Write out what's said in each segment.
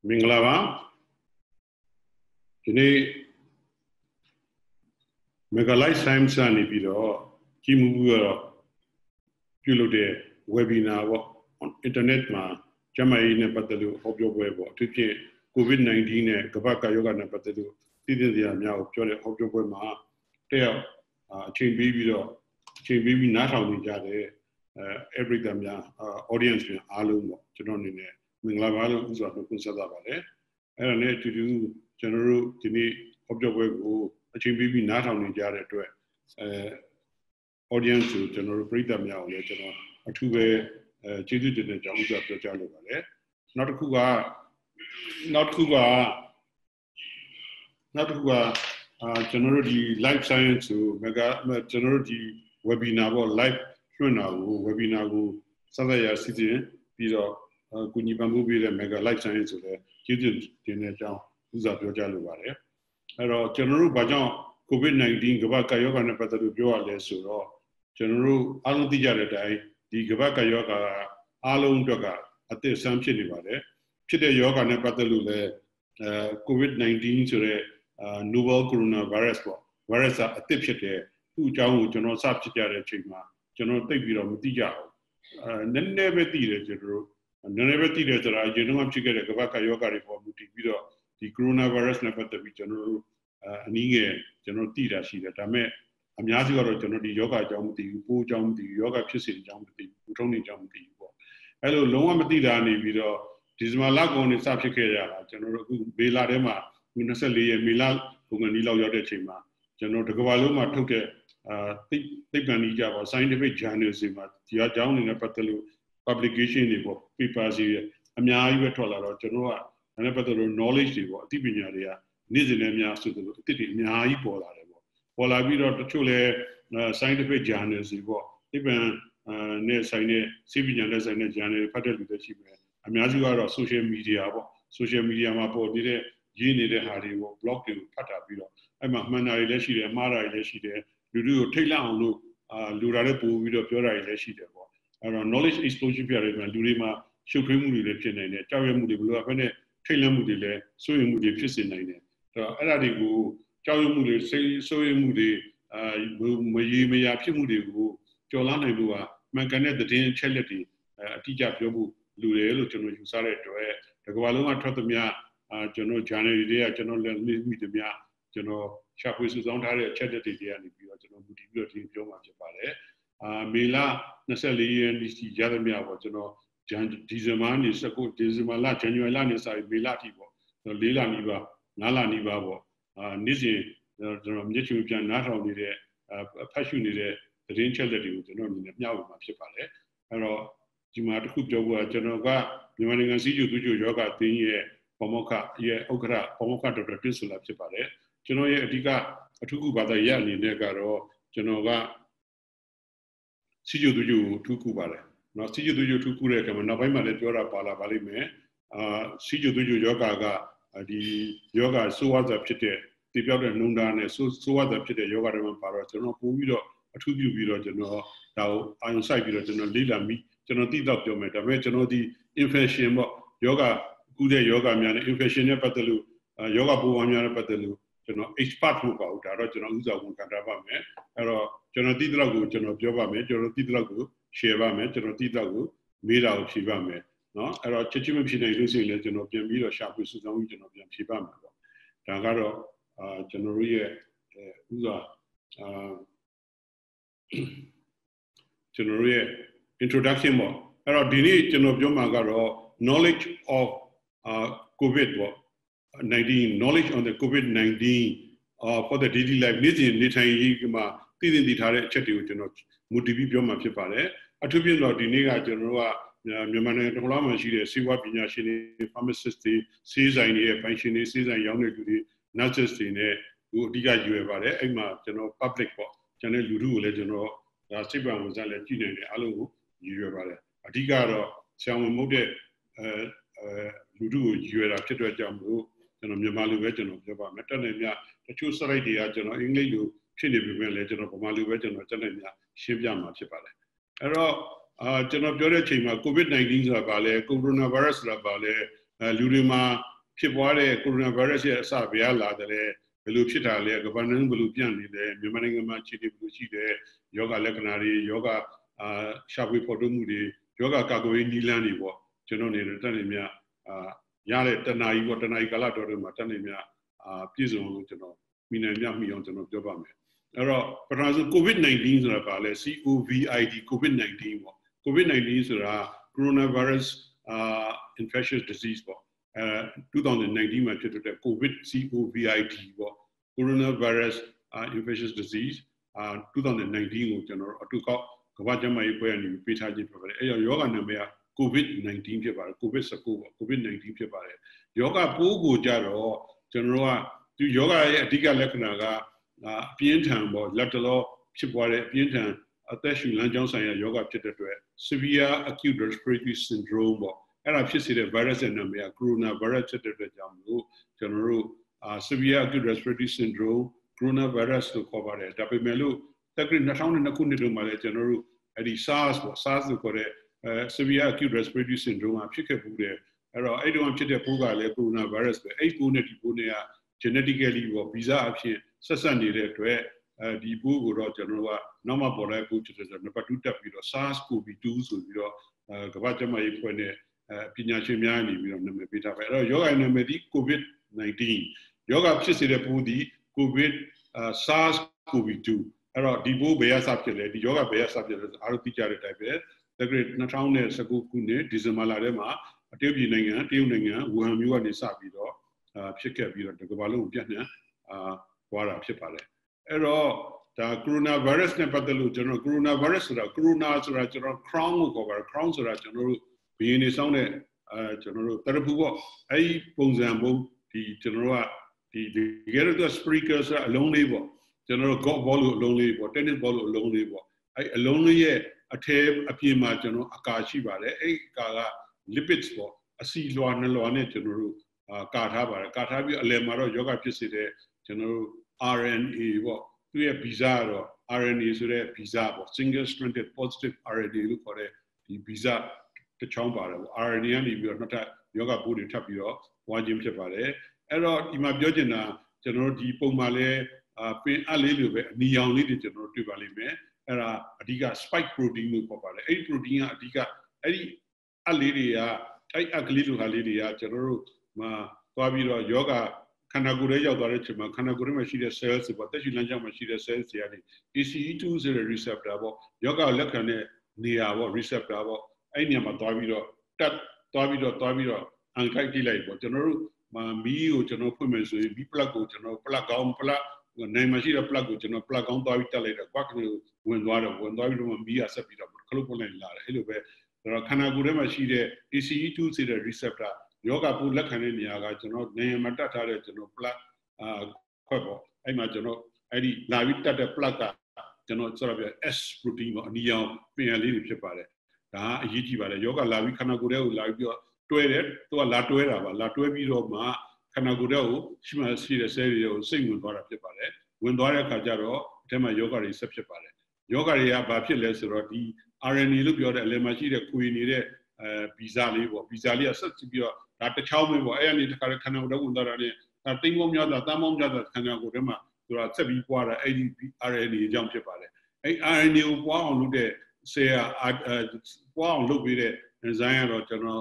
မင်္ဂလာပါဒီနေ့ Mega Life Science နေပြီးတော့ကြီးမှုပြီးတော့ပြုလုပ်တဲ့ webinar ပေါ့ internet မှာကျန်းမာရေးနဲ့ပတ်သက်လို့ဟောပြောပွဲပေါ့အထူးဖြင့် COVID-19 နဲ့ကမ္ဘာ့ကာရောဂါနဲ့ပတ်သက်လို့သိသင့်စရာများကိုပြောတဲ့ဟောပြောပွဲမှာတက်ရောက်အချိန်ပေးပြီးနားထောင်နေကြတဲ့everyday များ audience များအားလုံးပေါ့ကျွန်တော်အနေနဲ့မင်္ဂလာပါလို့ဥစွာနှုတ်ဆက်တာပါတယ်အဲ့ဒါနဲ့အတူတူကျွန်တော်တို့ဒီနေ့ဟောပြောပွဲကိုအချိန်ပေးပြီးနားထောင်နေကြတဲ့အတွက် audience ကိုကျွန်တော်တို့ပရိသတ်များကိုလည်းကျွန်တော်အထူးပဲကျေးဇူးတင်တဲ့အကြောင်းဥစွာပြောကြားလိုပါတယ်နောက်တစ်ခုကကျွန်တော်တို့ဒီ life science ကိုကျွန်တော်တို့ဒီ webinar ပေါ့ live လွှင့်တာကို webinar ကိုစသရစီစဉ်ပြီးတော့ကုညီပံ့ပိုးပေးတဲ့ mega life science ဆိုတဲ့ကျေးဇူးတင်တဲ့အကြောင်းဥစွာပြောကြားလိုပါတယ်အဲ့တော့ကျွန်တော်တို့ဘာကြောင့် COVID-19 ကမ္ဘာ့ကာရောဂါနဲ့ပတ်သက်လို့ပြောရလဲဆိုတော့ကျွန်တော်တို့အားလုံးသိကြတဲ့အတိုင်းဒီကမ္ဘာ့ကာရောဂါအားလုံးအတွက်ကအသစ်ဆန်းဖြစ်နေပါတယ်ဖြစ်တဲ့ရောဂါနဲ့ပတ်သက်လို့လည်း COVID-19 ဆိုတဲ့novel coronavirus ပေါ့ virus အသစ်ဖြစ်တဲ့သူ့အကြောင်းကိုကျွန်တော်စဖြစ်ကြတဲ့အချိန်မှာကျွန်တော်သိပြီးတော့မသိကြဘူးနည်းနည်းပဲသိတယ်ကျွန်တော်တို့နည်းနည်းပဲသိတယ်ဆိုတာအရင်ကဖြစ်ခဲ့တဲ့ကမ္ဘာ့ကာရောဂါတွေပေါ်မူတည်ပြီးတော့ဒီ coronavirus နဲ့ပတ်သက်ပြီးကျွန်တော်တို့အနည်းငယ်ကျွန်တော်သိတာရှိတယ်ဒါပေမဲ့အများစုကတော့ကျွန်တော်ဒီယောဂအကြောင်းမသိဘူးပိုးအကြောင်းမသိဘူးယောဂဖြစ်စဉ်အကြောင်းမသိဘူးပူထုံးနေအကြောင်းမသိဘူးပေါ့အဲ့လိုလုံးဝမသိတာနေပြီးတော့ဒီဇင်ဘာလကုန်နေစဖြစ်ခဲ့ရတာကျွန်တော်တို့အခုမေလထဲမှာ24ရက်မေလကုန်ကနေလောက်ရောက်တဲ့အချိန်မှာကျွန်တော်တကဘာလုံးမှာထုတ်တဲ့သိပ္ပံကြီးကြပါ scientific journals တွေမှာဒီအကြောင်းတွေနဲ့ပတ်သက်လို့ publication တွေပေါ့ papers တွေအများကြီးပဲထွက်လာတော့ကျွန်တော်ကဒါနဲ့ပတ်သက်လို့ knowledge တွေပေါ့အသိပညာတွေကနေ့စဉ်နဲ့များဆိုသလိုအသစ်တွေအများကြီးပေါ်လာတယ်ပေါ့ပေါ်လာပြီးတော့တချို့လဲ scientific journals တွေပေါ့သိပ္ပံနဲ့ဆိုင်တဲ့စိပညာနဲ့ဆိုင်တဲ့ journal တွေဖတ်တဲ့လူတွေရှိမယ်အများစုကတော့ social media ပေါ့ social media မှာပေါ်နေတဲ့ရေးနေတဲ့ဟာတွေပေါ့ blog တွေကိုဖတ်တာပြီးတော့အဲ့မှာမှန်တာတွေလည်းရှိတယ်မှားတာတွေလည်းရှိတယ်လူတွေကိုထိတ်လန့်အောင်လို့လူတာလည်းပို့ပြီးတော့ပြောတာတွေလည်းရှိတယ်ပေါ့အဲ့တော့ knowledge explosion ပြရတယ်လူတွေမှာရှုပ်ထွေးမှုတွေလည်းဖြစ်နိုင်တယ်ကြောက်ရွံ့မှုတွေဘယ်လိုပဲနဲ့ထိတ်လန့်မှုတွေလည်းစိုးရိမ်မှုတွေဖြစ်စေနိုင်တယ်အဲ့ဒါတွေကိုကြောက်ရွံ့မှုတွေစိုးရိမ်မှုတွေမရေမရာဖြစ်မှုတွေကိုကျော်လွှားနိုင်လို့ကမှန်ကန်တဲ့သတင်းအချက်လက်တွေအတိအကျပြောဖို့လူတယ်လို့ကျွန်တော်ယူဆတဲ့အတွက်ဒီကမ္ဘာလုံးကထွက်သမျှကျွန်တော် journal တွေကကျွန်တော်လည်းမိသမျှကျွန်တော်ရှာဖွေစုဆောင်းထားတဲ့အချက်လက်တွေကနေပြီးတော့ကျွန်တော်မူတည်ပြီးတော့ဒီပြောမှာဖြစ်ပါတယ်မေလ24ရက်နေ့ရသမျှပေါ့ကျွန်တော်ဒီဇင်ဘာနေ19ဒီဇင်ဘာလဇန်နဝါရီလနေစပြီးမေလအထိပေါ့4လနီးပါး5လနီးပါးပေါ့နေ့စဉ်ကျွန်တော်မျက်ခြေပြန်နားထောင်နေတဲ့ဖတ်ရှုနေတဲ့သတင်းချက်လက်တွေကိုကျွန်တော်အနေနဲ့မျှဝေမှာဖြစ်ပါတယ်အဲ့တော့ဒီမှာတစ်ခုပြောဖို့ကကျွန်တော်ကမြန်မာနိုင်ငံစီးကျူသူကျူယောဂအသင်းရဲ့ပမောက္ခရဲ့ဥက္ကဋ္ဌပမောက္ခဒေါက်တာပြည့်စုံလာဖြစ်ပါတယ်ကျွန်တော်ရဲ့အဓိကအထူးကုဘာသာရပ်အနေနဲ့ကတော့ကျွန်တော်ကစီးကျူသူကျူထူးကုပါတယ်เนาะစီးကျူသူကျူထူးကုတဲ့အခါမှာနောက်ပိုင်းမှာလည်းပြောတာပါလာပါလိမ့်မယ်စီးကျူသူကျူယောဂကဒီယောဂဆိုးဝါးစွာဖြစ်တဲ့တိပြောက်တဲ့နှုံသားနဲ့ဆိုးဝါးစွာဖြစ်တဲ့ယောဂတွေမှာပါတော့ကျွန်တော်ပို့ပြီးတော့အထူးပြုပြီးတော့ကျွန်တော်ဒါကိုအာရုံစိုက်ပြီးတော့ကျွန်တော်လေ့လာပြီးကျွန်တော်သိတော့ပြောမယ်ဒါပေမဲ့ကျွန်တော်ဒီ infection ပေါ့ယောဂကူးတဲ့ယောဂများနဲ့ infection နဲ့ပတ်သက်လို့ယောဂပိုးဝါးများနဲ့ပတ်သက်လို့ကျွန်တော် expert မဟုတ်ပါဘူးဒါတော့ကျွန်တော်ဥစားဝန်ခံတာပါမယ်အဲ့တော့ကျွန်တော်သိတဲ့လောက်ကိုကျွန်တော်ပြောပါမယ်ကျွန်တော်သိတဲ့လောက်ကို share ပါမယ်ကျွန်တော်သိတဲ့လောက်ကိုမေးတာကိုဖြေပါမယ်เนาะအဲ့တော့ချက်ချင်းမဖြေနိုင်လို့ဆိုရင်လည်းကျွန်တော်ပြန်ပြီးတော့ရှာဖွေစုဆောင်းပြီးကျွန်တော်ပြန်ဖြေပါမယ်ပေါ့ဒါကတော့ကျွန်တော်တို့ရဲ့ဥစားကျွန်တော်ရဲ့ introduction ပေါ့အဲ့တော့ဒီနေ့ကျွန်တော်ပြောမှာကတော့ knowledge of covid ပေါ့19 knowledge on the covid-19 for the daily life နေ့စဉ်နေထိုင်ရေးမှာသိသိထားတဲ့အချက်တွေကိုကျွန်တော်မူတည်ပြီးပြောမှာဖြစ်ပါတယ်အထူးဖြင့်တော့ဒီနေ့ကကျွန်တော်တို့ကမြန်မာနိုင်ငံတစ်ခုလုံးမှာရှိတဲ့စီးပွားပညာရှင်တွေ pharmacist တွေဆေးဆိုင်တွေရဲ့ပိုင်ရှင်တွေဆေးဆိုင်ရောင်းတဲ့လူတွေ nurses တွေနဲ့ကိုအဓိကယူရပါတယ်အဲ့မှာကျွန်တော် public ပေါ့ကျွန်တော်လူထုကိုလည်းကျွန်တော်ဒါစိတ်ပံဝင်စားလည်းကြည့်နေတယ်အားလုံးကိုယူရပါတယ်အဓိကတော့ဆရာဝန်မဟုတ်တဲ့လူထုကိုယူရတာဖြစ်တဲ့ကြောင့်မို့ကျွန်တော်မြန်မာလူပဲကျွန်တော်ပြောပါမယ်တက်နေမြတချို့ slide တွေကကျွန်တော်အင်္ဂလိပ်လိုဖြစ်နေပြီမဲ့လည်းကျွန်တော်ဗမာလူပဲကျွန်တော်တက်နေမြရှင်းပြမှာဖြစ်ပါတယ်အဲ့တော့ကျွန်တော်ပြောတဲ့အချိန်မှာ COVID-19 ဆိုတာဘာလဲ coronavirus ဆိုတာဘာလဲလူတွေမှာဖြစ်ပွားတဲ့ coronavirus ရဲ့အစဘယ်လာတယ်ဘယ်လိုဖြစ်တာလဲကမ္ဘာနိုင်ငံဘယ်လိုပြန့်နေလဲမြန်မာနိုင်ငံမှာခြေတွေဘယ်လိုရှိတယ်ယောဂလက္ခဏာတွေယောဂရှာဖွေဖော်ထုတ်မှုတွေယောဂကာကွယ်ရေးနည်းလမ်းတွေပေါ့ကျွန်တော်နေတဲ့တက်နေမြရတဲ့တနာကြီးပေါ့တနာကြီးကာလတော်တွေမှာတက်နေမြပြည့်စုံလို့ကျွန်တော်မိနိုင်မြမိအောင်ကျွန်တော်ပြောပါမယ်အဲ့တော့ပထမဆုံး COVID-19 ဆိုတာပါလဲ COVID COVID-19 ပေါ့ COVID-19 ဆိုတာ coronavirus infectious disease ပေါ့2019မှာဖြစ်တဲ့ COVIDပေါ့ coronavirus infectious disease 2019ကိုကျွန်တော်အတူကောက်ကမ္ဘာ့ကျန်းမာရေးအဖွဲ့ကနေပေးထားခြင်းဖြစ်ပါတယ်အဲ့တော့ယောဂနာမည်က COVID-19 ဖြစ်ပါတယ် COVID-19 ပေါ့ COVID-19 ဖြစ်ပါတယ်ယောဂပိုးကိုကြတော့ကျွန်တော်ကဒီယောဂရဲ့အဓိကလက္ခဏာကအပြင်းထန်ပေါ့လက်တလောဖြစ်ပွားတဲ့အပြင်းထန်အသက်ရှူလမ်းကြောင်းဆိုင်ရာယောဂဖြစ်တဲ့အတွက် severe acute respiratory syndrome ပေါ့အဲ့ဒါဖြစ်စေတဲ့ virus ရဲ့နာမည်က coronavirus ဖြစ်တဲ့အတွက်ကြောင့်မို့ကျွန်တော်တို့severe acute respiratory syndrome coronavirus လို့ခေါ်ပါတယ်ဒါပေမဲ့လို့တက္ကရာ2002ခုနှစ်တုန်းကလည်းကျွန်တော်တို့အဲ့ဒီ SARS ပေါ့ SARS လို့ခေါ်တဲ့severe acute respiratory syndrome ကဖြစ်ခဲ့ဘူးတယ်အဲ့တော့အဲ့တုန်းကဖြစ်တဲ့ပိုးကလည်း coronavirus ပဲအဲ့ပိုးနဲ့ဒီပိုးနဲ့က genetically ပေါ့ဗီဇအဖြစ်ဆက်ဆက်နေတဲ့အတွက်ဒီပိုးကိုတော့ကျွန်တော်ကနောက်မှပေါ်လာပိုးဖြစ်တဲ့နံပါတ်2တက်ပြီးတော့ SARS-CoV-2 ဆိုပြီးတော့ကမ္ဘာ့ကျန်းမာရေးအဖွဲ့နဲ့ပညာရှင်များနေပြီးတော့နာမည်ပေးထားပဲအဲ့တော့ယောဂနာမည်ဒီ COVID-19 ယောဂဖြစ်စေတဲ့ပိုးဒီ COVID SARS-CoV-2 အဲ့တော့ဒီပိုးဘယ်ရစဖြစ်လဲဒီယောဂဘယ်ရစဖြစ်လဲအားလုံးသိကြတဲ့အတိုင်းပဲတက္ကရာ2019ခုနှစ်ဒီဇင်ဘာလထဲမှာတရုတ်ပြည်နိုင်ငံဝူဟန်မြို့ကနေစပြီးတော့ဖြစ်ခဲ့ပြီးတော့ဒီကမ္ဘာလုံးကိုပြန့်နှံ့သွားတာဖြစ်ပါတယ်အဲ့တော့ဒါ coronavirus နဲ့ပတ်သက်လို့ကျွန်တော် coronavirus ဆိုတာ corona ဆိုတာကျွန်တော် crown ကိုခေါ်ပါတယ် crown ဆိုတာကျွန်တော်တို့ဘီရင်နေဆောင်တဲ့ကျွန်တော်တို့တရဖူပေါ့အဲ့ဒီပုံစံပုံဒီကျွန်တော်တို့ကဒီတကယ်တော့ sprinkler ဆိုတာအလုံးလေးပေါ့ကျွန်တော်တို့ golf ball လို့အလုံးလေးပေါ့ tennis ball လို့အလုံးလေးပေါ့အဲ့အလုံးလေးရဲ့အထဲအပြင်မှာကျွန်တော်အကာရှိပါတယ်အဲ့အကာက lipids ပေါ့အဆီလွှာနှလွှာနဲ့ကျွန်တော်တို့ကာထားပါတယ်ကာထားပြီးအလယ်မှာတော့ယောဂဖြစ်စေတဲ့ကျွန်တော်တို့ RNA ပေါ့သူရဲ့ဗီဇကတော့ RNA ဆိုတဲ့ဗီဇပေါ့ single stranded positive RNA လို့ခေါ်တဲ့ဒီဗီဇတစ်ချောင်းပါတယ်ပေါ့ RNA ကနေပြီးတော့နောက်ထပ်ယောဂပိုးတွေထပ်ပြီးတော့ပွားခြင်းဖြစ်ပါတယ်အဲ့တော့ဒီမှာပြောချင်တာကျွန်တော်တို့ဒီပုံမှာလဲပင်အလေးလိုပဲအနီရောင်လေးတွေကျွန်တော်တို့တွေ့ပါလိမ့်မယ်အဲ့ဒါအဓိက spike protein လို့ခေါ်ပါတယ်အဲ့ဒီ protein ကအဓိကအဲ့ဒီအလေးတွေကအဲ့အကလေးလိုဟာလေးတွေကကျွန်တော်တို့မှာသွားပြီးတော့ယောဂခန္ဓာကိုယ်ထဲရောက်သွားတဲ့အချိန်မှာခန္ဓာကိုယ်ထဲမှာရှိတဲ့ cells တွေပေါ့တက်ရှိလမ်းကြောင်းမှာရှိတဲ့ cells တွေကနေ ACE2 ဆိုတဲ့ receptor ပေါ့ယောဂလက်ခံတဲ့နေရာပေါ့ receptor ပေါ့အဲ့ဒီနေရာမှာသွားပြီးတော့သွားပြီးတော့အန်ကိုက်ကြည့်လိုက်ပေါ့ကျွန်တော်တို့မီးကိုကျွန်တော်ဖွင့်မယ်ဆိုရင်မီး plug ကိုကျွန်တော် plug ကောင်း plug နိုင်မှာရှိတဲ့ plug ကိုကျွန်တော် plug ကောင်းသွားပြီးတက်လိုက်တော့ quack ကိုဝင်သွားပြီးတော့မီးကဆက်ပြီးတော့ခလုတ်ပွင့်လိုက်လာတယ်အဲ့လိုပဲဆိုတော့ခန္ဓာကိုယ်ထဲမှာရှိတဲ့ ACE2 ဆိုတဲ့ receptor ယောဂပိုးလက်ခံတဲ့နေရာကကျွန်တော်နေရာမှာတက်ထားတဲ့ကျွန်တော် plug ခွက်ပေါ့အဲ့မှာကျွန်တော်အဲ့ဒီလာပြီးတက်တဲ့ plug ကကျွန်တော်ဆိုတော့ပြ S protein ပေါ့အနီရောင်ပင်ရလေးတွေဖြစ်ပါတယ်ဒါအရေးကြီးပါတယ်ယောဂလာပြီးခန္ဓာကိုယ်ထဲကိုလာပြီးတော့တွဲတယ်သူကလာတွဲတာပါလာတွဲပြီးတော့မှခန္ဓာကိုယ်ထဲကိုရှိတဲ့ cell တွေကိုစိတ်ဝင်သွားတာဖြစ်ပါတယ်ဝင်သွားတဲ့အခါကျတော့အထက်မှာယောဂတွေဆက်ဖြစ်ပါတယ်ယောဂတွေကဘာဖြစ်လဲဆိုတော့ဒီ RNA လို့ပြောတဲ့အလယ်မှာရှိတဲ့ခွေနေတဲ့ဗီဇလေးပေါ့ဗီဇလေးကဆက်ပြီးတော့ဒါတစ်ချောင်းပဲပေါ့အဲ့အနေနဲ့ခန္ဓာကိုယ်ထဲဝင်သွားတာနဲ့တိမ်ပေါင်းများတာတန်းပေါင်းများတာခန္ဓာကိုယ်ထဲမှာသူကဆက်ပြီးပွားတာအဲ့ဒီ RNA အကြောင်းဖြစ်ပါတယ်အဲ့ RNA ကိုပွားအောင်လုပ်တဲ့ cell ပွားအောင်လုပ်ပေးတဲ့ enzyme ကတော့ကျွန်တော်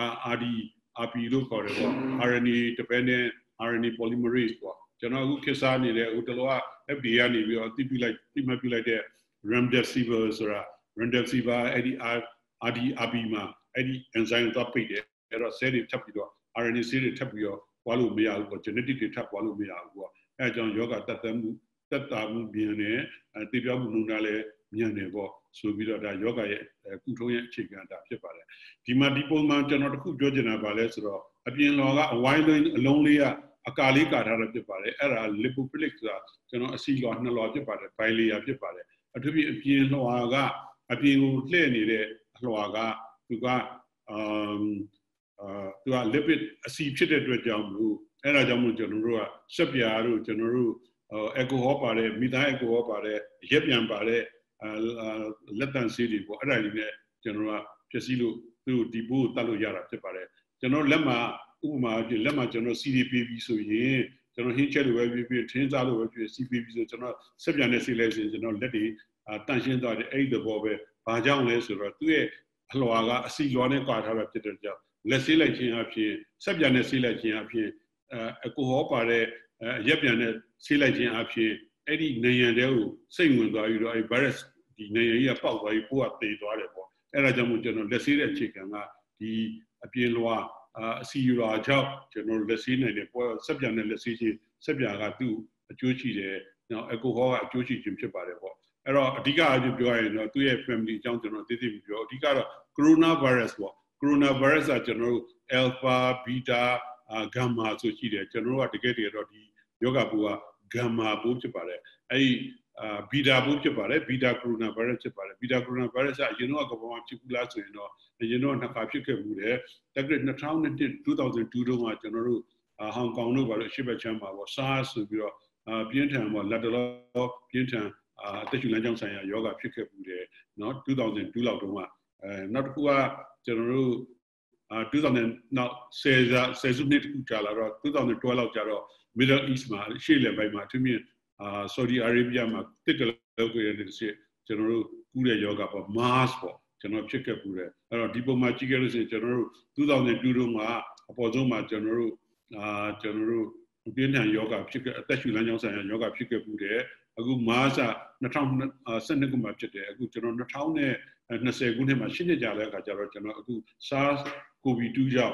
RP လို့ခေါ်တယ်ပေါ့ RNA dependent RNA polymerase ပေါ့ကျွန်တော်အခုခေတ်စားနေတဲ့ဟိုတလောက FDA ကနေပြီးတော့တိမှတ်ပြုလိုက်တဲ့ remdesivir ဆိုတာ remdesivir အဲ့ဒီ RP မှာအဲ့ဒီ enzyme ကိုပိတ်တယ်အဲ့တော့ cell တွေထပ်ပြီးတော့ RNA cell တွေထပ်ပြီးတော့ပွားလို့မရဘူးပေါ့ genetic တွေထပ်ပွားလို့မရဘူးပေါ့အဲအကြောင်းယောဂတက်တာမှုမြန်တယ်တိပြောက်မှုနှုန်းထားလည်းမြန်တယ်ပေါ့ဆိုပြီးတော့ဒါယောဂရဲ့ကုထုံးရဲ့အခြေခံတာဖြစ်ပါတယ်ဒီမှာဒီပုံမှန်ကျွန်တော်တခုပြောချင်တာပါလဲဆိုတော့အပြင်လောကအဝိုင်းလုံးအလုံးလေးကအကာလေးကာထားတာဖြစ်ပါတယ်အဲ့ဒါ lipophilic ဆိုတာကျွန်တော်အဆီလွှာနှစ်လွှာဖြစ်ပါတယ် bilayer ဖြစ်ပါတယ်အထူးဖြင့်အပြင်လွှာကအပြင်ကိုလှည့်နေတဲ့အလွှာကသူကlipid အဆီဖြစ်တဲ့အတွက်ကြောင့်မလို့အဲ့ဒါကြောင့်မလို့ကျွန်တော်တို့ကစက်ပြာတို့ကျွန်တော်တို့alcohol ပါတယ် methyl alcohol ပါတယ်ရက်ပြန်ပါတယ်လက်တန့်ဆေးတွေပေါ့အဲ့ဒါကြီးနဲ့ကျွန်တော်ကဖြည့်ဆည်းလို့သူဒီပိုးကိုတတ်လို့ရတာဖြစ်ပါတယ်ကျွန်တော်လက်မှာ Uma Lama General CDP so ye, General Hinchel will be Tinza will be CPP, so General Sabian selection, General Letty, Tanshin the aid the Bobe, Pajang Lesura, 2 Loaga, see Lone Carter, let's selection up here, Sabian selection up here, a cohopare, Yapian selection up here, Eddie Nayan, same with I barrass the Naya Pau, I poor pay to other. Erajamu General, let's see that chicken, the Apien see you are job, General Lessina, the subject and Lessigi, Sabia do a Juchi there, now a go a Juchi Jim Chipare. Era Diga, you 2 family Johnson, Diga, coronavirus, coronavirus, General Alpha, Beta, Gamma, so she there, General at the gate of the Yoga Bua, Gamma, Buchapare, Beta Buchapare, Beta coronavirus, Beta coronavirus, you know, Chipula, you know, Nakapika Bude, that great Natown in 2002, General Hong Kong, Shiba Chama, was SARS, Pientam, or Ladalo, Pientam, Tashulanjang Saya, Yoga Pika Bude, not 2002 Lautoma, not Kua, General 2000, now says Unit Chala, 2012 Jaro, Middle East, Sheila by Matumi, Saudi Arabia, particular General Kuda Yoga for Mars for. General Cheka Pure, Diploma Chickers in General 2002, Apozoma General General Pientan Yoga, Tashulanjang and Yoga Chika Pure, a good Masa, Natam Seneguma Chete, a good General Natane, and Nasegune Machine Jala, General SARS CoV-2 job,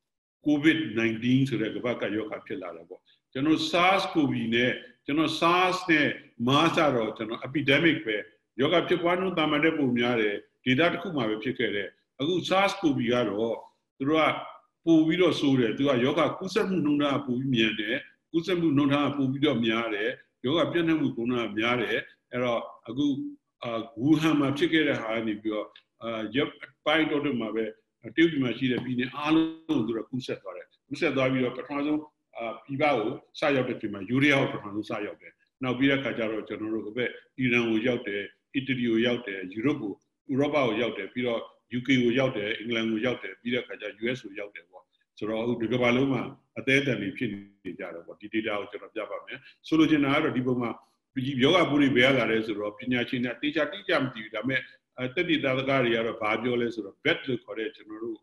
COVID-19 to the Gabaka Yoga Pilarabo. General SARS COVID, General SARS, Masa, General epidemic, Yoga Chipano Tamade Pumiare. Data Kuma Pickere, a good SARS Kubiaro, through a Puvido Sure, to a Yoga Kusam Nuna Pumiane, Kusam Nuna Puvido Miare, Yoga Pianamu Kuna Miare, era a good Wuhama Chickere Hanibio, Jep Pine Daughter Mabe, a tube machine being Arnold Kusa for it. Kusa Davio Patrano, Pibao, Sayopetima, Uria Patrano Sayope. Now Bira Kajaro General, Iran was out there, Italy was out there, Europe. Europa was out there, UK was out there, England was out there, US was out there. So, the Gabaloma, a dead and in the Java, the data out of Java. Solo Genaro, Diboma, Yoga Buri Bella, or Pinachina, teacher, Dame, a 30 Dalgaria of Fabioles or better correct,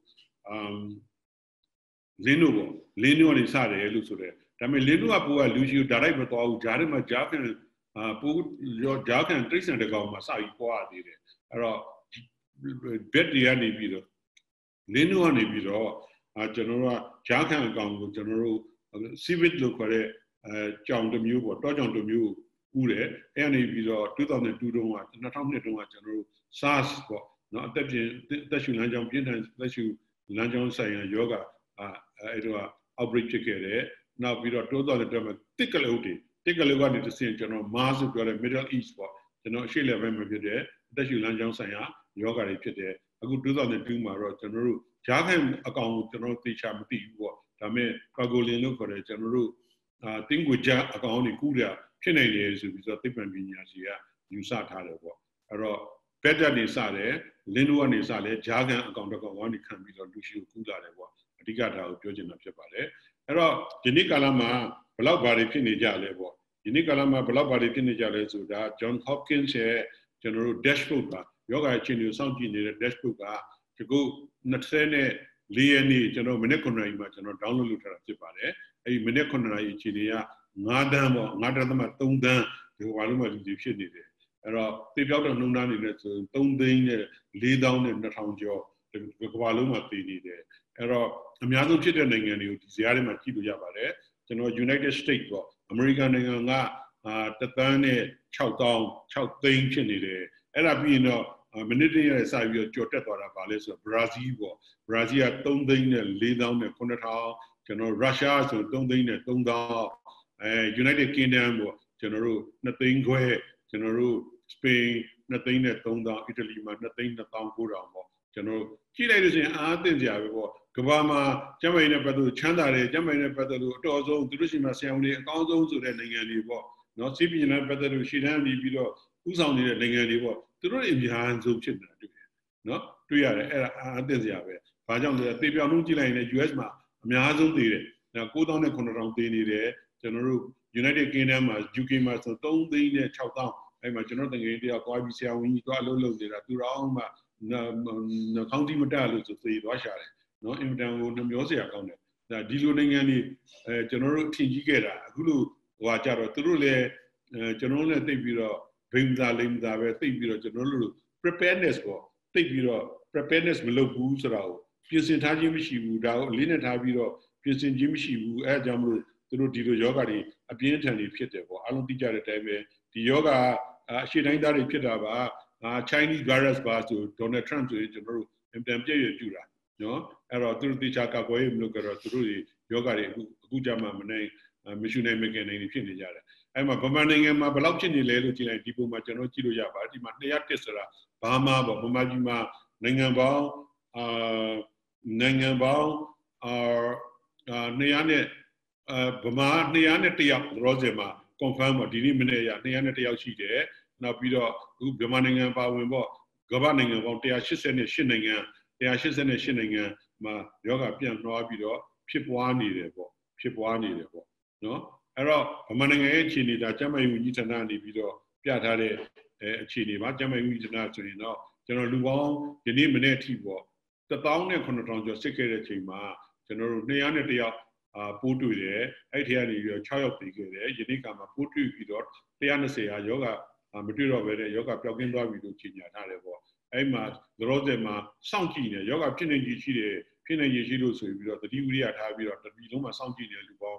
Lenuvo, Lenu and Sade, Lucere. Dame Lenu Apua, Lucio, Daraiba, Jarima Jacan, put your Jacan and Tristan de Goma, Sai Poa did it. Bet the any video. Lenu on a video, General Jacan Gong, General Civic look for a John the Mew or Dodge the Mew, Ure, any video 2002 don't want, not only don't want General SARS for not that you Lanjang Pian, that you Lanjang Sai Yoga, outbreak chicken. Now we are told the term take a look at the same General Mars to the Middle East for General Sheila Vember there, that you Lanjang Saya. Yoga there. A good 2002 Maro, General Jagan account, General Tishamati, Tame, Pagolino for a General thing with Jack account in Kuria, Chenay is a different Vinyasia, you sat Hallowell. Aro, better than Sade, Lenu and Sade, Jagan account of one can be on Lucio Kuda, a Digata, Georgian of Chapare. Aro, Jenikalama, Balabari Pinija level. Jenikalama, Balabari Pinija level, John Hopkins, General Dashboard. Yoga Chin, something in the dashbook to go not send Liani, General Menecona, General download Chipare, a Menecona Chinia, Nadam, Nadam, Tonda, the Waluma Egyptian. They got a Nunan in it, Tonding, lay down in the town job, the Waluma Tini there. Amiado Chitan and you, Ziarima Kibu Yabare, General United States, American Tatane, Chow Town, Chow Ting Chinny. Arabino, Minute Savio Jotet or Palace of Brazil, Brazil, Tonding, lay down the Conatao, General Russia, so Tonding, Tonda, United Kingdom, General nothing, General Spain, nothing that Tonda, Italy, nothing that Town Kuramo, General Chile is in Argentina, Kabama, Jamaica, Chandare, Jamaica, Tozo, Turushima, Family, Council, to the Ninganibo, not Sibian, better to Shidan, Libido. Who's on the Linganibo? To do it behind Zoom children. No, 2 years, Pajam, the Tibianuki in the US, အများဆုံးသေးတယ်နော်9,900သေးနေတယ်ကျွန်တော်တို့ United Kingdom မှာ UK မှာဆို3,600,000အဲ့မှာကျွန်တော်တကယ်တည်းကသွားပြီးဆရာဝန်ကြီးသွားအလုပ်လုပ်နေတာသူတော်မှခေါင်းတိမတက်လို့ဆိုသေသွားရှာတယ်နော်အင်တန်ကိုနှမျောစရာကောင်းတယ်ဒါဒီလိုနိုင်ငံတွေကျွန်တော်တို့ထင်ကြီးခဲ့တာအခုလိုဟိုကြတော့သူတို့လည်းကျွန်တော်လည်းသိပြီးတော့ဘိမသာလိမသာပဲသိပြီးတော့ကျွန်တော်တို့ preparedness ပေါ့သိပြီးတော့ preparedness မလုပ်ဘူးဆိုတာကိုပြင်ဆင်ထားခြင်းမရှိဘူးဒါကိုအလေးနဲ့ထားပြီးတော့ပြင်ဆင်ခြင်းမရှိဘူးအဲအကြောင်းမလို့သူတို့ဒီလိုယောဂတွေအပြင်းထန်တွေဖြစ်တယ်ပေါ့အားလုံးသိကြတဲ့အတိုင်းပဲဒီယောဂအရှေ့တိုင်းသားတွေဖြစ်တာပါ Chinese virus ပါဆို Donald Trump ဆိုရင်ကျွန်တော်တို့အင်တန်ပြည့်ရပြူတာနော်အဲ့တော့သူတို့တေချာကကွယ်မလို့ကြတော့သူတို့ယောဂတွေအခုကြမှာမနိုင်မရှိနိုင်မကနိုင်နေဖြစ်နေကြတယ်အဲ့မှာဗမာနိုင်ငံမှာဘယ်လောက်ဖြစ်နေလဲလို့ကြည့်လိုက်ဒီပုံမှာကျွန်တော်ကြည့်လို့ရပါတယ်ဒီမှာ201ဆိုတာဘာမှပေါ့ဗမာပြည်မှာနိုင်ငံပေါင်း200နဲ့ဗမာ201ယောက်ရောစင်မှာ confirm ပေါ့ဒီနေ့မနေ့ရ201ယောက်ရှိတယ်နောက်ပြီးတော့အခုဗမာနိုင်ငံပါဝင်ပေါ့ကမ္ဘာနိုင်ငံပေါင်း188နိုင်ငံမှာယောဂပြန့်နှွားပြီးတော့ဖြစ်ပွားနေတယ်ပေါ့နော်အဲ့တော့ဗမာနိုင်ငံရဲ့အခြေအနေဒါကျန်းမာရေးဝန်ကြီးဌာနနေပြီးတော့ပြထားတဲ့အခြေအနေပါကျန်းမာရေးဝန်ကြီးဌာနဆိုရင်တော့ကျွန်တော်လူပေါင်းဒီနေ့မနေ့ထိပေါ့1,900ကျော်စစ်ခဲ့တဲ့အချိန်မှာကျွန်တော်တို့201ယောက်ပိုးတွေ့တယ်အဲ့ဒီကနေပြီးတော့6ယောက်ပြီးခဲ့တယ်ယနေ့ကမှာပိုးတွေ့ပြီးတော့120ဟာယောဂမတွေ့တော့ဘဲနဲ့ယောဂပျောက်ကင်းသွားပြီလို့ကြေညာထားတယ်ပေါ့အဲ့မှာသရောစင်မှာစောင့်ကြည့်နေယောဂဖြစ်နေကြီးရှိတယ်ဖြစ်နေကြီးရှိလို့ဆိုပြီးတော့တတိဝိရိယထားပြီးတော့တပြည်လုံးမှာစောင့်ကြည့်နေတဲ့လူပေါင်း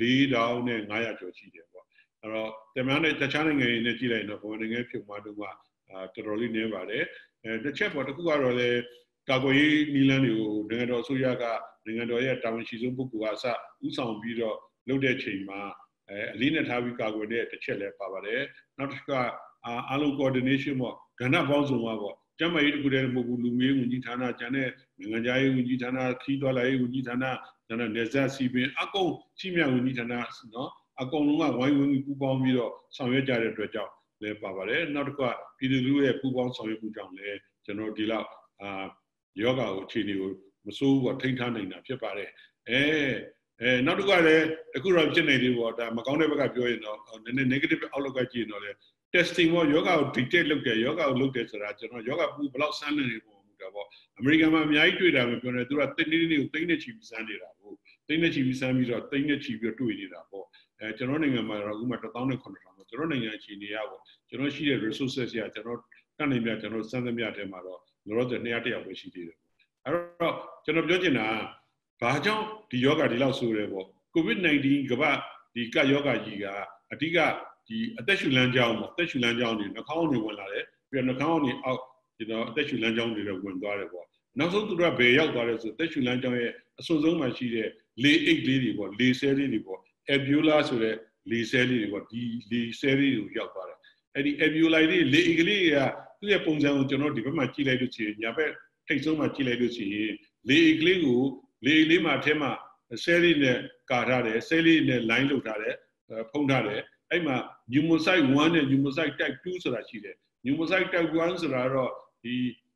4,500ကျော်ရှိတယ်ပေါ့အဲ့တော့တမန်နဲ့တခြားနိုင်ငံတွေနဲ့ကြည့်လိုက်တော့ဗမာနိုင်ငံဖြစ်မှာတော့တော်တော်လေးနည်းပါတယ်တစ်ချက်ပေါ့တစ်ခုကတော့လေကာကွယ်ရေးနီလန်းတွေကိုနိုင်ငံတော်အစိုးရကနိုင်ငံတော်ရဲ့တာဝန်ရှိဆုံးပုဂ္ဂိုလ်ကအစဥဆောင်ပြီးတော့လုပ်တဲ့ချိန်မှာအလေးနဲ့ထားပြီးကာကွယ်တဲ့တစ်ချက်လည်းပါပါတယ်နောက်တစ်ခါအားလုံး coordination ပေါ့ကဏ္ဍပေါင်းစုံပါပေါ့ကျန်းမာရေးတခုတည်းမဟုတ်ဘူးလူမျိုးဝန်ကြီးဌာနကျန်တဲ့နိုင်ငံခြားရေးဝန်ကြီးဌာနခီးသွားလာရေးဝန်ကြီးဌာနနယ်စပ်စီပင်အကုန်ရှိမြဝန်ကြီးဌာနနော်အကုန်လုံးကဝိုင်းဝန်းပူးပေါင်းပြီးတော့ဆောင်ရွက်ကြတဲ့အတွက်ကြောင့်လည်းပါပါတယ်နောက်တစ်ခါပြည်သူလူရဲ့ပူးပေါင်းဆောင်ရွက်မှုကြောင့်လည်းကျွန်တော်ဒီလောက်ယောဂကိုအခြေအနေကိုမစိုးဘူးထိန်းထားနိုင်တာဖြစ်ပါတယ်နောက်တစ်ခါလည်းအခုတော့ဖြစ်နေသေးပေါ့ဒါမကောင်းတဲ့ဘက်ကပြောရင်တော့နည်းနည်း negative outlook ကကြည့်ရင်တော့လေ testing ပေါ့ယောဂကို detect လုပ်တယ်ယောဂကိုလုပ်တယ်ဆိုတာကျွန်တော်ယောဂပူဘယ်လောက်စမ်းနေပုံမူတာပေါ့အမေရိကန်မှာအများကြီးတွေ့တာမပြောနဲ့သူကတင်းတင်းလေးကိုသိန်းနဲ့ချီပြီးစမ်းနေတာပေါ့သိန်းနဲ့ချီပြီးစမ်းပြီးတော့သိန်းနဲ့ချီပြီးတွေ့နေတာပေါ့ကျွန်တော်နိုင်ငံမှာတော့အခုမှ1,900ပေါ့ကျွန်တော်နိုင်ငံအခြေအနေရပေါ့ကျွန်တော်ရှိတဲ့ resources ရကျွန်တော်တက်နေမြကျွန်တော်စမ်းသမျှထဲမှာတော့လောလောဆယ်200ယောက်ပဲရှိသေးတယ်အဲ့တော့ကျွန်တော်ပြောချင်တာဘာကြောင့်ဒီယောဂဒီလောက်ဆိုရဲပေါ့ COVID-19 ကမ္ဘာဒီကပ်ယောဂကြီးကအဓိကဒီအသက်ရှူလမ်းကြောင်းပေါ့အသက်ရှူလမ်းကြောင်းတွေနှာခေါင်းတွေဝင်လာတယ်ပြီးတော့နှာခေါင်းတွေအောက်ဒီတော့အသက်ရှူလမ်းကြောင်းတွေလည်းဝင်သွားတယ်ပေါ့နောက်ဆုံးသူတို့ကဘယ်ရောက်သွားလဲဆိုအသက်ရှူလမ်းကြောင်းရဲ့အစွန်ဆုံးမှာရှိတဲ့လေအိတ်လေးတွေပေါ့လေဆဲလေးတွေပေါ့ alveolar ဆိုတဲ့လေဆဲလေးတွေပေါ့ဒီလေဆဲလေးတွေကိုရောက်သွားတယ်အဲ့ဒီ alveolar လေးလေအိတ်ကလေးကသူ့ရဲ့ပုံစံကိုကျွန်တော်ဒီဘက်မှာကြည့်လိုက်လို့ရှိရင်ညာဘက်ထိတ်ဆုံးမှာကြည့်လိုက်လို့ရှိရင်လေအိတ်ကလေးကိုလေအိတ်လေးမှာအထက်မှာဆဲလေးနဲ့ကာထားတယ်ဆဲလေးနဲ့ line လုပ်ထားတယ်ဖုံးထားတယ်အဲ့မှာ pneumocyte 1နဲ့ pneumocyte type 2ဆိုတာရှိတယ် pneumocyte type 1ဆိုတာတော့ဒီ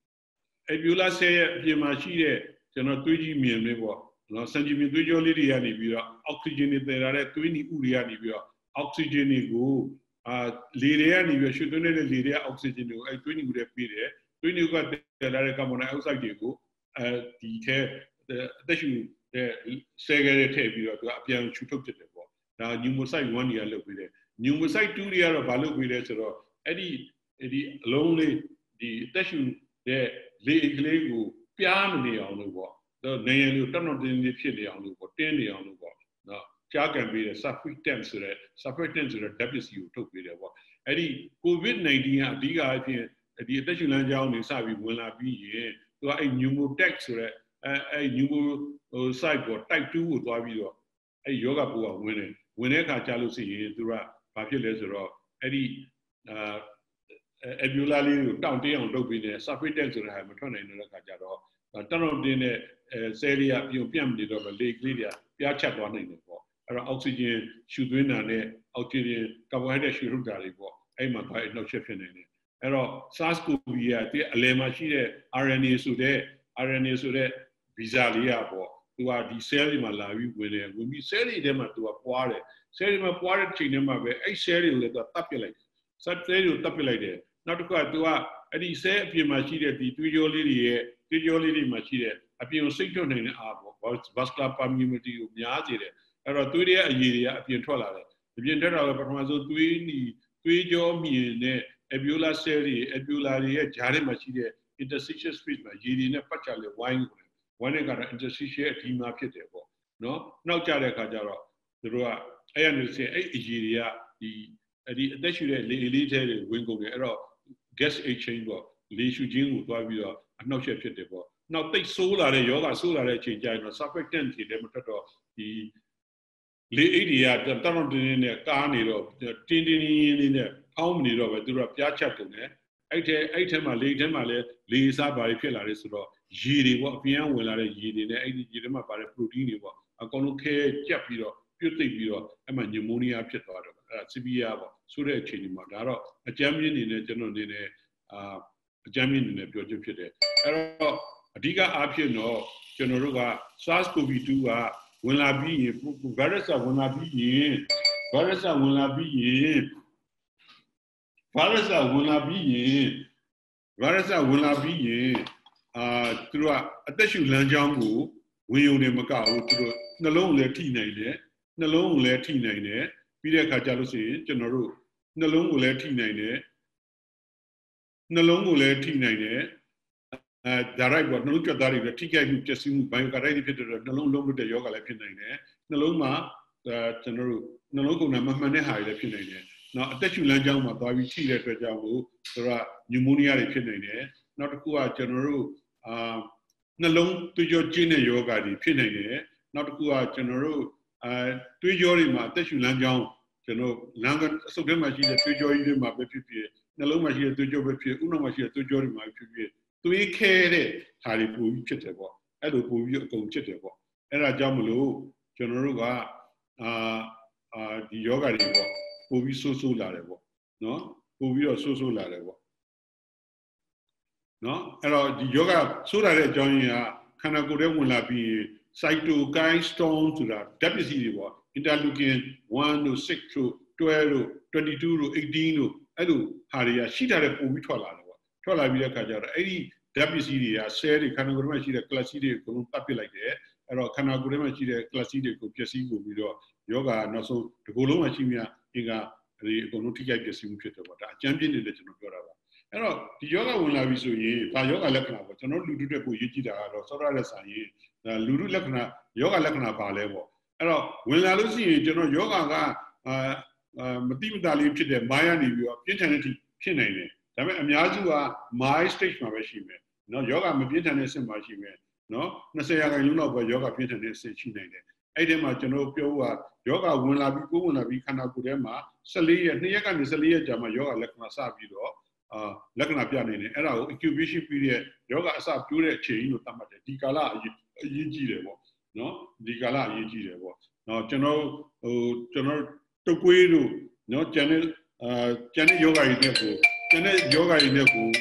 alveolar cell ရဲ့အပြင်မှာရှိတဲ့ကျွန်တော်သွေးကြီးမြင်လေးပေါ့နော်စံကြီးမြင်သွေးကြောလေးတွေကနေပြီးတော့ oxygen တွေတည်ထားတဲ့သွေးနီဥတွေကနေပြီးတော့ oxygen တွေကိုလေတွေကနေပြီးရွှေသွင်းတဲ့လေတွေက oxygen တွေကိုအဲ့သွေးနီဥတွေပေးတယ်သွေးနီဥကတည်လာတဲ့ carbon dioxide တွေကိုဒီထဲအသက်ရှူတဲ့ဆဲကလေးထည့်ပြီးတော့သူကအပြန်ရှူထုတ်ဖြစ်တယ်ပေါ့ဒါ pneumocyte 1တွေကလုပ်ပြီးတယ် pneumocyte 2တွေကတော့ဘာလုပ်ပြီးလဲဆိုတော့အဲ့ဒီအလုံးလေးဒီအသက်ရှူတဲ့လေကလေးကိုပြားမနေအောင်လို့ပေါ့နေရလို့တက်တော့တင်းဖြစ်နေအောင်လို့ပေါ့တင်းနေအောင်လို့ပေါ့နော်ကြားကန်ပြီးတဲ့ surfactant ဆိုတဲ့ WC ကိုထုတ်ပေးတယ်ပေါ့အဲ့ဒီ COVID-19 ကအဓိကအဖြစ်ဒီအသက်ရှူလမ်းကြောင်းတွေစပြီးဝင်လာပြီးရင်သူကအဲ့ pneumotech ဆိုတဲ့အဲ့ pneumocyte ပေါ့ type 2ကိုသွားပြီးတော့အဲ့ယောဂပိုးကဝင်တဲ့အခါကြာလို့ရှိရင်သူကဘာဖြစ်လဲဆိုတော့အဲ့ဒီalveolar လေးကိုတောင့်တင်းအောင်လုပ်ပြီးတဲ့ surfactant ဆိုတဲ့ဟာမထွက်နိုင်တဲ့အခါကျတော့တောင့်တင်းတဲ့ဆဲလေးကပြုံပြန့်နေတော့လေကလေးတွေကပြားချက်သွားနိုင်တယ်ပေါ့အဲ့တော့ oxygen ရှူသွင်းတာနဲ့ oxygen carbohydrate ရှူထုတ်တာတွေပေါ့အဲ့မှာသွားနှောက်ယှက်ဖြစ်နေတယ်အဲ့တော့ SARS-CoV ကအလယ်မှာရှိတဲ့ RNA ဆိုတဲ့ဗီဇာလေးကပေါ့သူကဒီ cell တွေမှာလာပြီးဝင်တယ်ဝင်ပြီး cell တွေထဲမှာသူကပွားတယ် cell တွေမှာပွားတဲ့ချိန်ထဲမှာပဲအဲ့ cell တွေကိုလည်းသူကတတ်ပစ်လိုက်တယ် cell တွေကိုတတ်ပစ်လိုက်တယ်နောက်တစ်ခါသူကအဲ့ဒီ cell အပြင်မှာရှိတဲ့ဒီသွေးကြောလေးတွေရဲ့သွေးကြောလေးတွေမှာရှိတဲ့အပြင်ကိုစိတ်ထွက်နိုင်တဲ့အားပေါ့ vascular permeability ကိုများစေတယ်အဲ့တော့သွေးတွေရဲ့အရည်တွေကအပြင်ထွက်လာတယ်အပြင်ထွက်လာတော့ပထမဆုံးသွေးကြောမြင်တဲ့ alveolar cell တွေ alveolar တွေရဲ့ဂျားထဲမှာရှိတဲ့ interstitial space မှာရည်တွေနဲ့ပတ်ချလဲဝိုင်းတဲ့ကတော့ interstitial edema ဖြစ်တယ်ပေါ့နော်နောက်ကျတဲ့အခါကျတော့သူတို့ကအဲ့ရနေစအဲ့အရည်တွေကဒီအသက်ရှူတဲ့လေလေးထဲတွေဝင်ကုန်တယ်အဲ့တော့ gas exchange ပေါ့လေရှူခြင်းကိုတွားပြီးတော့အနှောက်အယှက်ဖြစ်တယ်ပေါ့နောက်တိတ်ဆိုးလာတဲ့ယောဂဆိုးလာတဲ့အချိန်ကျရင်တော့ surfactant တွေလည်းမထွက်တော့ဒီလေအိတ်တွေကတတော်တင်းနဲ့ကားနေတော့တင်းလေးနဲ့အောင်းမနေတော့ပဲသူတို့ကပြားချက်ကုန်တယ်အဲ့ထဲမှာလေထဲမှာလည်းလေစားပါဖြစ်လာတယ်ဆိုတော့ရေတွေပေါ့အပြင်ဝင်လာတဲ့ရေတွေနဲ့အဲ့ဒီရေထဲမှာပါတဲ့ protein တွေပေါ့အကောင်လုံးခဲကြက်ပြီးတော့ပြုတ်သိပ်ပြီးတော့အဲ့မှာ pneumonia ဖြစ်သွားတော့အဲ့ဒါ severe ပေါ့ဆိုတဲ့အချိန်ဒီမှာဒါတော့အကြမ်းမြင့်နေနဲ့ကျွန်တော်နေနဲ့အကြမ်းမြင့်နေနဲ့ပြောချက်ဖြစ်တယ်အဲ့တော့အဓိကအားဖြင့်တော့ကျွန်တော်တို့က SARS-CoV-2 ကဝင်လာပြီးရင် virus ကဝင်လာပြီးရင်သူတို့ကအသက်ရှူလမ်းကြောင်းကိုဝင်ယုံနေမကဘူးသူတို့နှလုံးလည်းထိနိုင်တယ်ပြီးတဲ့အခါကျလို့ရှိရင်ကျွန်တော်တို့နှလုံးကိုလည်းထိနိုင်တယ်direct ပေါ့နှလုံးကြွက်သားတွေထိခိုက်မှုပျက်စီးမှု biocarditis ဖြစ်တဲ့နှလုံးလုံးလွတ်တဲ့ယောဂလည်းဖြစ်နိုင်တယ်နှလုံးမှာကျွန်တော်တို့နှလုံးကုန်တာမမှန်တဲ့ဟာတွေလည်းဖြစ်နိုင်တယ်နောက်အသက်ရှူလမ်းကြောင်းမှာသွားပြီးထိတဲ့အတွက်ကြောင့်မို့သူက pneumonia တွေဖြစ်နိုင်တယ်နောက်တစ်ခုကကျွန်တော်တို့နှလုံးသွေးကြောကျဉ်းတဲ့ယောဂတွေဖြစ်နိုင်တယ်နောက်တစ်ခုကကျွန်တော်တို့သွေးကြောတွေမှာအသက်ရှူလမ်းကြောင်းကျွန်တော်လမ်းကအဆုတ်ထဲမှာရှိတဲ့သွေးကြောကြီးတွေမှာပဲဖြစ်ဖြစ်နှလုံးမှာရှိတဲ့သွေးကြောပဲဖြစ်ဥနာမှာရှိတဲ့သွေးကြောတွေမှာဖြစ်ဖြစ်သွေးခဲတဲ့ဟာတွေပိုပြီးဖြစ်တယ်ပေါ့အဲ့လိုပိုပြီးအကုန်ဖြစ်တယ်ပေါ့အဲ့ဒါကြောင့်မလို့ကျွန်တော်တို့ကဒီယောဂတွေပေါ့ပိုပြီးဆိုးလာတယ်ပေါ့နော်ပိုပြီးတော့ဆိုးလာတယ်ပေါ့နော်အဲ့တော့ဒီယောဂဆိုးလာတဲ့အကြောင်းရင်းကခန္ဓာကိုယ်ထဲဝင်လာပြီး cytokine storm ဆိုတာဓာတ်ပစ္စည်းတွေပေါ့ interleukin 1တို့6တို့12တို့22တို့18တို့အဲ့လိုဟာတွေကရှိတာတဲ့ပိုပြီးထွက်လာတယ်ပေါ့ထွက်လာပြီးတဲ့အခါကျတော့အဲ့ဒီဓာတ်ပစ္စည်းတွေက cell တွေခန္ဓာကိုယ်ထဲမှာရှိတဲ့ class တွေအကုန်လုံးတပ်ပစ်လိုက်တယ်အဲ့တော့ခန္ဓာကိုယ်ထဲမှာရှိတဲ့ class တွေကိုပျက်စီးကုန်ပြီးတော့ယောဂနောက်ဆုံးဒီကိုယ်လုံးမှာရှိမြအင်္ဂါဒီအကုန်လုံးထိခိုက်ပျက်စီးမှုဖြစ်တယ်ပေါ့ဒါအကျမ်းပြင်းနေတယ်ကျွန်တော်ပြောတာပါအဲ့တော့ဒီယောဂဝင်လာပြီဆိုရင်ဒါယောဂလက္ခဏာပေါ့ကျွန်တော်လူထုတွေပိုရေးကြည့်တာကတော့စောရတဲ့ဆိုင်ရင်ဒါလူထုလက္ခဏာယောဂလက္ခဏာပါလဲပေါ့အဲ့တော့ဝင်လာလို့ရှိရင်ကျွန်တော်ယောဂကမတိမတာလေးဖြစ်တဲ့မိုင်းကနေပြီးတော့ပြင်းထန်တဲ့အထိဖြစ်နိုင်တယ်ဒါပေမဲ့အများစုက mild stage မှာပဲရှိမယ်နော်ယောဂမပြင်းထန်တဲ့အဆင့်မှာရှိမယ်နော်20%လောက်ပဲယောဂပြင်းထန်တဲ့အဆင့်ရှိနိုင်တယ်အဲ့ဒီမှာကျွန်တော်ပြောว่าယောဂဝင်လာပြီးဝင်လာပြီးခန္ဓာကိုယ်ထဲမှာ14ရက်2ရက်ကနေ14ရက်ကြာမှယောဂလက္ခဏာစပြီးတော့လက္ခဏာပြနေတယ်အဲ့ဒါကို incubation period ယောဂအစပြိုးတဲ့အချိန်လို့သတ်မှတ်တယ်ဒီကာလအရေးကြီးတယ်ပေါ့နော်ဒီကာလအရေးကြီးတယ်ပေါ့နော်ကျွန်တော်တုတ်ကွေးတို့နော်ကျန်တဲ့ယောဂတွေနဲ့ကိုကျန်တဲ့ယောဂတွေနဲ့ကို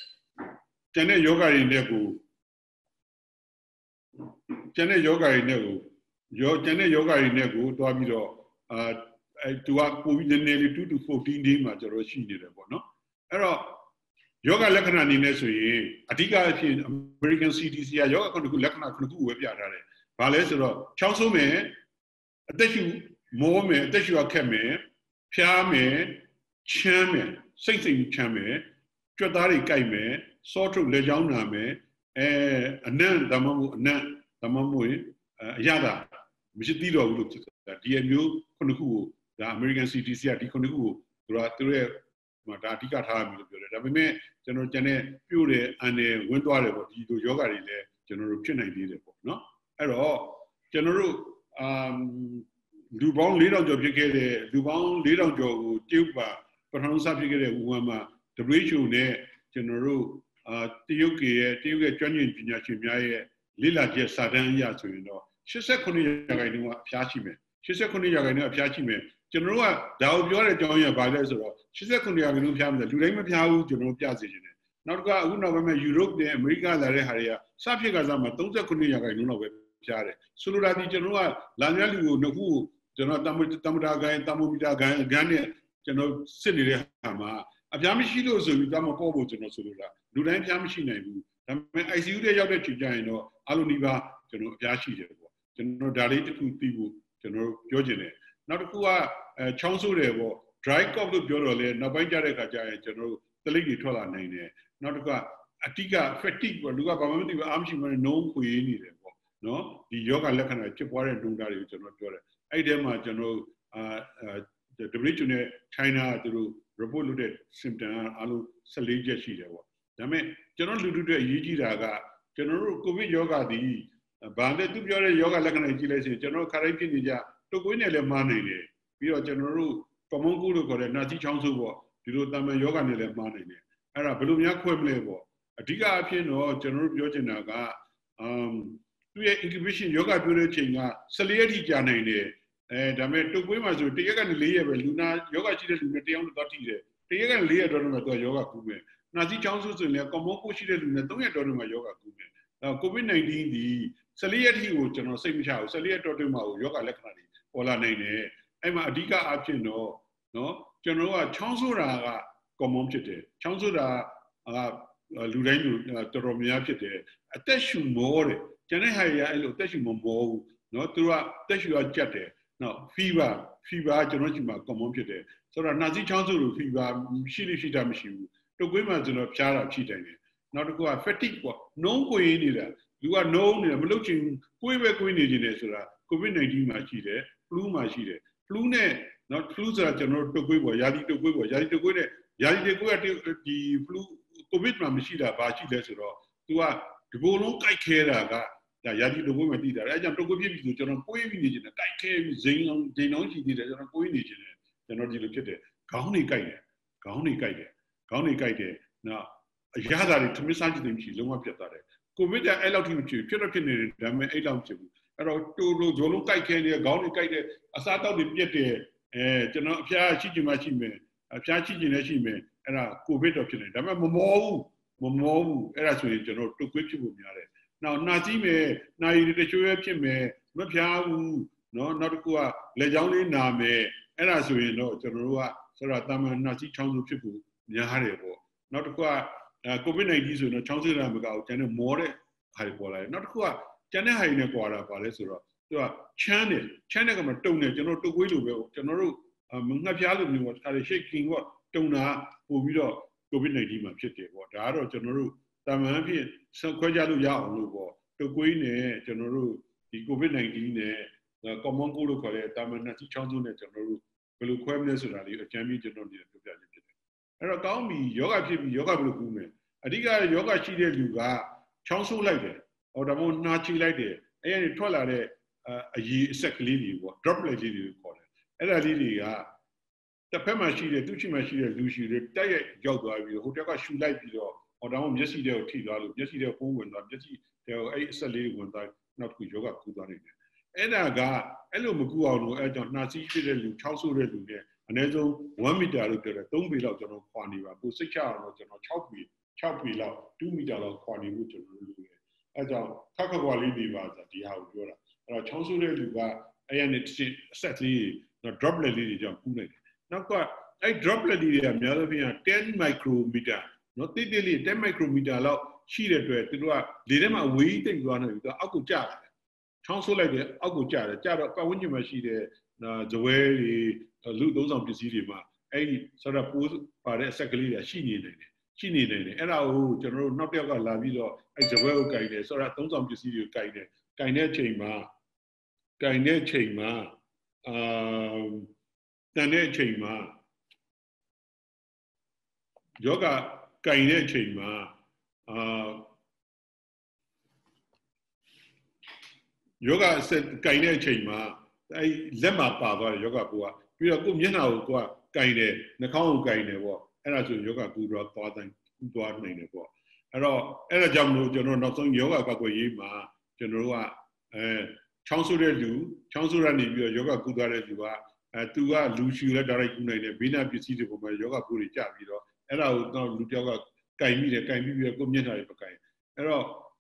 တွားပြီးတော့သူကပိုပြီးနည်းနည်းလေး2 to 14 day မှာကျွန်တော်ရှိနေတယ်ပေါ့နော်အဲ့တော့ယောဂလက္ခဏာအနေနဲ့ဆိုရင်အဓိကအဖြစ် American CDC ကယောဂခုလက္ခဏာခုဝယ်ပြထားတယ်။ဘာလဲဆိုတော့ချောင်းဆိုးမယ်အသက်ရှူမောမယ်အသက်ရှူခက်မယ်ဖျားမယ်ချမ်းမယ်စိတ်ချမ်းမယ်ကြွက်သားတွေကြိုက်မယ်စောထုတ်လက်ချောင်းနာမယ်အနံ့ဒါမှမဟုတ်အရသာမရှိသေးတော့ဘူးလို့ဖြစ်တာဒီအမျိုးခုနှစ်ခုကိုဒါ American CDC ကဒီခုနှစ်ခုကိုသူတို့ရဲ့ဒါအဓိကထားရမယ်လို့ပြောတယ်ဒါပေမဲ့ကျွန်တော်ကျန်တဲ့ပြို့တဲ့အန်တယ်ဝင်သွားတယ်ပေါ့ဒီလိုယောဂတွေလည်းကျွန်တော်တို့ဖြစ်နိုင်သေးတယ်ပေါ့နော်အဲ့တော့ကျွန်တော်တို့လူပေါင်း4000ကျော်ဖြစ်ခဲ့တဲ့လူပေါင်း4000ကျော်ကိုတရုတ်ပါပထမဆုံးဖြစ်ခဲ့တဲ့ဝူဟန်မှာ WHO နဲ့ကျွန်တော်တို့တရုတ်ရဲ့ကျွမ်းကျင်ပညာရှင်များရဲ့လေ့လာချက်စာတမ်းအရဆိုရင်တော့89%ကအဖျားရှိမယ်89%အဖျားရှိမယ်ကျွန်တော်တို့ကဒါကိုပြောတဲ့အကြောင်းရင်းကဘာလဲဆိုတော့89%ဖျားမယ်လူတိုင်းမဖျားဘူးကျွန်တော်တို့ပြစေချင်တယ်နောက်တစ်ခါအခုနောက်ပိုင်းမှာယူရိုပနဲ့အမေရိကလာတဲ့ဟာတွေကစဖြစ်ကစားမှာ39%လောက်ပဲပြတယ်ဆိုလိုတာဒီကျွန်တော်ကလာမြလူကိုနှစ်ခုကျွန်တော်တမတာဂိုင်းတမမီတာဂိုင်းနဲ့ကျွန်တော်စစ်နေတဲ့ဟာမှာအပြားမရှိလို့ဆိုပြီးတမပေါ့ဖို့ကျွန်တော်ဆိုလိုတာလူတိုင်းအပြားမရှိနိုင်ဘူးဒါပေမဲ့ ICU တွေရောက်တဲ့ချိန်ကျရင်တော့အလိုနီးပါးကျွန်တော်အပြားရှိတယ်ပေါ့ကျွန်တော်ဒါလေးတစ်ခုသိဖို့ကျွန်တော်ပြောချင်တယ်နောက်တစ်ခုကချောင်းဆိုးတယ်ပေါ့ dry cough လို့ပြောတော့လေနောက်ပိုင်းကျတဲ့အခါကျရင်ကျွန်တော်တလိပ်တွေထွက်လာနိုင်တယ်နောက်တစ်ခုကအတိက fatigue ပေါ့လူကဘာမှမသိဘူးအားမရှိမှနှုံးခွေနေတယ်ပေါ့နော်ဒီယောဂလက္ခဏာဖြစ်ပွားတဲ့နှုံးသားတွေကိုကျွန်တော်ပြောတယ်အဲ့ဒီထဲမှာကျွန်တော်WHO နဲ့ China သူတို့ report လုပ်တဲ့ symptom အားလုံး14ချက်ရှိတယ်ပေါ့ဒါပေမဲ့ကျွန်တော်လူတို့တွေအရေးကြီးတာကကျွန်တော်တို့ကိုဗစ်ယောဂသည်ဘာလဲသူပြောတဲ့ယောဂလက္ခဏာကြီးလိုက်ဆိုရင်ကျွန်တော်ခါတိုင်းဖြစ်နေကြတုပ်ကွေးနဲ့လည်းမာနိုင်တယ်ပြီးတော့ကျွန်တော်တို့ကမုန်းကူလို့ခေါ်တဲ့နာစီချောင်းဆိုးပေါ့ဒီလိုတာမန်ယောဂနဲ့လည်းမာနိုင်တယ်အဲ့ဒါဘယ်လိုများခွဲမလဲပေါ့အဓိကအဖြစ်တော့ကျွန်တော်တို့ပြောချင်တာကသူရဲ့ incubation ယောဂပြောတဲ့ချိန်က14ရက်ထိကြာနိုင်တယ်ဒါပေမဲ့တုပ်ကွေးမှာဆိုတရက်ကနေ4ရက်ပဲလူနာယောဂရှိတဲ့လူနဲ့တယောက်နဲ့တော့ထိတယ်တရက်ကနေ4ရက်တော့မှသူကယောဂကူးမယ်နာစီချောင်းဆိုးဆိုရင်လည်းကမုန်းကူရှိတဲ့လူနဲ့3ရက်တော့မှယောဂကူးမယ်COVID-19 ဒီ14ရက်ထိကိုကျွန်တော်စိတ်မချဘူး14ရက်တော့တွင်းမှာကိုယောဂလက္ခဏာတွေပေါ်လာနိုင်တယ်အဲ့မှာအဓိကအဖြစ်တော့နော်ကျွန်တော်ကချောင်းဆိုးတာက common ဖြစ်တယ်ချောင်းဆိုးတာကလူတိုင်းလူတော်တော်များဖြစ်တယ်အသက်ရှူမောတယ်ကျန်တဲ့ဟာရအဲ့လိုအသက်ရှူမမောဘူးနော်သူကအသက်ရှူကကြက်တယ်နော် fever ကျွန်တော်ဒီမှာ common ဖြစ်တယ်ဆိုတော့နှာစီးချောင်းဆိုးလို့ fever ရှိလို့ရှိတာမရှိဘူးတုပ်ကွေးမှာကျွန်တော်ဖျားတာဖြစ်တယ်နောက်တစ်ခုက fatigue ပေါ့နှုံးကိုရင်းနေတာလူကနှုံးနေတယ်မလုပ်ချင်ကိုယ်ပဲကိုယ်နေနေတယ်ဆိုတာ COVID-19 မှာရှိတယ် flu မှာရှိတယ် flu နဲ့နော် flu ဆိုတာကျွန်တော်တုပ်ကွေးပေါ့ယာတိတုပ်ကွေးပေါ့ယာတိတုပ်ကွေးနဲ့ယာတိတုပ်ကွေးကဒီ flu COVID မှာမရှိတာဘာရှိလဲဆိုတော့ तू ကဒီဘလုံးကြိုက်ခဲတာကဒါယာတိတုပ်ကွေးမှာတည်တာအဲအကြောင်းတုပ်ကွေးဖြစ်ပြီဆိုကျွန်တော်ကိုယ်ပြီးနေခြင်းနဲ့ကြိုက်ခဲပြီးဇိမ်အောင်ရှိသေးတယ်ကျွန်တော်ကိုယ်နေခြင်းနဲ့ကျွန်တော်ဒီလိုဖြစ်တယ်ခေါင်းတွေကြိုက်တယ်နော်အရသာတွေထမင်းစားကြည့်တယ်မရှိလုံးဝပြတ်သွားတယ်ကိုဗစ်ကအဲ့လောက်ထိမဖြစ်တော့ဖြစ်နေတယ်ဒါပေမဲ့အဲ့လောက်ဖြစ်ဘူးအဲ့တော့တူလို့ဂျိုလုံးကြိုက်ခဲနေခေါင်းတွေကြိုက်တယ်အစားတောက်တွေပြက်တယ်ကျွန်တော်အဖျားရှိချင်မှရှိမယ်အဖျားရှိချင်လည်းရှိမယ်အဲ့ဒါကိုဗစ်တော့ဖြစ်နေဒါပေမဲ့မမောဘူးအဲ့ဒါဆိုရင်ကျွန်တော်တုပ်ကွေးဖြစ်ဖို့များတယ်နောက်နှာကြီးမယ်နှာရည်တချို့ရဖြစ်မယ်မဖျားဘူးနော်နောက်တစ်ခုကလက်ချောင်းလေးနာမယ်အဲ့ဒါဆိုရင်တော့ကျွန်တော်တို့ကဆိုတော့တာမန်နှာကြီးချောင်းဆိုဖြစ်ဖို့များတယ်ပေါ့နောက်တစ်ခုကCOVID-19 ဆိုတော့ချောင်းဆိုးတာမကောက်ကျန်တဲ့မောတဲ့ဟာတွေပေါ်လာတယ်နောက်တစ်ခုကကျန်တဲ့ဟာတွေနဲ့ကွာတာပါလဲဆိုတော့သူကချမ်းတယ်ကမှတုံတယ်ကျွန်တော်တုပ်ကွေးလိုပဲကျွန်တော်တို့ငှက်ဖျားလိုမျိုးပေါ့ဒါတွေ shaking ပေါ့တုံတာပို့ပြီးတော့ COVID-19 မှာဖြစ်တယ်ပေါ့ဒါကတော့ကျွန်တော်တို့တာမန်အဖြစ်ခွဲခြားလို့ရအောင်လို့ပေါ့တုပ်ကွေးနဲ့ကျွန်တော်တို့ဒီ COVID-19 နဲ့ common cold လို့ခေါ်တဲ့တာမန်နှာချောင်းဆိုးနဲ့ကျွန်တော်တို့ဘယ်လိုခွဲမလဲဆိုတာလေးအကြံပြုကျွန်တော်ဒီလိုပြောပြခြင်းဖြစ်တယ်အဲ့တော့ကောင်းပြီယောဂဖြစ်ပြီးယောဂဘယ်လိုကူးမလဲအဓိကယောဂရှိတဲ့လူကချောင်းဆိုးလိုက်တယ်ဟောဒါမှမဟုတ်နှာချီလိုက်တယ်အဲ့ဒီထွက်လာတဲ့အရည်အဆက်ကလေးတွေပေါ့ droplet လေးတွေခေါ်တယ်အဲ့ဒါလေးတွေကတစ်ဖက်မှာရှိတဲ့သူ့ရှိမှရှိတဲ့လူရှိတွေတက်ရိုက်ရောက်သွားပြီးဟိုတက်ကရှူလိုက်ပြီးတော့ဟောဒါမှမျက်စိတွေကိုထိသွားလို့မျက်စိတွေကိုပုံးဝင်သွားမျက်စိတွေကိုအဲ့အဆက်လေးတွေဝင်သွားနောက်တစ်ခုယောဂကူးသွားနေတယ်အဲ့ဒါကအဲ့လိုမကူအောင်လို့အဲ့ကြောင့်နှာစီးဖြစ်တဲ့လူချောင်းဆိုးတဲ့လူနဲ့အနည်းဆုံး1မီတာလို့ပြောတယ်3ပေလောက်ကျွန်တော်ခွာနေပါကိုစိတ်ချအောင်တော့ကျွန်တော်6ပေလောက်2မီတာလောက်ခွာနေဖို့ကျွန်တော်လုပ်ရတယ်အဲကြောင့်ခက်ခက်ခွာလေးနေပါဆိုဒီဟာကိုပြောတာအဲ့တော့ချောင်းဆိုးတဲ့လူကအဲ့ရနဲ့အဆက်လေးတော့ droplet လေးတွေကြောင့်ကူးနေတယ်နောက်ကအဲ့ droplet တွေကအများဆုံးပြင်10 micrometer နော်တိတိလေး10 micrometer လောက်ရှိတဲ့အတွက်သူတို့ကလေထဲမှာဝေးတိတ်သွားနေပြီသူအောက်ကိုကျလာတယ်ချောင်းဆိုးလိုက်တယ်အောက်ကိုကျတယ်ကျတော့ပတ်ဝန်းကျင်မှာရှိတဲ့ဇဝဲတွေလူသုံးဆောင်ပစ္စည်းတွေမှာအဲ့ဒီဆိုတော့ပိုးပါတဲ့အဆက်ကလေးတွေရှိနေတယ်အဲ့ဒါကိုကျွန်တော်တို့နောက်တစ်ယောက်ကလာပြီးတော့အဲ့ဇဝဲကိုကင်တယ်ဆိုတော့သုံးဆောင်ပစ္စည်းတွေကိုကင်တယ်ကင်တဲ့အချိန်မှာတန်တဲ့အချိန်မှာယောဂကင်တဲ့အချိန်မှာယောဂဆက်ကင်တဲ့အချိန်မှာအဲ့လက်မှာပါသွားတယ်ယောဂပူကပြီးတော့ကိုမျက်နှာကိုကိုကင်တယ်နှာခေါင်းကိုကင်တယ်ပေါ့အဲ့ဒါဆိုယောဂကူတော့သွားနိုင်တယ်ပေါ့အဲ့တော့အဲ့ဒါကြောင့်မလို့ကျွန်တော်နောက်ဆုံးယောဂကောက်ွယ်ရေးမှာကျွန်တော်တို့ကချောင်းဆိုးတဲ့လူချောင်းဆိုးရနေပြီးတော့ယောဂကူသွားတဲ့လူကသူကလူရှူလဲဒါရိုက်ကူနိုင်တယ်ဘေးနာပစ္စည်းတွေပေါ်မှာယောဂကူတွေကြပြီးတော့အဲ့ဒါကိုတော့လူတယောက်ကကင်ပြီးပြီးတော့ကိုမျက်နှာတွေပကင်အဲ့တော့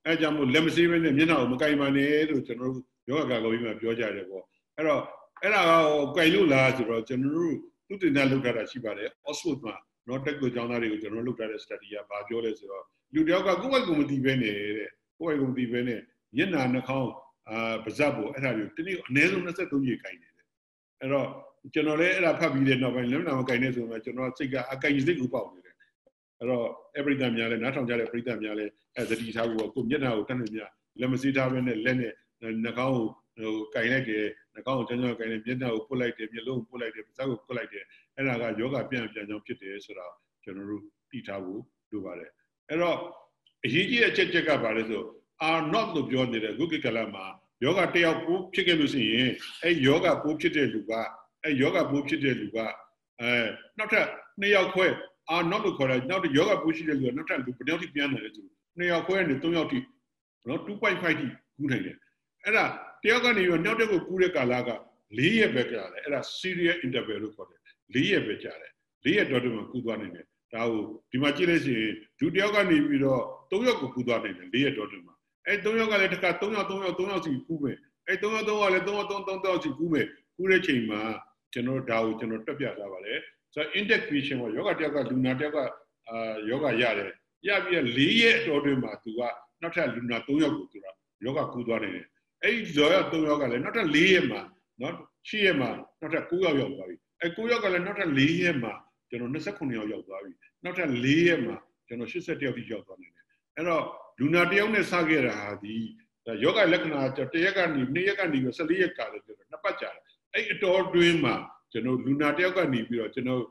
အဲကြောင့်မို့လက်မစေးပဲနဲ့မျက်နှာကိုမကင်ပါနဲ့လို့ကျွန်တော်တို့ယောဂကာကောပြီးမှပြောကြတယ်ပေါ့အဲ့တော့အဲ့ဒါကကြိုင်လို့လားဆိုတော့ကျွန်တော်တို့သူတင်တဲ့လောက်ထားတာရှိပါတယ် Oxford မှာနော်တက်ကိုကျောင်းသားတွေကိုကျွန်တော်လုပ်ထားတဲ့ study ကဘာပြောလဲဆိုတော့လူတယောက်ကကိုယ့်ဘက်ကိုမတည်ပဲနဲ့တဲ့ကိုယ့်ဘက်ကိုမတည်ပဲနဲ့မျက်နှာနှာခေါင်းပါးစပ်ပေါ်အဲ့ဒါတွေတနည်းအနည်းဆုံး23ရေခိုင်နေတယ်အဲ့တော့ကျွန်တော်လည်းအဲ့ဒါဖတ်ပြီးတဲ့နောက်ပိုင်းလက်မနာမကိုင်နေဆိုမှကျွန်တော်စိတ်ကအကင်စိတ်ကိုပေါက်နေတယ်အဲ့တော့အပရိသတ်များလည်းနားထောင်ကြတဲ့ပရိသတ်များလည်းအဲသတိထားဖို့ကိုမျက်နှာကိုတန်းနေမြလက်မစည်းထားပဲနဲ့လက်နဲ့နှာခေါင်းကိုကင်လိုက်တယ်နှာခေါင်းကိုကျန်းကျန်းကင်တယ်မျက်နှာကိုပုတ်လိုက်တယ်မျက်လုံးကိုပုတ်လိုက်တယ်ပါးစပ်ကိုပုတ်လိုက်တယ်အဲ့ဒါကယောဂပြန်ကြောင်းဖြစ်တယ်ဆိုတာကျွန်တော်တို့သိထားဖို့လိုပါတယ်အဲ့တော့အရေးကြီးတဲ့အချက်ကဘာလဲဆို are not လို့ပြောနေတဲ့ခုကိကလာမှာယောဂတယောက်ပိုးဖြစ်ခဲ့လို့ရှိရင်အဲ့ယောဂပိုးဖြစ်တဲ့လူကအဲ့ယောဂပိုးဖြစ်တဲ့လူကနောက်ထပ်2ယောက်ခွဲ are not လို့ခေါ်တယ်နောက်ယောဂပိုးရှိတဲ့လူကနောက်ထပ်လူဘယ်နှယောက်ထိပြန်တယ်လဲဆို2ယောက်ခွဲနဲ့3ယောက်ထိနော် 2.5 ထိကူးနိုင်တယ်အဲ့ဒါတယောက်ကနေရောနောက်တစ်ခုကူးတဲ့ကာလက4ရက်ပဲကြာတယ်အဲ့ဒါ serial interval လို့ခေါ်တယ်4ရက်ပဲကြာတယ်4ရက်တော့မှကူးသွားနိုင်တယ်ဒါကိုဒီမှာကြည့်လိုက်ရင်ဒုတယောက်ကနေပြီးတော့3ယောက်ကိုကူးသွားနိုင်တယ်4ရက်တော့မှအဲ့3ယောက်ကလည်းတစ်ခါ3ယောက်စီကူးမယ်အဲ့3ယောက်ကလည်း3ယောက်စီကူးမယ်ကူးတဲ့ချိန်မှာကျွန်တော်ဒါကိုကျွန်တော်တက်ပြထားပါတယ်ဆိုတော့ integration ပေါ့ယောဂတယောက်ကလူနာတယောက်ကယောဂရတယ်ရပြီး4ရက်တော့မှသူကနောက်ထပ်လူနာ3ယောက်ကိုသူကယောဂကူးသွားနိုင်တယ်အဲ့ဒီယောဂ3ယောက်ကလည်းနောက်ထပ်4ရက်မှာနော်10ရက်မှာနောက်ထပ်9ယောက်ရောက်သွားပြီအဲ့9ယောက်ကလည်းနောက်ထပ်4ရက်မှာကျွန်တော်29ယောက်ရောက်သွားပြီနောက်ထပ်4ရက်မှာကျွန်တော်81ယောက်ထိရောက်သွားနိုင်တယ်အဲ့တော့လူနာတယောက်နဲ့စခဲ့တာဟာဒီယောဂလက္ခဏာတရက်ကနေ2ရက်ကနေ14ရက်ကာလပြောတော့နှစ်ပတ်ကြာတယ်အဲ့အတော်တွင်းမှာကျွန်တော်လူနာတယောက်ကနေပြီးတော့ကျွန်တော်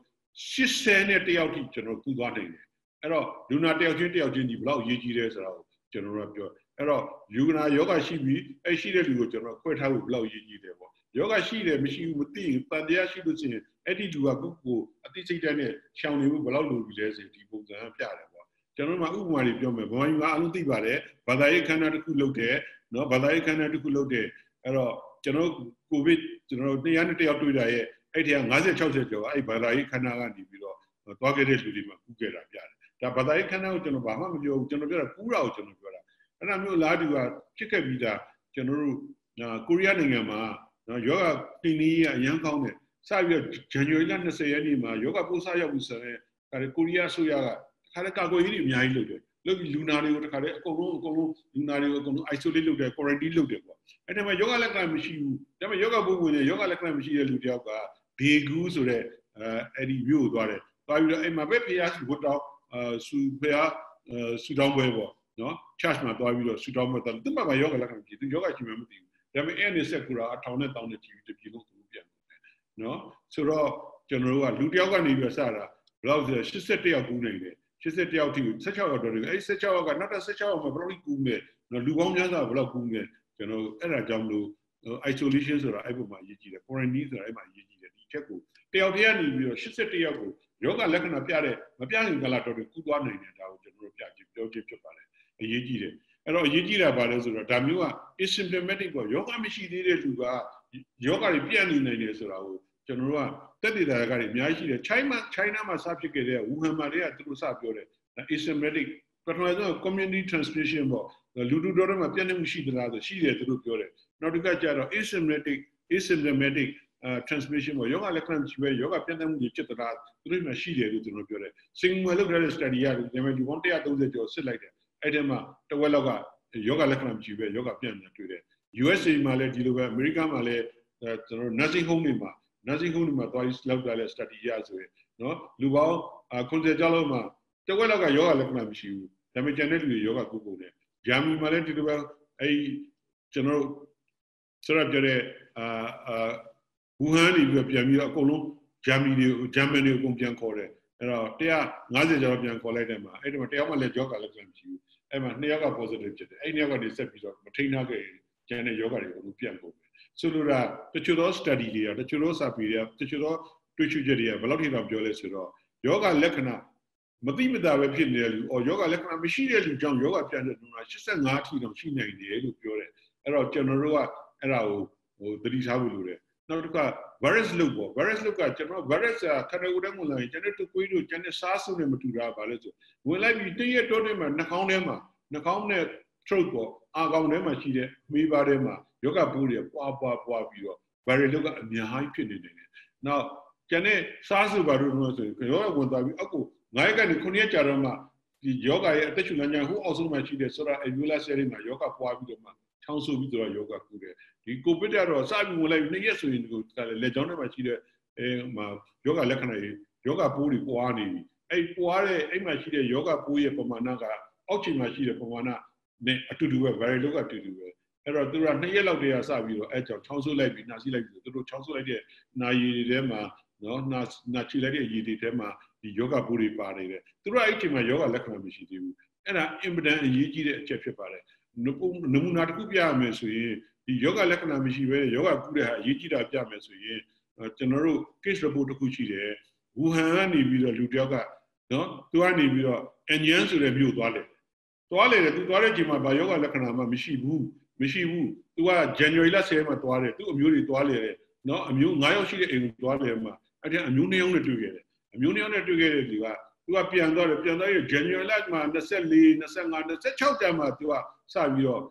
80နဲ့တယောက်ထိကျွန်တော်ကူးသွားနိုင်တယ်အဲ့တော့လူနာတယောက်ချင်းဒီဘလောက်ရေးကြည့်ရဲဆိုတာကိုကျွန်တော်တို့ပြောအဲ့တော့ယူနာယောဂရှိပြီးအဲ့ရှိတဲ့လူကိုကျွန်တော်ခွဲထားဖို့ဘလောက်ရေးကြည့်တယ်ပေါ့ယောဂရှိတယ်မရှိဘူးမသိဘူးတန်တရားရှိလို့ရှိရင်အဲ့ဒီလူကကိုအသိစိတ်ဓာတ်နဲ့ရှောင်နေဖို့ဘလောက်လိုပြီလဲဆိုဒီပုံစံပြတယ်ပေါ့ကျွန်တော်မှဥပမာတွေပြောမယ်ဘဝကြီးကအလုံးသိပါတယ်ဘာသာရေးခန္ဓာတစ်ခုလုပ်တယ်နော်ဘာသာရေးခန္ဓာတစ်ခုလုပ်တယ်အဲ့တော့ကျွန်တော်ကိုဗစ်ကျွန်တော်တရားနဲ့တရားတွေ့တာရဲ့အဲ့ဒီက50 60ကျော်အဲ့ဘာသာရေးခန္ဓာကနေပြီးတော့သွားခဲ့တဲ့လူတွေမှာကူးခဲ့တာပြတယ်ဒါဘာသာရေးခန္ဓာကိုကျွန်တော်ဘာမှမပြောဘူးကျွန်တော်ပြောတာကူးတာကိုကျွန်တော်ပြောတာအဲ့ဒါမျိုးလားဒီကဖြစ်ခဲ့ပြီးသားကျွန်တော်တို့ကိုရီးယားနိုင်ငံမှာနော်ယောဂတင်နည်းအရန်ကောင်းတယ်စပြီးတော့ဇန်နဝါရီလ20ရက်နေ့မှာယောဂပိုးစားရောက်ပြီဆိုရင်ကိုရီးယားအစိုးရကတခါတည်းကာကွယ်ရေးတွေအများကြီးလုပ်တယ်လုပ်ပြီးလူနာတွေကိုတခါတည်းအကုန်လုံးလူနာတွေကိုအကုန်လုံး isolate လုပ်တယ် quarantine လုပ်တယ်ပေါ့အဲ့ဒါမှယောဂလက္ခဏာမရှိဘူးဒါပေမဲ့ယောဂပိုးဝင်တယ်ယောဂလက္ခဏာမရှိတဲ့လူတယောက်ကဒေဂူးဆိုတဲ့အဲ့ဒီမြို့ကိုသွားတယ်သွားပြီးတော့အဲ့မှာပဲဖျားဝတ်တော့ဖျားဆူတောင်းပွဲပေါ့နော် church မှာသွားပြီးတော့ဆူတောင်းပွဲတော့သူ့မှာယောဂလက္ခဏာမရှိသူယောဂရှိမှမသိဘူးဒါပေမဲ့အဲ့ဒီဆက်ကူတာအထောင်နဲ့တောင်းနဲ့ကြည့်ပြီးတပြေလုံးသူပြန်နော်ဆိုတော့ကျွန်တော်တို့ကလူတယောက်ကနေပြီးစတာဘယ်လောက်ဆို81ယောက်ကူးနေတယ်81ယောက်ထိ16ယောက်တော့တယ်အဲ့16ယောက်ကနောက်တော့16ယောက်မှာဘယ်လောက်ကူးနေနော်လူပေါင်းများစွာဘယ်လောက်ကူးနေကျွန်တော်အဲ့ဒါကြောင့်မလို့ isolation ဆိုတာအဲ့ပုံမှာရေးကြည့်တယ် quarantine ဆိုတာအဲ့မှာရေးကြည့်တယ်ဒီချက်ကိုတယောက်တည်းကနေပြီးတော့81ယောက်ကိုယောဂလက္ခဏာပြတဲ့မပြရင်ကလာတော့ကူးသွားနိုင်တယ်ဒါကိုကျွန်တော်တို့ပြကြည့်ပြောကြည့်ဖြစ်ပါတယ်အရေးကြီးတယ်အဲ့တော့အရေးကြီးတာပါလဲဆိုတော့ဒါမျိုးက asymptomatic ပေါ့ယောဂမရှိသေးတဲ့လူကယောဂတွေပြန့်နေနိုင်တယ်ဆိုတာကိုကျွန်တော်တို့ကတက်တည်တာကတွေအများကြီးရှိတယ် China မှာစဖြစ်ခဲ့တဲ့ဝူဟန်မှာတည်းကသူတို့စပြောတယ် asymptomatic ပထမဆုံး community transmission ပေါ့လူတို့တော့မှပြန့်နေမှုရှိသလားဆိုရှိတယ်သူတို့ပြောတယ်နောက်တစ်ခါကျတော့ asymptomatic transmission ပေါ့ယောဂလက္ခဏာမရှိဘဲယောဂပြန့်နှံ့မှုတွေဖြစ်သလားသူတို့မှရှိတယ်လို့ကျွန်တော်ပြောတယ်စင်ကာပူလောက်ထားတဲ့ study ရတယ်ဒါပေမဲ့ဒီ130ကျော်စစ်လိုက်တယ်အဲ့ဒီမှာတဝက်လောက်ကယောဂလက္ခဏာမရှိဘဲယောဂပြန့်နေတွေ့တယ် USA မှာလည်းဒီလိုပဲအမေရိကန်မှာလည်းကျွန်တော် nursing home တွေမှာသွားပြီးလောက်ထားတဲ့ study ရဆိုရင်နော်လူပေါင်း90ကျော်လောက်မှာတဝက်လောက်ကယောဂလက္ခဏာမရှိဘူးဒါပေမဲ့ကျန်တဲ့လူတွေယောဂကုပုံတယ်ဂျာမနီမှာလည်းဒီလိုပဲအဲ့ကျွန်တော်ဆိုရပြတဲ့ဝူဟန်နေပြီးပြန်ပြီးတော့အကုန်လုံးဂျာမန်တွေကိုအကုန်ပြန်ခေါ်တယ်အဲ့တော့150ကျော်ပြန်ခေါ်လိုက်တယ်မှာအဲ့ဒီမှာတယောက်မှလည်းယောဂလက္ခဏာမရှိဘူးအဲ့မှာ2ယောက်က positive ဖြစ်တယ်အဲ့2ယောက်ကနေဆက်ပြီးတော့မထိန်းထားခဲ့ကျန်တဲ့ယောဂတွေအကုန်လုံးပြန်ကုန်တယ်ဆိုလိုတာတချို့သော study တွေကတချို့သော survey တွေကတချို့သောတွေ့ရှိချက်တွေကဘယ်လောက်ထိတော့ပြောလဲဆိုတော့ယောဂလက္ခဏာမသိမသာပဲဖြစ်နေတဲ့လူယောဂလက္ခဏာမရှိတဲ့လူကြောင့်ယောဂပြန်တဲ့လူက85အထိတော့ရှိနိုင်တယ်လို့ပြောတယ်အဲ့တော့ကျွန်တော်တို့ကအဲ့ဒါကိုသတိထားဖို့လိုတယ်နောက်တစ်ခါ virus လို့ပေါ့ virus လို့ကကျွန်တော် virus ကခန္ဓာကိုယ်ထဲမှာလာရင်ကျွန်တော်တို့ကိုယ်တို့ကျွန်တော်စားစုနဲ့မတူတာပါလဲဆိုဝင်လိုက်ပြီးတည့်ရတော့တယ်မှာနှာခေါင်းနဲ့ throat ပေါ်အာကောင်ထဲမှာရှိတဲ့မိဘထဲမှာယောဂပိုးတွေပွားပြီးတော့ viral ကအများကြီးဖြစ်နေတယ်။နောက်ကျန်တဲ့ SARS ဘာလို့လဲဆိုရင်ယောဂဝင်သွားပြီးအခု9ရက်ကနေ9ရက်ကြာတော့မှဒီယောဂရဲ့အသက်ရှူလမ်းကြောင်းဟိုအောက်ဆုံးမှာရှိတဲ့ဆိုတော့ alveolar cell တွေမှာယောဂပွားပြီးတော့မှချောင်းဆိုးပြီးတော့ယောဂကူတယ်။ဒီကိုဗစ်ကတော့စပြီးဝင်လိုက်2ရက်ဆိုရင်ဒီလက်ကြောင်းထဲမှာရှိတဲ့မှာယောဂလက္ခဏာတွေယောဂပိုးတွေပွားနေပြီ။အဲ့ပွားတဲ့အဲ့မှာရှိတဲ့ယောဂပိုးရဲ့ပမာဏကအောက်ခြေမှာရှိတဲ့ပမာဏနဲ့အတူတူပဲ viral ကအတူတူပဲအဲ့တော့သူက2ရက်လောက်တည်းကစပြီးတော့အဲ့ကြောင့်ချောင်းဆိုးလိုက်ပြီးနှာစီးလိုက်ပြီးသူတို့ချောင်းဆိုးလိုက်တဲ့နာရည်တွေထဲမှာနော်နှာချီလိုက်တဲ့ရည်တွေထဲမှာဒီယောဂပိုးတွေပါနေတယ်သူတို့အဲ့ဒီမှာယောဂလက္ခဏာမရှိသေးဘူးအဲ့ဒါအင်ပဒန်အရေးကြီးတဲ့အချက်ဖြစ်ပါတယ်နမူနာတစ်ခုပြရမယ်ဆိုရင်ဒီယောဂလက္ခဏာမရှိဘဲယောဂကူးတဲ့ဟာအရေးကြီးတာပြမယ်ဆိုရင်ကျွန်တော်တို့ case report တစ်ခုရှိတယ်ဝူဟန်ကနေပြီးတော့လူတယောက်ကနော်သူကနေပြီးတော့အញ្ញမ်းဆိုတဲ့မြို့သွားတယ်သူသွားတဲ့အချိန်မှာဘာယောဂလက္ခဏာမှမရှိဘူး သူက January လ10ရက်မှာသွားတယ်သူအမျိုးတွေသွားလေတယ်နော်အမျိုး9ယောက်ရှိတဲ့အိမ်ကိုသွားတယ်မှာအဲ့ဒီအမျိုး2ယောက်နဲ့တွေ့ခဲ့တယ်အမျိုး2ယောက်နဲ့တွေ့ခဲ့တဲ့သူကပြန်သွားတယ်January လမှာ24 25 26တန်းမှာသူကစပြီးတော့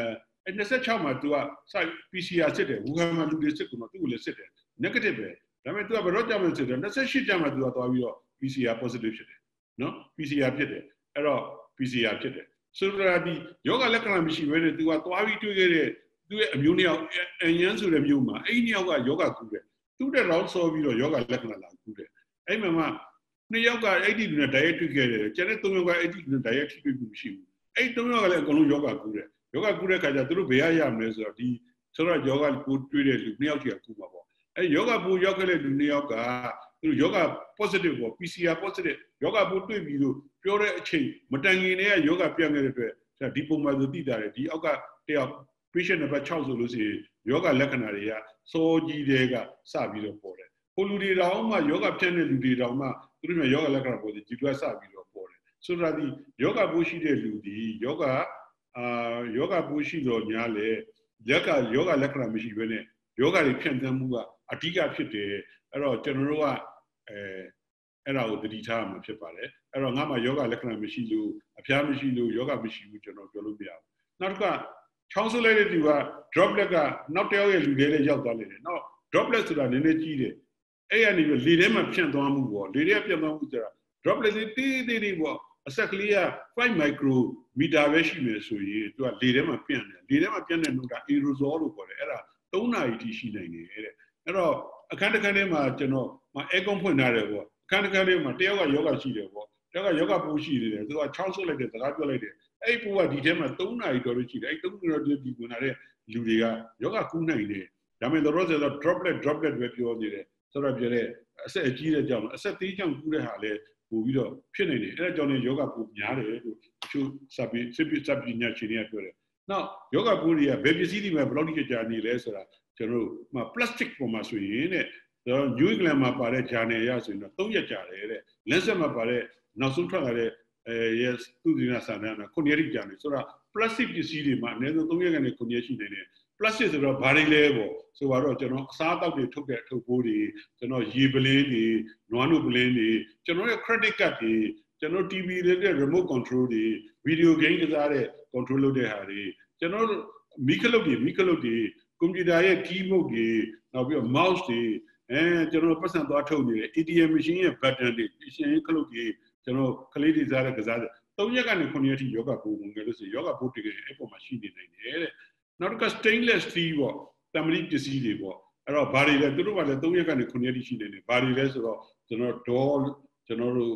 26မှာသူကစ PCR စစ်တယ်ဝူဟန်မှာလူတွေစစ်ကုန်တော့သူ့ကိုလည်းစစ်တယ် negative ပဲဒါပေမဲ့သူကဘယ်တော့ကြာမှစစ်တယ်28တန်းမှာသူကသွားပြီးတော့ PCR positive ဖြစ်တယ်နော် PCR ဖြစ်တယ်အဲ့တော့ PCR ဖြစ်တယ်ဆိုတော့ဒီယောဂလက္ခဏာမရှိဘဲနဲ့သူကသွားပြီးတွေ့ခဲ့တဲ့သူ့ရဲ့အမျိုးနှစ်ယောက်အញ្ញမ်းဆိုတဲ့မျိုးမှာအဲ့ဒီနှစ်ယောက်ကယောဂကူးတယ်သူ့တဲ့တော့ဆောပြီးတော့ယောဂလက္ခဏာလာကူးတယ်အဲ့မှာနှစ်ယောက်ကအဲ့ဒီလူနဲ့ diet တွေ့ခဲ့တယ်ကျန်တဲ့3ယောက်ကအဲ့ဒီလူနဲ့ diet ထိတွေ့မှုမရှိဘူးအဲ့3ယောက်ကလည်းအကုန်လုံးယောဂကူးတယ်ယောဂကူးတဲ့ခါကျသူတို့ဘယ်ရမလဲဆိုတော့ဒီဆိုတော့ယောဂကိုတွေ့တဲ့လူ2ယောက်ကြီးကကူးမှာပေါ့အဲ့ယောဂပိုးရောက်ခဲ့တဲ့လူ2ယောက်ကသူတို့ယောဂ positive ပေါ့ PCR positive ယောဂပိုးတွေ့ပြီးလို့ပြောတဲ့အချိန်မတိုင်ခင်တည်းကယောဂပြန့်ခဲ့တဲ့အတွက်ဒီပုံမှန်ဆိုသိတာတယ်ဒီအောက်ကတယောက် patient number 6ဆိုလို့ရှိရင်ယောဂလက္ခဏာတွေကစောကြီးတွေကစပြီးတော့ပေါ်တယ်ဟိုလူတွေတောင်မှယောဂပြန့်တဲ့လူတွေတောင်မှသူတို့မျိုးယောဂလက္ခဏာပေါ်တယ်ဒီတွဲစပြီးတော့ပေါ်တယ်ဆိုတော့ဒီယောဂပိုးရှိတဲ့လူဒီယောဂပိုးရှိတော့ညာလေယောဂလက္ခဏာမရှိဘဲနဲ့ယောဂတွေဖြန့်သန်းမှုကအဓိကဖြစ်တယ်အဲ့တော့ကျွန်တော်တို့ကအဲ့ဒါကိုတတိထားမှာဖြစ်ပါတယ်အဲ့တော့ငါမှယောဂလက္ခဏာမရှိလို့အဖျားမရှိလို့ယောဂမရှိဘူးကျွန်တော်ပြောလို့မရဘူးနောက်တစ်ခါချောင်းဆိုးလိုက်တဲ့သူက droplet ကနောက်တစ်ယောက်ရဲ့လူတွေလည်းရောက်သွားနေတယ်နောက် droplet ဆိုတာနည်းနည်းကြီးတယ်အဲ့ရနေပြီးလေထဲမှာဖြန့်သွားမှုပေါ့လေထဲဖြန့်သွားမှုဆိုတာ droplet တေးပေါ့အဆက်ကလေးက5 micrometer ပဲရှိမယ်ဆိုရင်သူကလေထဲမှာပြန့်တယ်လေထဲမှာပြန့်တဲ့နှုတ်က aerosol လို့ခေါ်တယ်အဲ့ဒါ3နာရီထိရှိနိုင်တယ်တဲ့အဲ့တော့အခန်းတစ်ခန်းထဲမှာကျွန်တော်aircon ဖွင့်ထားတယ်ပေါ့အခန်းတစ်ခန်းထဲမှာတယောက်ကယောဂရှိတယ်ပေါ့တယောက်ကယောဂပိုးရှိနေတယ်သူကချောင်းဆုပ်လိုက်တယ်စကားပြောလိုက်တယ်အဲ့ပိုးကဒီထဲမှာ3နာရီတော်တော်ရှိတယ်အဲ့3နာရီတော်ဒီဝင်လာတဲ့လူတွေကယောဂကူးနိုင်တယ်ဒါပေမဲ့တော့ဆိုတော့ droplet ပဲပြောနေတယ်ဆိုတော့ပြောတဲ့အဆက်အကြီးတဲ့ကြောင့်အဆက်သေးကြောင့်ကူးတဲ့ဟာလဲပို့ပြီးတော့ဖြစ်နေတယ်အဲ့ဒါကြောင့်လည်းယောဂပိုးများတယ်လို့တချို့စပညာရှင်တွေကပြောတယ်နောက်ယောဂပိုးတွေကဘယ်ပစ္စည်းတွေမှာဘယ်လောက်ကြာနေလဲဆိုတာကျွန်တော်တို့plastic ပေါ်မှာဆိုရင်တဲ့New England မှာပါတဲ့ journal ရဆိုရင်တော့3ရက်ကြာတယ်တဲ့ Lancet မှာပါတဲ့နောက်ဆုံးထွက်လာတဲ့yes သူဒီနာစာတမ်းက9ရက်ကြာတယ်ဆိုတော့ plastic ပစ္စည်းတွေမှာအနည်းဆုံး3ရက်ကနေ9ရက်ရှိနေတယ် plastic ဆိုတော့ဘာတွေလဲပေါ့ဆိုတော့ကျွန်တော်အစားအသောက်တွေထုတ်တဲ့ထုတ်ပိုးတွေကျွန်တော်ရေပလင်းတွေနွားနို့ပလင်းတွေကျွန်တော်ရဲ့ credit card တွေကျွန်တော် TV တွေတဲ့ remote control တွေ video game ကစားတဲ့ control လုပ်တဲ့ဟာတွေကျွန်တော်မိခလုတ်တွေကွန်ပျူတာရဲ့ keyboard တွေနောက်ပြီးတော့ mouse တွေကျွန်တော်ပတ်စံသွားထုတ်နေတယ် ATM machine ရဲ့ button တွေရှင်ခလုတ်တွေကျွန်တော်ကလေးတွေစားတဲ့ကစားတဲ့3ရက်ကနေ9ရက်ထိယောဂပိုးဝင်ကြလို့ဆိုယောဂပိုးတကယ်အဲ့ပေါ်မှာရှိနေနိုင်တယ်တဲ့နောက်တစ်ခါ stainless steel ပေါ့တမရီပစ္စည်းတွေပေါ့အဲ့တော့ဘာတွေလဲသူတို့ကလည်း3ရက်ကနေ9ရက်ထိရှိနေတယ်ဘာတွေလဲဆိုတော့ကျွန်တော်တို့တ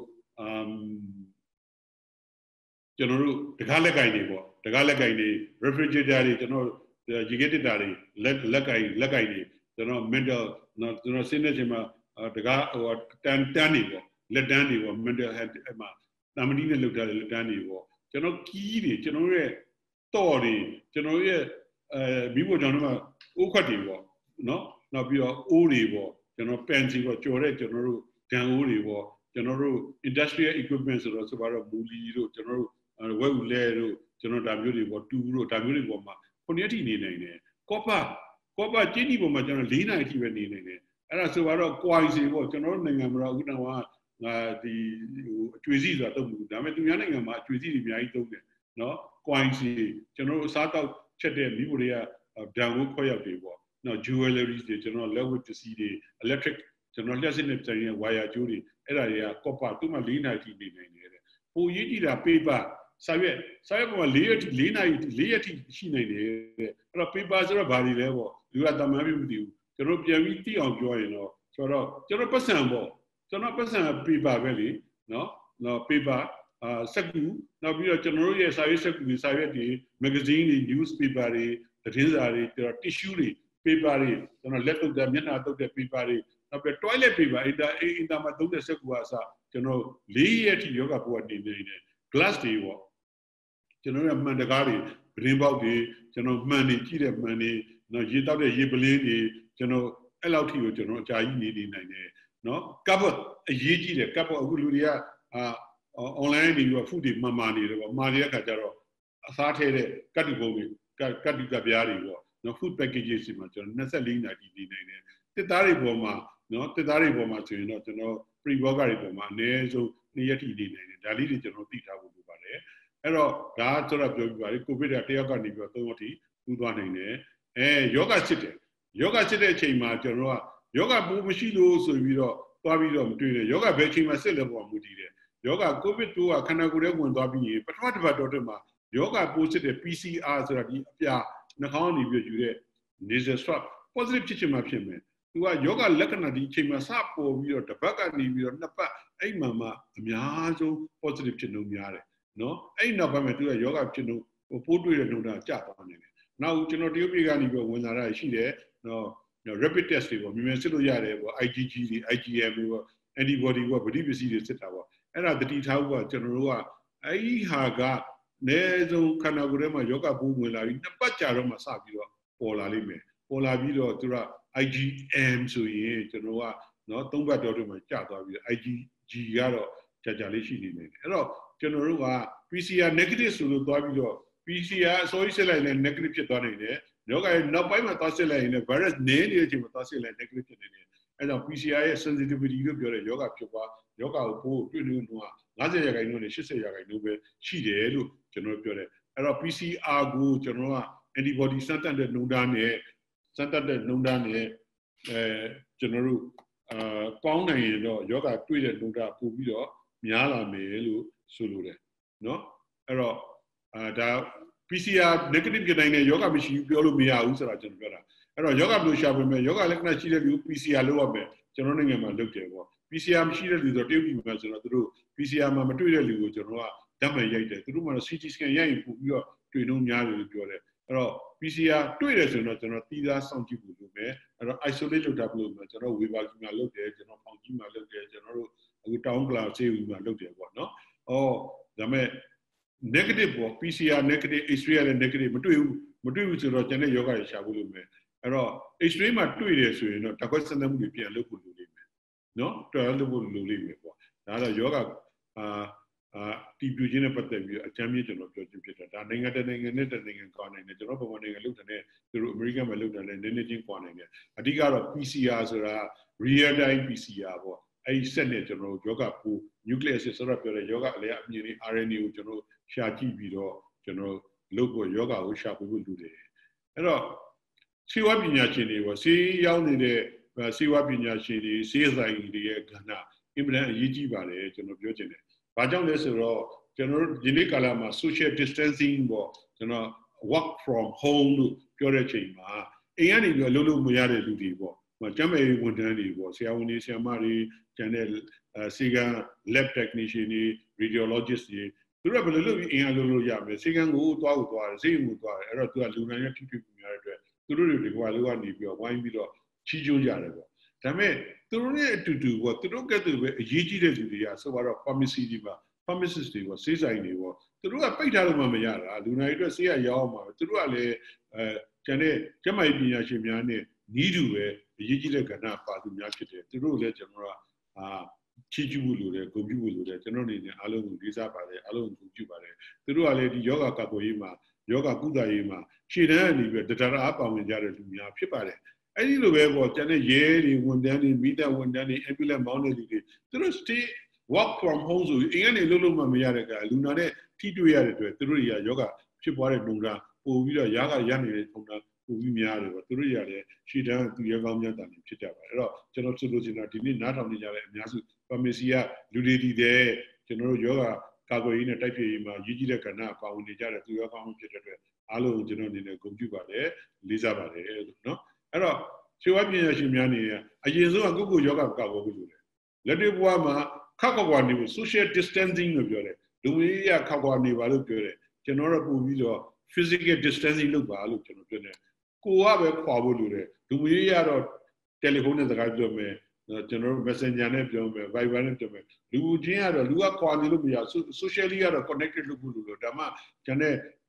ကားလက်ကင်တွေပေါ့တကားလက်ကင်တွေ refrigerator တွေကျွန်တော်ရေခဲတစ်တာတွေလက်ကင်တွေကျွန်တော် mental ကျွန်တော်စဉ်းနေချိန်မှာတကားဟိုတန်းတွေပေါ့လက်တန်းတွေပေါ့ mental health အမှတမရီနဲ့လောက်ထားတဲ့လက်တန်းတွေပေါ့ကျွန်တော်ကီးတွေကျွန်တော်ရဲ့တော့တွေကျွန်တော်ရဲ့မိဖို့ကြောင့်တော့အိုးခွက်တွေပေါ့နော်နောက်ပြီးတော့အိုးတွေပေါ့ကျွန်တော် pencil ပေါ့ကြော်တဲ့ကျွန်တော်တို့ဒံအိုးတွေပေါ့ကျွန်တော်တို့ industrial equipment ဆိုတော့မူလီတို့ကျွန်တော်တို့ဝက်ဦးလဲတို့ကျွန်တော်ဒါမျိုးတွေပေါ့တူတို့ဒါမျိုးတွေပေါ့မှာ9ရက်ထိနေနိုင်တယ်ကော့ပါကျင်းဒီပေါ်မှာကျွန်တော်4နိုင်ထိပဲနေနိုင်တယ်အဲ့ဒါဆိုတော့ coin စီပေါ့ကျွန်တော်တို့နိုင်ငံမှာအခုတော့ဒီအကျွေးစီဆိုတာတုံးဘူးဒါပေမဲ့သူများနိုင်ငံမှာအကျွေးစီတွေအများကြီးတုံးတယ်နော် coin စီကျွန်တော်တို့စားတော့ချက်တဲ့မိဖို့တွေကဒဏ်ကိုခွဲရောက်တွေပေါ့နော် jewelry တွေကျွန်တော်လက်ဝတ်ပစ္စည်းတွေ electric ကျွန်တော်လျှက်စစ်နဲ့တိုင်တဲ့ wire ကြိုးတွေအဲ့ဒါတွေက copper သူ့မှာ4 နာရီထိနေနိုင်တယ်တဲ့ပိုရေးကြည့်တာ paper စာရွက်ပေါ်မှာ4 နာရီ4 ရက်ထိရှိနိုင်တယ်တဲ့အဲ့တော့ paper ဆိုတော့ဘာတွေလဲပေါ့လူကတမန်ပြမသိဘူးကျွန်တော်ပြန်ပြီးသိအောင်ပြောရင်တော့ဆိုတော့ကျွန်တော်ပတ်စံပေါ့ကျွန်တော်ပတ်စံ paper ပဲလေနော် paper စက်ကူနောက်ပြီးတော့ကျွန်တော်တို့ရဲ့စာရွက်စက်ကူတွေစာရွက်တွေ magazine တွေ newspaper တွေသတင်းစာတွေ tissue တွေ paper တွေကျွန်တော်လက်တုပ်တဲ့မျက်နှာတုပ်တဲ့ paper တွေနောက်ပြီး toilet paper အင်တာမှာသုံးတဲ့စက်ကူကအစကျွန်တော်4 ရက်ထိယောဂပိုးကနေနေတယ် glass တွေပေါ့ကျွန်တော်တို့မှန်တကားတွေပရင်းပေါက်တွေကျွန်တော်မှန်နေကြည့်တဲ့မှန်နေနော်ရေတောက်တဲ့ရေပလင်းတွေကျွန်တော်အဲ့လောက်ထိကိုကျွန်တော်အကြာကြီးနေနိုင်တယ်နော်ကပ်ပေါ့အရေးကြီးတယ်ကပ်ပေါ့အခုလူတွေကonline နေပြီးတော့ food တွေမှာနေတယ်ပေါ့မှာနေတဲ့အခါကျတော့အစားထဲတဲ့ကတ်တူပုံတွေကတ်တူကပြားတွေပေါ့နော် food packages တွေမှာကျွန်တော်24 နာရီနေနိုင်တယ်တစ်သားတွေပေါ်မှာနော်တစ်သားတွေပေါ်မှာဆိုရင်တော့ကျွန်တော် pre workout တွေပေါ်မှာအနည်းဆုံး2 ရက်ထိနေနိုင်တယ်ဒါလေးတွေကျွန်တော်သိထားဖို့လိုပါတယ်အဲ့တော့ဒါဆိုတော့ပြောပြပါလေကိုဗစ်ကတယောက်ကနေပြီးတော့3 ရက်ထိကူးသွားနိုင်တယ်ယောဂစစ်တယ်ယောဂစစ်တဲ့အချိန်မှာကျွန်တော်ကယောဂပိုးမရှိလို့ဆိုပြီးတော့သွားပြီးတော့မတွေ့နဲ့ယောဂဘယ်ချိန်မှာစစ်လဲပေါ်မူတည်တယ်ယောဂကိုဗစ်တိုးကခန္ဓာကိုယ်ထဲဝင်သွားပြီးရင်ပထမတစ်ပတ်တော့တည်းမှာယောဂပိုးစစ်တဲ့ PCR ဆိုတာဒီအပြာနှာခေါင်းကနေပြီးယူတဲ့ nasal swab positive ဖြစ်ချင်မှဖြစ်မယ်သူကယောဂလက္ခဏာဒီအချိန်မှာစပေါ်ပြီးတော့တစ်ပတ်ကနေပြီးတော့2 ပတ်အဲ့မှာမှအများဆုံး positive ဖြစ်နှုန်းများတယ်နော်အဲ့နောက်ပိုင်းမှာသူကယောဂဖြစ်နှုန်းပိုးတွေ့တဲ့နှုန်းတာကျသွားနေတယ်နောက်ကျွန်တော်တရုတ်ပြည်ကနေပြီးတော့ဝင်လာတာရှိတယ်နော် rapid test တွေပေါ့မြန်စစ်လို့ရတယ်ပေါ့ IgG တွေ IgM တွေပေါ့ antibody ပေါ့ဗတိပစ္စည်းတွေစစ်တာပေါ့အဲ့ဒါတတိထားဖို့ကကျွန်တော်တို့ကအဲ့ဒီဟာကအနည်းဆုံးခန္ဓာကိုယ်ထဲမှာယောဂပိုးဝင်လာပြီး2 ပတ်ကြာတော့မှစပြီးတော့ပေါ်လာလိမ့်မယ်ပေါ်လာပြီးတော့သူက IgM ဆိုရင်ကျွန်တော်ကနော်3 ပတ်တော့မှကြာသွားပြီး IgG ကတော့ကြာလေးရှိနေတယ်အဲ့တော့ကျွန်တော်တို့က PCR negative ဆိုလို့သွားပြီးတော့ PCR အစိုးရစစ်လိုက်ရင် negative ဖြစ်သွားနိုင်တယ်ယောဂရဲ့နောက်ပိုင်းမှာသွားစစ်လိုက်ရင်လည်း virus နည်းနေတဲ့အချိန်မှာသွားစစ်လိုက် negative ဖြစ်နေတယ်အဲ့တော့ PCR ရဲ့ sensitivity လို့ပြောတဲ့ယောဂဖြစ်သွားယောဂကိုပိုးတွေ့လို့တော့50% နဲ့80% ပဲရှိတယ်လို့ကျွန်တော်ပြောတယ်အဲ့တော့ PCR ကိုကျွန်တော်က antibody စမ်းသပ်တဲ့နှုန်းထားနဲ့ကျွန်တော်တို့ပေါင်းနိုင်ရင်တော့ယောဂတွေ့တဲ့နှုန်းထားပို့ပြီးတော့များလာမယ်လို့ဆိုလိုတယ်နော်အဲ့တော့ဒါ PCR negative ဖြစ်နိုင်တဲ့ယောဂမရှိဘူးပြောလို့မရဘူးဆိုတာကျွန်တော်ပြောတာအဲ့တော့ယောဂဘယ်လိုရှာဖွေမလဲယောဂလက္ခဏာရှိတဲ့လူ PCR လုပ်ရမယ်ကျွန်တော်နိုင်ငံမှာလုပ်တယ်ပေါ့ PCR မရှိတဲ့လူဆိုတော့တရုတ်ပြည်မှာဆိုတော့သူတို့ PCR မှာမတွေ့တဲ့လူကိုကျွန်တော်ကဓာတ်မှန်ရိုက်တယ်သူတို့မှာ CT scan ရိုက်ရင်ပို့ပြီးတော့တွေ့နှုန်းများတယ်လို့ပြောတယ်အဲ့တော့ PCR တွေ့တယ်ဆိုတော့ကျွန်တော်တီးသားစောင့်ကြည့်ဖို့လုပ်မယ်အဲ့တော့ isolate လုပ်တာဘယ်လိုလဲကျွန်တော်ဝေဘာကြီးမှာလုပ်တယ်ကျွန်တော်ဖောင်ကြီးမှာလုပ်တယ်ကျွန်တော်တို့အခုတောင်းကလာဆေးဦးမှာလုပ်တယ်ပေါ့နော်ဒါမဲ့ negative ပေါ့ PCR negative X-ray လည်း negative မတွေ့ဘူးဆိုတော့ကျန်တဲ့ယောဂတွေရှာဖို့လုပ်မယ်အဲ့တော့ X-ray မှာတွေ့တယ်ဆိုရင်တော့ဓာတ်ခွဲစမ်းသပ်မှုတွေပြန်လုပ်ဖို့လိုလိမ့်မယ်နော်တော်တော်လုပ်ဖို့လိုလိမ့်မယ်ပေါ့ဒါတော့ယောဂတီးပြခြင်းနဲ့ပတ်သက်ပြီးအကြမ်းမြင့်ကျွန်တော်ပြောခြင်းဖြစ်တာဒါနိုင်ငံတနိုင်ငံနဲ့တနိုင်ငံကွာနိုင်တယ်ကျွန်တော်ဗမာနိုင်ငံလုပ်တဲ့သူတို့အမေရိကန်မှာလုပ်တယ်လည်းနည်းနည်းချင်းကွာနိုင်တယ်အဓိကတော့ PCR ဆိုတာ real time PCR ပေါ့အဲ့ဒီစက်နဲ့ကျွန်တော်တို့ယောဂပိုး nucleic acid ဆိုတော့ပြောတဲ့ယောဂအလျာအမြင်လေး RNA ကိုကျွန်တော်ရှာကြည့်ပြီးတော့ကျွန်တော်လုပ်ဖို့ယောဂကိုရှာဖွေဖို့လုပ်တယ်အဲ့တော့ဆေးဝါးပညာရှင်တွေပေါ့ဆေးရောက်နေတဲ့ဆေးဝါးပညာရှင်တွေဆေးဆိုင်တွေရဲ့ကဏ္ဍအင်မတန်အရေးကြီးပါတယ်ကျွန်တော်ပြောချင်တယ်ဘာကြောင့်လဲဆိုတော့ကျွန်တော်တို့ဒီနေ့ကာလမှာ social distancing ပေါ့ကျွန်တော် work from home လို့ပြောတဲ့ချိန်မှာအိမ်ကနေပြီးတော့လုပ်မရတဲ့လူတွေပေါ့ကျန်းမာရေးဝန်ထမ်းတွေပေါ့ဆရာဝန်တွေဆရာမတွေကျန်တဲ့ဆေးကန်း lab technician တွေ radiologist တွေသူတို့ကဘယ်လိုလုပ်ပြီးအင်အားလုပ်ရမလဲဆေးကန်းကိုသွားတယ်ဆေးရုံကိုသွားတယ်အဲ့တော့သူကလူနိုင်ရဲ့ထိထိပညာတဲ့အတွက်သူတို့တွေကွာလို့ကနေပြီးတော့ဝိုင်းပြီးတော့ချီးကျူးကြတယ်ပေါ့ဒါပေမဲ့သူတို့ရဲ့အတူတူပေါ့သူတို့ကတည်းကပဲအရေးကြီးတဲ့လူတွေကဆိုတော့ pharmacy တွေပါ pharmacist တွေပေါ့ဆေးဆိုင်တွေပေါ့သူတို့ကပိတ်ထားလို့မှမရတာလူနိုင်အတွက်ဆေးရရောက်အောင်ပါသူတို့ကလည်းကျန်တဲ့ကျန်းမာရေးပညာရှင်များနဲ့နီးတူပဲအရေးကြီးတဲ့ကဏ္ဍပါသူများဖြစ်တယ်သူတို့လည်းကျွန်တော်ကချီးကျူးဖို့လိုတယ်ဂုဏ်ပြုဖို့လိုတယ်ကျွန်တော်အနေနဲ့အားလုံးကိုလေးစားပါတယ်အားလုံးကိုဂုဏ်ပြုပါတယ်သူတို့ကလည်းဒီယောဂကာကွယ်ရေးမှာယောဂကုသရေးမှာရှေ့တန်းအနေနဲ့တရားအားပါဝင်ကြတဲ့လူများဖြစ်ပါတယ်အဲ့ဒီလိုပဲပေါ့ကျန်တဲ့ရဲတွေဝန်ထမ်းတွေမိသားဝန်ထမ်းတွေ ambulance မောင်းတဲ့လူတွေသူတို့ stay work from home ဆိုရင်အင်ကနေလုပ်လို့မှမရတဲ့ကလူနာနဲ့ထိထိတွေ့ရတဲ့အတွက်သူတို့တွေကယောဂဖြစ်ပွားတဲ့နှုန်းထားပို့ပြီးတော့ရာရနေတဲ့ထုံတာပို့ပြီးများတယ်ပေါ့သူတို့တွေကလည်းရှေ့တန်းသူရဲကောင်းများတာဖြစ်ကြပါတယ်အဲ့တော့ကျွန်တော်ဆိုလို့ရှိရင်ဒီနေ့နားထောင်နေကြတဲ့အများစု pharmacy ကလူတွေဒီတဲ့ကျွန်တော်တို့ယောဂကာကွယ်ရေးနဲ့တိုက်ဖျက်ရေးမှာရည်ကြီးတဲ့ကဏ္ဍပါဝင်နေကြတဲ့သူရဲကောင်းဖြစ်တဲ့အတွက်အားလုံးကျွန်တော်အနေနဲ့ဂုဏ်ပြုပါတယ်လေးစားပါတယ်လို့နော်အဲ့တော့ခြေဝါပညာရှင်များနေအရင်ဆုံးကကိုယောဂကာကွယ်ဖို့လိုတယ်လက်တွေ့ဘဝမှာခက်ခွာနေဖို့ social distancing လို့ပြောတယ်လူကြီးရခက်ခွာနေပါလို့ပြောတယ်ကျွန်တော်တို့ပို့ပြီးတော့ physical distancing လုပ်ပါလို့ကျွန်တော်ပြောတယ်ကိုကပဲခွာဖို့လိုတယ်လူကြီးရတော့တယ်လီဖုန်းနဲ့စကားပြောမယ်ကျွန်တော်တို့ messenger နဲ့ပြောမယ် viber နဲ့ပြောမယ်လူချင်းကတော့လူကခွာနေလို့မရ socially ကတော့ connected လုပ်ဖို့လိုတယ်ဒါမှကျန်တဲ့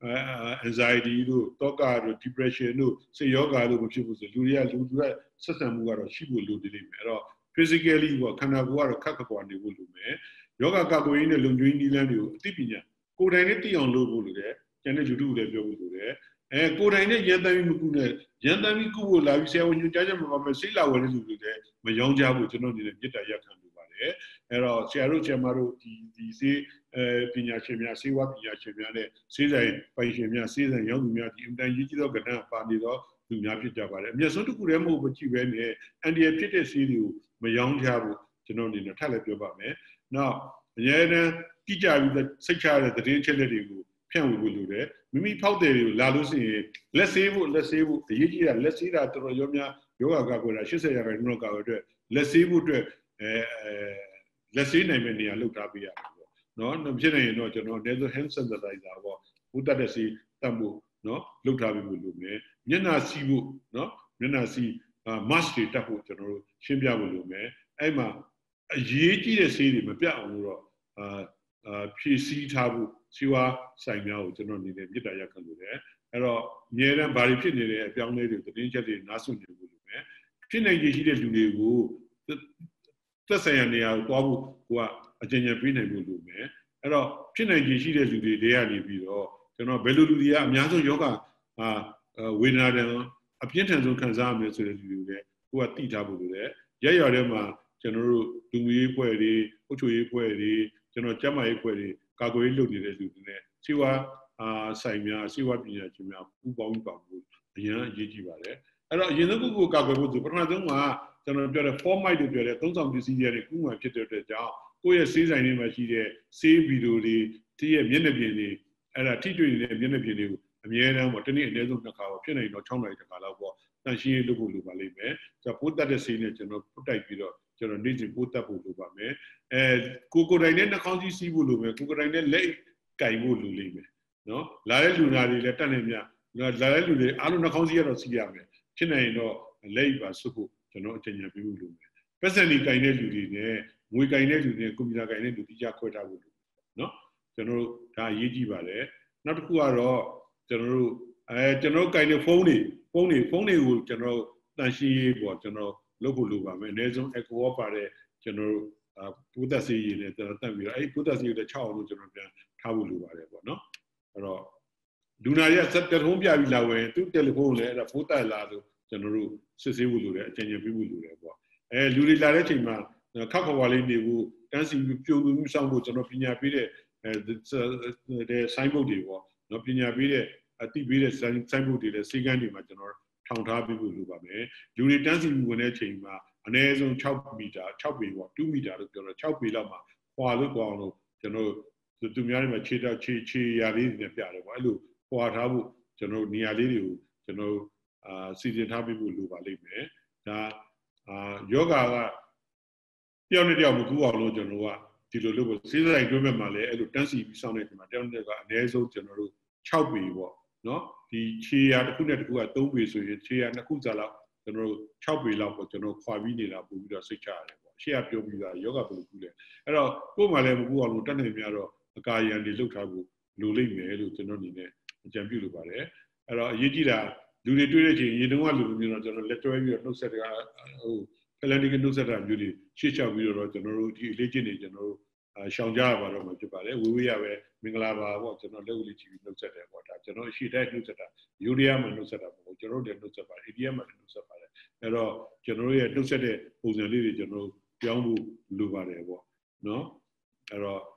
anxiety တို့တောကတို့ depression တို့စိတ်ယောဂါတို့မဖြစ်ဘူးဆိုလူတွေကဆက်ဆံမှုကတော့ရှိဖို့လိုတယ်လိမ့်မယ်အဲ့တော့ physically ပေါ့ခန္ဓာကိုယ်ကတော့ခက်ခွာနေဖို့လိုမယ်ယောဂကာကွယ်ရေးနဲ့လုံခြုံရေးနည်းလမ်းတွေကိုအသိပညာကိုယ်တိုင်နဲ့သိအောင်လုပ်ဖို့လိုတယ်ကျန်တဲ့ YouTube လည်းပြောဖို့လိုတယ်ကိုယ်တိုင်နဲ့ရန်တမ်းပြီးမကူနဲ့ရန်တမ်းပြီးကုဖို့လာပြီးဆရာဝန်ညွှန်ကြားချက်မှာပါမယ်စိတ်လာဝယ်တဲ့လူတွေလည်းမယောင်းကြဘူးကျွန်တော်အနေနဲ့မြစ်တာရက်ခံလိုပါတယ်အဲ့တော့ဆရာတို့ဆရာမတို့ဒီစေးပညာရှင်များစေဝါပညာရှင်များနဲ့စေးဆိုင်ပိုင်ရှင်များစေးဆိုင်ရောင်းသူများဒီအင်တန်ရေးကြီးသောကဏ္ဍပါနေတော့လူများဖြစ်ကြပါတယ်အမျက်ဆုံးတစ်ခုတည်းမဟုတ်ဘူးကြည့်ပဲနဲ့အန်ဒီရဖြစ်တဲ့စေးတွေကိုမယောင်းကြဘူးကျွန်တော်အနေနဲ့ထပ်လည်းပြောပါမယ်နောက်အများနဲ့ကြည့်ကြပြီးစိတ်ချရတဲ့သတင်းချက်လက်တွေကိုဖြန့်ဝေဖို့လိုတယ်မိမိဖောက်တယ်တွေကိုလာလို့ရှိရင်လက်ဆေးဖို့အရေးကြီးတာလက်ဆေးတာတော်တော်ရောများယောဂကာကွယ်တာ80ရာခိုင်နှုန်းကာကွယ်အတွက်လက်ဆေးဖို့အတွက်လက်ဆေးနိုင်မယ့်နေရာလောက်ထားပေးရမှာပေါ့နော်ဖြစ်နေရင်တော့ကျွန်တော် nasal hand sanitizer ပေါ့ဘုဒ္ဓတဲ့စီတတ်ဖို့နော်လောက်ထားပေးဖို့လိုမယ်မျက်နှာစီးဖို့နော်မျက်နှာစီးmask တွေတက်ဖို့ကျွန်တော်တို့ရှင်းပြဖို့လိုမယ်အဲ့မှာအရေးကြီးတဲ့ဆေးတွေမပြတ်အောင်လို့တော့ဖြည့်ဆည်းထားဖို့စီဝါဆိုင်များကိုကျွန်တော်အနေနဲ့မြစ်တာရက်ခံလို့တယ်အဲ့တော့အများအားဘာတွေဖြစ်နေတဲ့အပြောင်းလဲတွေသတင်းချက်တွေနားဆွနေဖို့လိုမယ်ဖြစ်နိုင်ရရှိတဲ့လူတွေကိုသက်ဆိုင်ရာနေရာကိုတွားဖို့ကအကြံဉာဏ်ပေးနိုင်ဖို့လိုမယ်အဲ့တော့ဖြစ်နိုင်ရရှိတဲ့လူတွေတွေကနေပြီးတော့ကျွန်တော်ဘယ်လိုလူတွေကအများဆုံးယောဂဝေဒနာတွေအပြင်းထန်ဆုံးခံစားရမယ်ဆိုတဲ့လူတွေလည်းကိုကတိထားဖို့လိုတယ်ရက်ရွာထဲမှာကျွန်တော်တို့လူမျိုးရေးဖွဲ့တွေအုပ်ချုပ်ရေးဖွဲ့တွေကျွန်တော်ကျန်းမာရေးဖွဲ့တွေကာကွယ်ရေးလုပ်နေတဲ့လူတွေနဲ့စီဝါဆိုင်များစီဝါပညာရှင်များပူးပေါင်းပါဖို့အရင်အရေးကြီးပါတယ်အဲ့တော့အရင်ဆုံးကိုကာကွယ်ဖို့ဆိုပထမဆုံးကကျွန်တော်ပြောတဲ့ format လို့ပြောတဲ့သုံးဆောင်ပစ္စည်းတွေနဲ့ကုမှဖြစ်တဲ့အတွက်ကြောင့်ကိုယ့်ရဲ့စေးဆိုင်တွေမှာရှိတဲ့စေးဗီဒီယိုတွေဒီရဲ့မျက်နှာပြင်တွေအဲ့ဒါထိတွေ့နေတဲ့မျက်နှာပြင်တွေကိုအများအားပေါ့တနေ့အနည်းဆုံး2ခါပေါ့ဖြစ်နိုင်တော့6နိုင်တစ်ခါလောက်ပေါ့တန်ရှင်းရေးလုပ်ဖို့လိုပါလိမ့်မယ်ဆိုတော့ပိုးတက်တဲ့စေးနဲ့ကျွန်တော်ပုတ်တိုက်ပြီးတော့ကျွန်တော်နေ့စဉ်ပိုးတက်ဖို့လိုပါမယ်ကိုယ်တိုင်နဲ့နှာခေါင်းစည်းစီးဖို့လိုမယ်ကိုယ်တိုင်နဲ့လက်ကင်ဖို့လိုလိမ့်မယ်နော်လာတဲ့လူနာတွေလည်းတက်နေမြလာတဲ့လူတွေအားလုံးနှာခေါင်းစည်းရတော့စီးရမယ်ဖြစ်နိုင်ရင်တော့လက်ပါစွပ်ဖို့ကျွန်တော်အကြံဉာဏ်ပေးဖို့လိုမယ်ပတ်စံဒီကင်တဲ့လူတွေနဲ့ငွေကင်တဲ့လူတွေကွန်ပျူတာကင်တဲ့လူတိကျခွဲထားဖို့လိုနော်ကျွန်တော်တို့ဒါအရေးကြီးပါတယ်နောက်တစ်ခုကတော့ကျွန်တော်တို့ကင်တဲ့ဖုန်းတွေကိုကျွန်တော်တန်ရှင်းရေးပေါ့ကျွန်တော်လုပ်ဖို့လိုပါမယ်အနည်းဆုံး alcohol ပါတဲ့ကျွန်တော်တို့ဘုဒ္ဓစီရည်နဲ့ကျွန်တော်တက်ပြီးတော့အဲ့ဘုဒ္ဓစီရည်နဲ့6အောင်လို့ကျွန်တော်ပြန်ထားဖို့လိုပါတယ်ပေါ့နော်အဲ့တော့လူနာရစက်တယ်ဖုန်းပြပြီးလာဝင်သူ့တယ်လီဖုန်းလည်းအဲ့ဒါဘုဒ္ဓလာဆိုကျွန်တော်တို့စစ်ဆေးဖို့လိုတယ်အကြံဉာဏ်ပေးဖို့လိုတယ်ပေါ့လူတွေလာတဲ့အချိန်မှာခက်ခွာလေးနေဖို့တန်းစီပြုံးမှုစောင့်ဖို့ကျွန်တော်ပညာပေးတဲ့ဆိုင်းဘုတ်တွေပေါ့နော်ပညာပေးတဲ့အသိပေးတဲ့ဆိုင်းဘုတ်တွေလည်းစေကန်းတွေမှာကျွန်တော်ထောင်ထားပေးဖို့လိုပါမယ်လူတွေတန်းစီဝင်တဲ့အချိန်မှာအနည်းဆုံး6မီတာ6ပေပေါ့2မီတာလို့ပြောတော့6ပေလောက်မှာခွာလို့ကောင်းလို့ကျွန်တော်သူများတွေမှာခြေရာလေးတွေနဲ့ပြတယ်ပေါ့အဲ့လိုခွာထားဖို့ကျွန်တော်နေရာလေးတွေကိုကျွန်တော်စီစဉ်ထားပေးဖို့လိုပါလိမ့်မယ်ဒါယောဂကတယောက်နဲ့တယောက်မကူအောင်လို့ကျွန်တော်ကဒီလိုလုပ်ဖို့စေးဆိုင်တွဲမဲ့မှာလည်းအဲ့လိုတန်းစီပြီးစောင့်နေတယ်မှာတယောက်နဲ့ကအနည်းဆုံးကျွန်တော်တို့6ပေပေါ့နော်ဒီခြေရာတစ်ခုနဲ့တစ်ခုက3ပေဆိုရင်ခြေရာ2ခုစားလောက်ကျွန်တော်တို့6ပေလောက်ပေါ့ကျွန်တော်ခွာပြီးနေတာပို့ပြီးတော့စိတ်ချရတယ်ပေါ့ရှေ့ကပြောပြီးသားယောဂဘယ်လိုကူလဲအဲ့တော့ကိုယ်မှလည်းမကူအောင်လို့တက်နေများတော့အကာရန်တွေလှုပ်ထားဖို့လိုလိမ့်မယ်လို့ကျွန်တော်အနေနဲ့အကြံပြုလိုပါတယ်အဲ့တော့အရေးကြီးတာလူတွေတွေ့တဲ့ချိန်ရေတုံးကလူမျိုးတော့ကျွန်တော်လက်တွဲပြီးတော့နှုတ်ဆက်တာဖလန်ဒီကနှုတ်ဆက်တာမျိုးတွေရှေ့ချောက်ပြီးတော့ကျွန်တော်တို့ဒီအလေးကျင့်နေကျွန်တော်တို့ရှောင်ကြရပါတော့မှာဖြစ်ပါတယ်ဝေဝေးရပဲမင်္ဂလာပါပေါ့ကျွန်တော်လက်ဦးလေးကြည့်ပြီးနှုတ်ဆက်တယ်ပေါ့ဒါကျွန်တော်ရှေ့တိုင်းနှုတ်ဆက်တာယူရီးယားမှာနှုတ်ဆက်တာမဟုတ်ကျွန်တော်တို့လည်းနှုတ်ဆက်ပါတယ်အိန္ဒိယမှာလည်းနှုတ်ဆက်ပါတယ်အဲ့တော့ကျွန်တော်တို့ရဲ့နှုတ်ဆက်တဲ့ပုံစံလေးတွေကျွန်တော်တို့ပြောင်းဖို့လိုပါတယ်ပေါ့နော်အဲ့တော့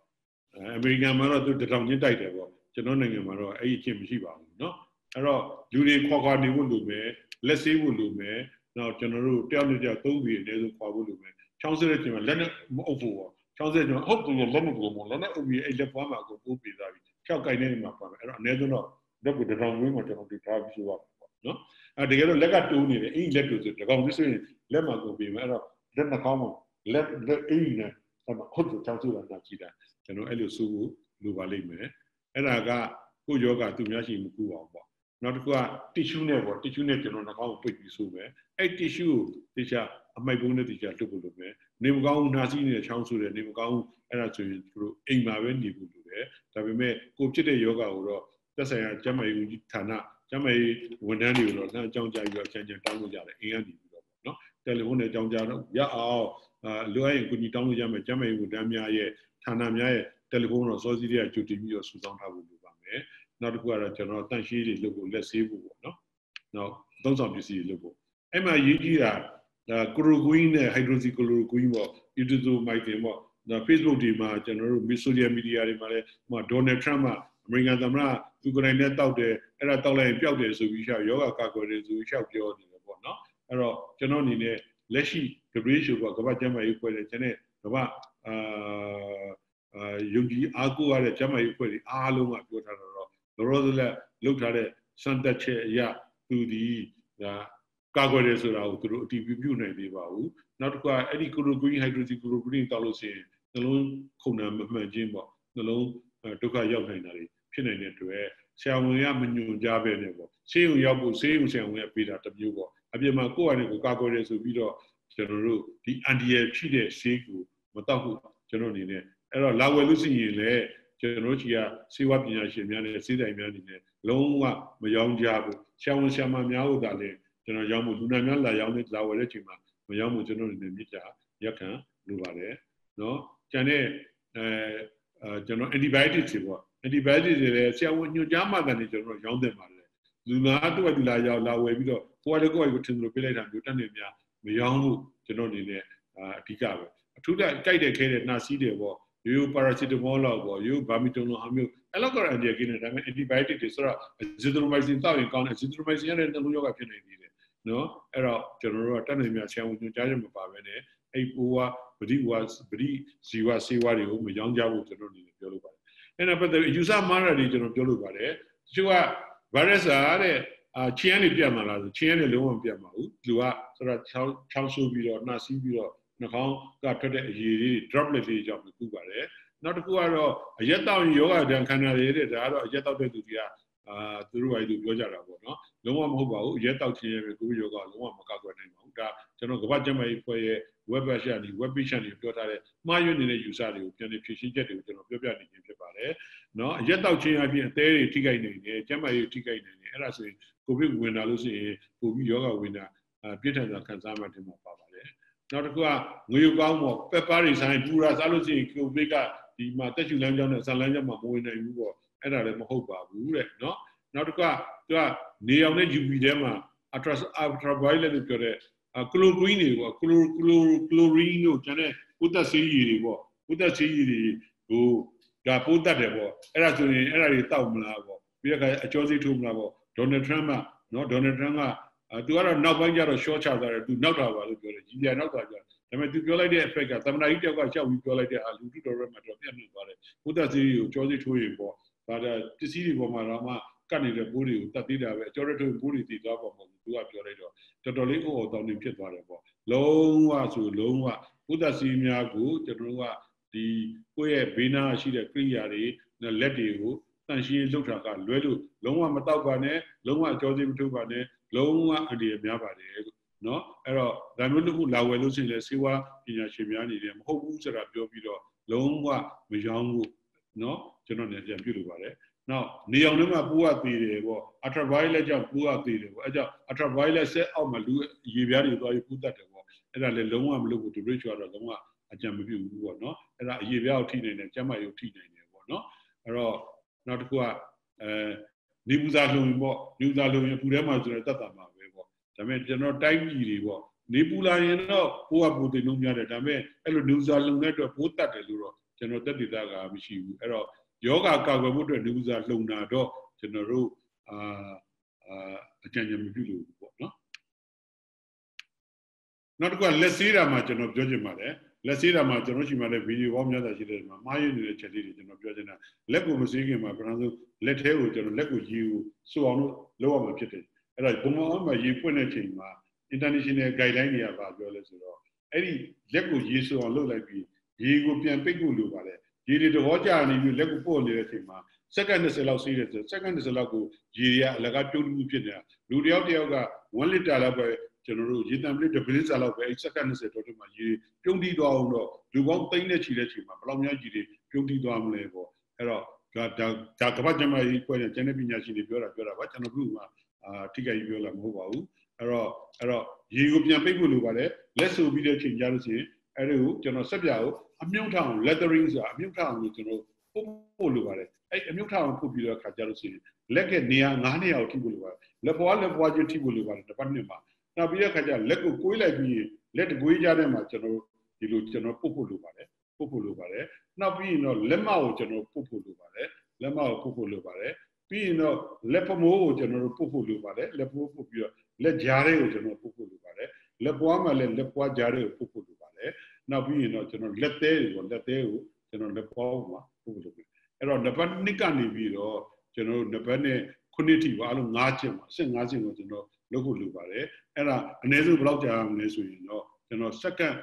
American မှာတော့သူတထောင်ချင်းတိုက်တယ်ပေါ့ကျွန်တော်နိုင်ငံမှာတော့အဲ့ဒီအချင်းမရှိပါဘူးเนาะအဲ့တော့လူတွေခွာနေဖို့လိုမယ်လက်ဆေးဖို့လိုမယ်နောက်ကျွန်တော်တို့တယောက်နဲ့တယောက်သုံးပြီးအနည်းဆုံးခွာဖို့လိုမယ်ချောင်းစတဲ့ချိန်မှာလက်နဲ့မအုပ်ဖို့ပေါ့ချောင်းစတဲ့ချိန်မှာဟုတ်တယ်လက်နဲ့ကိုမလက်နဲ့အုပ်ပြီးအဲ့လက်ပွားမှာကိုပိုးပေးသွားပြီဖြောက်ကိုင်းနေမှာပါမယ်အဲ့တော့အနည်းဆုံးတော့လက်ကိုတထောင်ဝင်းမှာကျွန်တော်ဒီထားပြီးဆိုပါပေါ့เนาะအဲ့တကယ်တော့လက်ကတိုးနေတယ်အဲ့ဒီလက်တို့ဆိုတကောင်သစ်ဆိုရင်လက်မှာကိုပေးမယ်အဲ့တော့လက်နှာခေါင်းမှာလက်အိမ်နဲ့ဟုတ်တယ်ချောင်းဆိုတာကြည့်တာကျွန်တော်အဲ့လိုဆိုဖို့လိုပါလိမ့်မယ်အဲ့ဒါကကိုယောဂသူများရှိမကူအောင်ပေါ့နောက်တစ်ခုက tissue နဲ့ပေါ့ tissue နဲ့ကျွန်တော်နှာခေါင်းကိုပိတ်ပြီးဆိုမယ်အဲ့ tissue ကိုတခြားအမိုက်ပုံးနဲ့တခြားလွတ်ဖို့လိုမယ်နေမကောင်းနှာစီးနေတဲ့ချောင်းဆိုတဲ့နေမကောင်းအဲ့ဒါဆိုရင်သူတို့အိမ်မှာပဲနေဖို့လိုတယ်ဒါပေမဲ့ကိုဖြစ်တဲ့ယောဂကိုတော့သက်ဆိုင်ရာကျန်းမာရေးဌာနကျန်းမာရေးဝန်ထမ်းတွေကိုတော့အကြောင်းကြားပြီးတော့ချမ်းချမ်းတောင်းလို့ရတယ်အိမ်ကနေပြီးတော့ပေါ့နော်တယ်လီဖုန်းနဲ့အကြောင်းကြားတော့ရအောင်လိုအပ်ရင်ကိုကြီးတောင်းလို့ရမယ်ကျန်းမာရေးဝန်ထမ်းများရဲ့ဌာနများရဲ့တယ်လီဖုန်းတော့စောစီးတွေကကြိုတင်ပြီးတော့စုဆောင်းထားဖို့လိုပါမယ်နောက်တစ်ခုကတော့ကျွန်တော်တန့်ရှင်းတွေလုပ်ဖို့လက်ဆေးဖို့ပေါ့နော်နောက်သုံးဆောင်ပစ္စည်းတွေလုပ်ဖို့အဲ့မှာရေးကြည့်တာကလိုကွင်းနဲ့ဟိုက်ဒရိုစီကလိုကွင်းပေါ့ယူတူဇိုမိုက်တင်ပေါ့ဒါ Facebook ဒီမှာကျွန်တော်တို့ social media တွေမှာလည်းဟိုဒေါ်နယ်ထရန့်ကအမေရိကန်သမ္မတသူကိုယ်တိုင်နဲ့တောက်တယ်အဲ့ဒါတောက်လိုက်ရင်ပျောက်တယ်ဆိုပြီးရှောက်ယောဂကာကွယ်တယ်ဆိုပြီးရှောက်ပြောနေတယ်ပေါ့နော်အဲ့တော့ကျွန်တော်အနေနဲ့လက်ရှိ WHO ပေါ့ကမ္ဘာ့ကျန်းမာရေးအဖွဲ့နဲ့ကျွန်တော်ကမ္ဘာယုံကြည်အားကိုးရတဲ့ကျန်းမာရေးအဖွဲ့တွေအားလုံးကပြောထားတော့လောလောဆယ်လောက်ထားတဲ့စံတက်ချက်အရသူဒီကာကွယ်တယ်ဆိုတာကိုသူတို့အတည်ပြုနိုင်သေးပါဘူးနောက်တစ်ခုကအဲ့ဒီကလိုဂရင်းဟိုက်ဒရိုစီကလိုဂရင်းတောက်လို့ရှိရင်နှလုံးခုန်တာမမှန်ခြင်းပေါ့နှလုံးဒုက္ခရောက်နိုင်တာတွေဖြစ်နိုင်တဲ့အတွက်ဆရာဝန်ကမညွှန်ကြားပဲနဲ့ပေါ့ဆေးရုံရောက်ဖို့ဆေးရုံဆရာဝန်ကပေးတာတစ်မျိုးပေါ့အပြင်မှာကိုယ့်အနေကိုကာကွယ်တယ်ဆိုပြီးတော့ကျွန်တော်တို့ဒီအန်တီရယ်ဖြစ်တဲ့ဆေးကိုမတောက်ဘူးကျွန်တော်အနေနဲ့အဲ့တော့လာဝယ်လို့ရှိရင်လည်းကျွန်တော်တို့ကြီးကဆေးဝါးပညာရှင်များနဲ့ဆေးဆိုင်များအနေနဲ့လုံးဝမရောင်းကြဘူးဆရာဝန်ဆရာမများတို့ကလည်းကျွန်တော်ရောင်းမှုလူနာများလာရောင်းနေလာဝယ်တဲ့အချိန်မှာမရောင်းမှုကျွန်တော်အနေနဲ့မြစ်တာရက်ခံလိုပါတယ်နော်ကျန်တဲ့ကျွန်တော် antibiotics တွေပေါ့ antibiotics တွေလည်းဆရာဝန်ညွှန်ကြားမှသာနေကျွန်တော်ရောင်းတင်ပါတယ်လူနာတို့ကလာရောက်လာဝယ်ပြီးတော့ကိုယ်ကလည်းကိုယ့်ကိုထင်လို့ပြလိုက်တာမျိုးတက်နေများမရောင်းလို့ကျွန်တော်အနေနဲ့အဓိကပဲအထူးတက်ကြိုက်တဲ့ခဲတဲ့နှာစီးတယ်ပေါ့ရိုးပါရာစီတမောလောက်ပေါ့ရိုးဘာမီတွန်လိုဟာမျိုးအဲ့လောက်ကတော့အန်တီကင်းတယ်ဒါပေမဲ့ antibiotic တွေဆိုတော့ azithromycin တောက်ရင်ကောင်းတယ် azithromycin ရတဲ့နှလုံးရောဂါဖြစ်နေသေးတယ်နော်အဲ့တော့ကျွန်တော်တို့ကတက်နေများဆရာဝန်ညွှန်ကြားချက်မပါဘဲနဲ့အဲ့ပိုးကပရိဇီဝဆေးဝါးတွေကိုမရောင်းကြဘူးကျွန်တော်အနေနဲ့ပြောလို့ပါတယ်အဲ့ဒါပတ်သက်ယူဆမှားတာတွေကျွန်တော်ပြောလို့ပါတယ်တချို့က virus တဲ့ချင်းကနေပြတ်မှာလားဆိုချင်းကနေလုံးဝမပြတ်မှာဘူးသူကဆိုတော့ချောင်းဆိုးပြီးတော့နှာစီးပြီးတော့နှာခေါင်းကထွက်တဲ့အရည်တွေ droplet တွေကြောင့်ပြူပါတယ်နောက်တစ်ခုကတော့အရက်တောက်ရင်ယောဂဒဏ်ခံရတယ်တဲ့ဒါကတော့အရက်တောက်တဲ့သူတွေကသူတို့ကပြောကြတာပေါ့နော်လုံးဝမဟုတ်ပါဘူးအရက်တောက်ခြင်းရဲ့ကိုယောဂလုံးဝမကောက်ွယ်နိုင်ပါဘူးဒါကျွန်တော်ကမ္ဘာ့ကျန်းမာရေးအဖွဲ့ရဲ့ web page ကနေ web page ကနေပြောထားတဲ့မှားယွင်းနေတဲ့ user တွေကိုပြန်ပြီးဖြည့်ရှင်းချက်တွေကိုကျွန်တော်ပြောပြနေခြင်းဖြစ်ပါတယ်နော်အရက်တောက်ခြင်းအပြင်အသေးတွေထိခိုက်နေတယ်ကျန်းမာရေးထိခိုက်နေတယ်အဲ့ဒါဆိုရင်ကိုဗစ်ဝင်လာလို့ရှိရင်ပိုပြီးယောဂဝင်တာပြည့်ထန်စွာခံစားမှတင်မှာပါပါတယ်နောက်တစ်ခုကငွေကောင်းပေါ့ပက်ပါတွေဆိုင်ပူရာစားလို့ရှိရင်ကိုဗစ်ကဒီမှာတက်ချူလမ်းကြောင်းနဲ့ဇာလမ်းကြောင်းမှာမဝင်နိုင်ဘူးပေါ့အဲ့ဒါလည်းမဟုတ်ပါဘူးတဲ့နော်နောက်တစ်ခုကသူကနေအောင်တဲ့ UV ထဲမှာ ultraviolet လို့ပြောတဲ့ကလိုကွင်းတွေပေါ့ကလိုရင်းတို့ကျန်တဲ့ပိုးသက်ဆေးရည်တွေပေါ့ပိုးသက်ဆေးရည်တွေကိုဒါပိုးသက်တယ်ပေါ့အဲ့ဒါဆိုရင်အဲ့ဒါတွေတောက်မလားပေါ့ပြီးတော့အကျော်စိတ်ထိုးမလားပေါ့ဒေါ်နယ်ထရန့်ကနော်ဒေါ်နယ်ထရန့်ကသူကတော့နောက်ပိုင်းကျတော့ short ချသွားတယ်သူနောက်တာပါလို့ပြောတယ်ကြီးပြနောက်တာကြဒါပေမဲ့သူပြောလိုက်တဲ့ effect ကသမ္မတကြီးတယောက်ကရှောက်ပြီးပြောလိုက်တဲ့လူထုတော်ရဲမှာတော့ပြတ်နေသွားတယ်ပိုးသက်ဆေးကိုကျော်စိတ်ထိုးရင်ပေါ့ဒါပစ္စည်းတွေပေါ်မှာတော့မှကတ်နေတဲ့ပိုးတွေကိုတတ်သေးတာပဲအကျော်ရထိုးပိုးတွေတည်သွားပါမဟုတ်ဘူးသူကပြောလိုက်တော့တော်တော်လေးအော်တောင်းနေဖြစ်သွားတယ်ပေါ့လုံးဝဆိုလုံးဝပိုးသက်ဆေးများကိုကျွန်တော်တို့ကဒီကိုယ့်ရဲ့ဘေးနားရှိတဲ့ကိရိယာတွေလက်တွေကိုတန်ရှင်းလှုပ်တာကလွဲလို့လုံးဝမတောက်ပါနဲ့လုံးဝအကျော်စိတ်မထိုးပါနဲ့လုံးဝအန္တရာယ်များပါတယ်လို့နော်အဲ့တော့ဒါမျိုးတစ်ခုလာဝယ်လို့ရှိရင်လည်းဆေးဝါးပညာရှင်များနေတယ်မဟုတ်ဘူးဆိုတာပြောပြီးတော့လုံးဝမရောင်းဘူးနော်ကျွန်တော်လည်းပြန်ပြုလုပ်ပါတယ်နောက်နေအောင်ထဲမှာပိုးကသေးတယ်ပေါ့ ultraviolet ကြောင့်ပိုးကသေးတယ်ပေါ့အဲကြောင့် ultraviolet ဆက်အောက်မှာလူရေပြားတွေသွားပြီးပိုးတတ်တယ်ပေါ့အဲ့ဒါလည်းလုံးဝမလုပ်ဘူး WHO ကတော့လုံးဝအကြံမပြုဘူးပေါ့နော်အဲ့ဒါအရေပြားကိုထိနိုင်တယ်ကျန်းမာရေးကိုထိနိုင်တယ်ပေါ့နော်အဲ့တော့နောက်တစ်ခုကနေပူစာလုံပေါ့နေပူစာလုံရင်ပူထဲမှာဆိုတော့တတ်တာမှာပဲပေါ့ဒါပေမဲ့ကျွန်တော်တိုင်းပြည်တွေပေါ့နေပူလာရင်တော့ပိုးကပိုးသိလုံးများတယ်ဒါပေမဲ့အဲ့လိုနေပူစာလုံတဲ့အတွက်ပိုးတတ်တယ်လို့တော့ကျွန်တော်တက်တည်တာကမရှိဘူးအဲ့တော့ယောဂကာကွယ်မှုအတွက်လူစားလုံတာတော့ကျွန်တော်တို့အကြံဉာဏ်မပြုလို့ပေါ့နော်နောက်တစ်ခုကလက်ဆေးတာမှာကျွန်တော်ပြောချင်ပါတယ်လက်ဆေးတာမှာကျွန်တော်ရှိမှလည်းဗီဒီယိုပေါင်းများစွာရှိတယ်မှာမှားယွင်းနေတဲ့ချက်လေးတွေကျွန်တော်ပြောချင်တာလက်ကိုမဆေးခင်မှာပထမဆုံးလက်ထဲကိုကျွန်တော်လက်ကိုရေကိုစိုးအောင်လုပ်ရမှာဖြစ်တယ်အဲ့တော့ဘုံအောင်မှာရေပွင့်တဲ့ချိန်မှာ international guideline တွေကပါပြောလဲဆိုတော့အဲ့ဒီလက်ကိုရေစိုးအောင်လုပ်လိုက်ပြီးရေကိုပြန်ပိတ်ဖို့လိုပါတယ်ရေတွေသဘောကျနေပြီးလက်ကိုပို့နေတဲ့အချိန်မှာစက္ကန့်20လောက်ဆေးတယ်ဆိုစက္ကန့်20လောက်ကိုရေတွေကအလကားပြုံးတူးဖြစ်နေတာလူတယောက်က1 liter လောက်ပဲကျွန်တော်တို့ရေတံပလစ်တစ်ပလစ်စာလောက်ပဲအဲ့စက္ကန့်20တော့ဒီမှာရေပြုံးတီးသွားအောင်တော့လူပေါင်းသိန်းနဲ့ချီတဲ့ချိန်မှာဘယ်လောက်များကြီးတွေပြုံးတီးသွားမလဲပေါ့အဲ့တော့ဒါကမ္ဘာ့ကျန်းမာရေးအဖွဲ့နဲ့ကျန်းမာရေးပညာရှင်တွေပြောတာပါကျွန်တော်တို့ကထိခိုက်ပြောလာမဟုတ်ပါဘူးအဲ့တော့ရေကိုပြန်ပိတ်ဖို့လိုပါတယ်လက်ဆိုပြီးတဲ့ချိန်ကြလို့ရှိရင်အဲ့ဒါကိုကျွန်တော်ဆက်ပြကိုအမြုပ်ထအောင် lettering ဆိုတာအမြုပ်ထအောင်ကိုကျွန်တော်ပို့လိုပါတယ်အဲ့အမြုပ်ထအောင်ပို့ပြီးတော့ခါကြလို့ရှိရင်လက်ကနေရာ9နေရာကိုထိဖို့လိုပါတယ်လက်ပွားချင်းထိဖို့လိုပါတယ်တစ်ပတ်နှစ်မှာနောက်ပြီးတဲ့ခါကျလက်ကိုကိုွေးလိုက်ပြီးလက်တကွေးကြတဲ့မှာကျွန်တော်ဒီလိုကျွန်တော်ပို့ဖို့လိုပါတယ်နောက်ပြီးရင်တော့လက်မကိုကျွန်တော်ပို့ဖို့လိုပါတယ်လက်မကိုပို့ဖို့လိုပါတယ်ပြီးရင်တော့လက်ပမိုးကိုကျွန်တော်တို့ပို့ဖို့လိုပါတယ်လက်ပိုးပို့ပြီးတော့လက်ကြားတွေကိုကျွန်တော်ပို့ဖို့လိုပါတယ်လက်ပွားမှာလည်းလက်ပွားကြားတွေကိုပို့ဖို့လိုပါတယ်နောက်ပြီးရင်တော့ကျွန်တော်လက်သေးကိုကျွန်တော်လက်ပွားမှာပို့ဖို့လိုပါတယ်အဲ့တော့နံပါတ်1ကနေပြီးတော့ကျွန်တော်တို့နံပါတ်နဲ့9ထိပါအလုံး5ချက်ပါအဆင့်5ချက်ကိုကျွန်တော်လုပ်ဖို့လိုပါတယ်အဲ့ဒါအနည်းဆုံးဘယ်လောက်ကြာမလဲဆိုရင်တော့ကျွန်တော်စက္ကန့်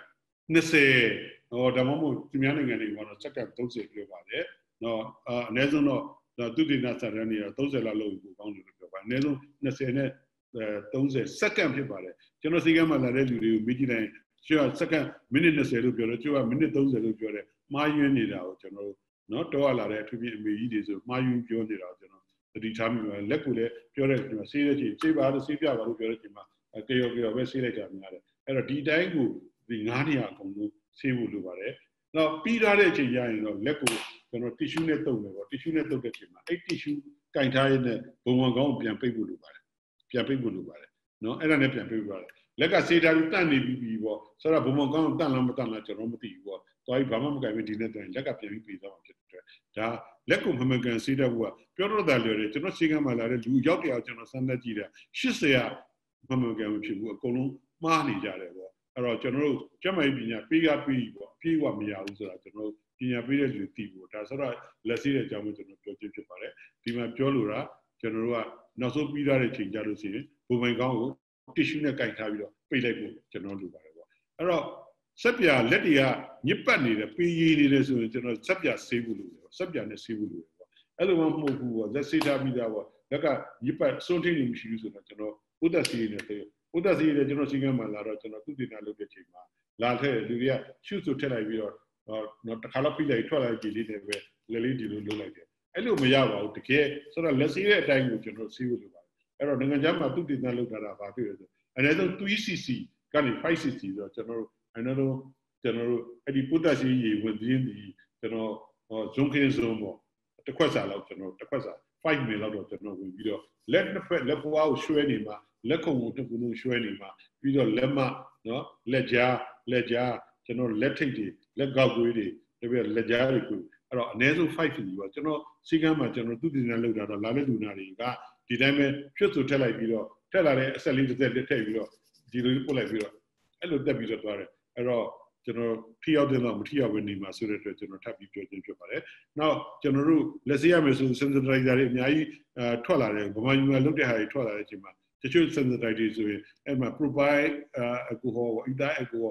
20ဟောဒါမှမဟုတ်သူများနိုင်ငံတွေကတော့စက္ကန့်30ပြောပါတယ်နော်အနည်းဆုံးတော့သူတည်နာစာရန်နေ30လောက်လုပ်ဖို့ကောင်းတယ်လို့ပြောပါတယ်အနည်းဆုံး20နဲ့30စက္ကန့်ဖြစ်ပါတယ်ကျွန်တော်စီကမ်းမှာလာတဲ့လူတွေကိုမေးကြည့်လိုက်ကျွတ်စက္ကန့်မိနစ်20လို့ပြောတယ်ကျွတ်ကမိနစ်30လို့ပြောတယ်မှားယွင်းနေတာကိုကျွန်တော်တို့နော်တော့လာတဲ့အထူးဖြင့်အမေကြီးတွေဆိုမှားယွင်းပြောနေတာကိုကျွန်တော်တတိထားမိပါတယ်လက်ကိုလည်းပြောတဲ့ချိန်မှာဆေးတဲ့ချိန်ဆေးပါလို့ဆေးပြပါလို့ပြောတဲ့ချိန်မှာကြော်ပဲဆေးလိုက်တာများတယ်အဲ့တော့ဒီတိုင်းကိုဒီ9နေရာအကုန်လုံးဆေးဖို့လိုပါတယ်နောက်ပြီးထားတဲ့အချိန်ကျရင်တော့လက်ကိုကျွန်တော် tissue နဲ့တုပ်မယ်ပေါ့ tissue နဲ့တုပ်တဲ့ချိန်မှာအဲ့ tissue ကင်ထားရတဲ့ဘုံဝန်ကောင်းကိုပြန်ပိတ်ဖို့လိုပါတယ်နော်အဲ့ဒါနဲ့ပြန်ပိတ်ဖို့ပါတယ်လက်ကဆေးထားပြီးတန့်နေပြီးပေါ့ဆိုတော့ဘုံဝန်ကောင်းကိုတန့်လားမတန့်လားကျွန်တော်မသိဘူးပေါ့သွားပြီးဘာမှမကင်ဘူးဒီနဲ့တန့်လက်ကပြန်ပြီးပြေးသွားမှာဖြစ်တဲ့ဒါလက်ကိုမှန်ကန်ဆေးတဲ့ဘူးကပြောတော့တာလေကျွန်တော်ဆေးကမ်းမှာလာတဲ့လူရောက်တရားကျွန်တော်စမ်းသပ်ကြည့်တယ်80ကမှန်ကန်မဖြစ်ဘူးအကုန်လုံးမှားနေကြတယ်ပေါ့အဲ့တော့ကျွန်တော်တို့ကျမကြီးပညာပေးပေါ့အပြေးကမရဘူးဆိုတာကျွန်တော်တို့ပညာပေးတဲ့လူသိဖို့ဒါဆိုတော့လက်ဆေးတဲ့အကြောင်းကိုကျွန်တော်ပြောချင်းဖြစ်ပါတယ်ဒီမှာပြောလို့တာကျွန်တော်တို့ကနောက်ဆုံးပြီးသားတဲ့ချိန်ကြလို့ရှိရင်ဘုံဝင်ကောင်းကို tissue နဲ့ကင်ထားပြီးတော့ပိတ်လိုက်ဖို့ကျွန်တော်လုပ်ပါတယ်ပေါ့အဲ့တော့ဆက်ပြလက်တွေကညစ်ပတ်နေတယ်ပေးရည်နေတယ်ဆိုရင်ကျွန်တော်ဆက်ပြဆေးဖို့လုပ်တယ်ပေါ့ဆက်ပြနဲ့ဆေးဖို့လုပ်တယ်ပေါ့အဲ့လိုမှမဟုတ်ဘူးပေါ့လက်ဆေးထားပြီးသားပေါ့လက်ကညစ်ပတ်စွန့်ထိန်နေမရှိဘူးဆိုတော့ကျွန်တော်ဥဒ္ဒဆေးနဲ့ဆေးဥဒ္ဒဆေးနဲ့ကျွန်တော်စီကံမှလာတော့ကျွန်တော်သူတည်နာလုပ်တဲ့ချိန်မှာလာခဲ့လူတွေကရှုဆိုထက်လိုက်ပြီးတော့တော့တစ်ခါတော့ပြီးလိုက်ထွက်လိုက်ကြည့်လေးတွေပဲလက်လေးဒီလိုလုပ်လိုက်တယ်အဲ့လိုမရပါဘူးတကယ်ဆိုတော့လက်ဆေးတဲ့အတိုင်းကိုကျွန်တော်ဆေးဖို့လုပ်ပါတယ်အဲ့တော့နိုင်ငံခြားမှာသူတည်နာလုပ်တာပါတွေ့ရဆိုအနည်းဆုံး 3cc ကနေ 5cc ဆိုတော့ကျွန်တော်တို့အဲ့ဒီပုဒ်တရှိရေဝင်ပြင်းဒီကျွန်တော်ဇုံခင်းစုံပေါ့တစ်ခွက်စာလောက်ကျွန်တော်တစ်ခွက်စာ5 ml လောက်တော့ကျွန်တော်ဝင်ပြီးတော့လက်နှစ်ဖက်လက်ပွားကိုရွှဲနေမှာလက်ခုံကိုတစ်ခုလုံးရွှဲနေမှာပြီးတော့လက်မနော်လက်ကြားကျွန်တော်လက်ထိပ်တွေလက်ကောက်ကွေးတွေတပြည့်လက်ကြားတွေကိုအဲ့တော့အနည်းဆုံး5 cc ပေါ့ကျွန်တော်စီကမ်းမှာကျွန်တော်သူတည်နေလောက်တာတော့လာတဲ့လူနာတွေကဒီတိုင်းပဲဖြစ်ဆိုထက်လိုက်ပြီးတော့ထက်လာတဲ့အဆက်လေးတစ်သက်ထည့်ပြီးတော့ဒီလိုပို့လိုက်ပြီးတော့အဲ့လိုတက်ပြီးတော့သွားတယ်အဲ့တော့ကျွန်တော်ထိရောက်တဲ့တော့မထိရောက်ဘဲနေမှာဆိုတဲ့အတွက်ကျွန်တော်ထပ်ပြီးပြောချင်းဖြစ်ပါတယ်။နောက်ကျွန်တော်တို့လက်ဆေးရမယ်ဆို sensitizer တွေအများကြီးထွက်လာတယ်ဗမာပြည်မှာလုပ်တဲ့ဟာတွေထွက်လာတဲ့အချိန်မှာတချို့ sensitizer တွေဆိုရင်အဲ့မှာ propyl alcohol အီသာ alcohol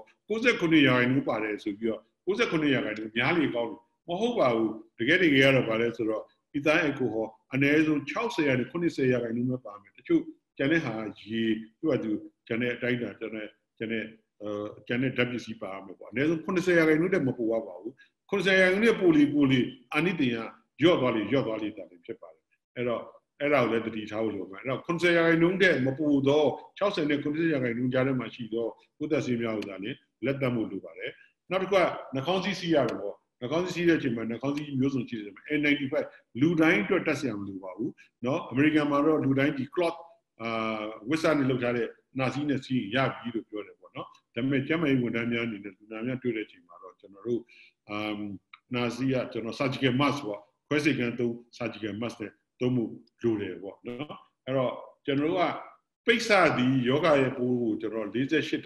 69%ပါတယ်ဆိုပြီးတော့69%များလေကောင်းတယ်မဟုတ်ပါဘူးတကယ်ကတော့ဗာလဲဆိုတော့အီသာ alcohol အနည်းဆုံး60%နဲ့90%ပဲပါမယ်တချို့ကျန်တဲ့ဟာရေသူ့အတူကျန်တဲ့အတိုင်းတာကျန်တဲ့ဓာတ်ပစ္စည်းပါမယ်ပေါ့အနည်းဆုံး90%နဲ့မပိုရပါဘူး90%နဲ့ပိုလီအာနိတင်ကရော့သွားလေတာလည်းဖြစ်ပါတယ်အဲ့တော့အဲ့ဒါကိုလည်းတတိထားဖို့လိုမယ်အဲ့တော့90%တဲ့မပိုတော့60နဲ့90%ကြားထဲမှာရှိတော့ကုသဆေးများဥစားလည်းလက်သက်မှုလိုပါတယ်နောက်တစ်ခုကနှာခေါင်းစည်းစီးရတယ်ပေါ့နှာခေါင်းစည်းတဲ့အချိန်မှာနှာခေါင်းစည်းမျိုးစုံရှိတယ် N95 လူတိုင်းအတွက်တက်ဆရာမလိုပါဘူးเนาะအမေရိကန်မှာတော့လူတိုင်းဒီ cloth ဝစ်စာနဲ့လုပ်ထားတဲ့နာစည်းနဲ့စီးရပြီလို့ပြောတယ်ပေါ့နော်ဒါပေမဲ့ကျမကြီးဝန်ထမ်းများအနေနဲ့လူနာများတွေ့တဲ့အချိန်မှာတော့ကျွန်တော်တို့နာစီကကျွန်တော် surgical mask ပေါ့ခွဲစိတ်ကန်းသုံး surgical mask နဲ့သုံးမှုလိုတယ်ပေါ့နော်အဲ့တော့ကျွန်တော်တို့ကပိတ်စသည်ယောဂရဲ့ပိုးကိုကျွန်တော်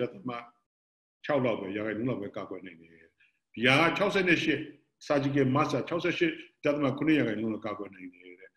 48.6လောက်ပဲရာခိုင်နှုန်းလောက်ပဲကာကွယ်နိုင်တယ်ဒီဟာ68 surgical mask 68.9ရာခိုင်နှုန်းလောက်ကာကွယ်နိုင်တယ်တဲ့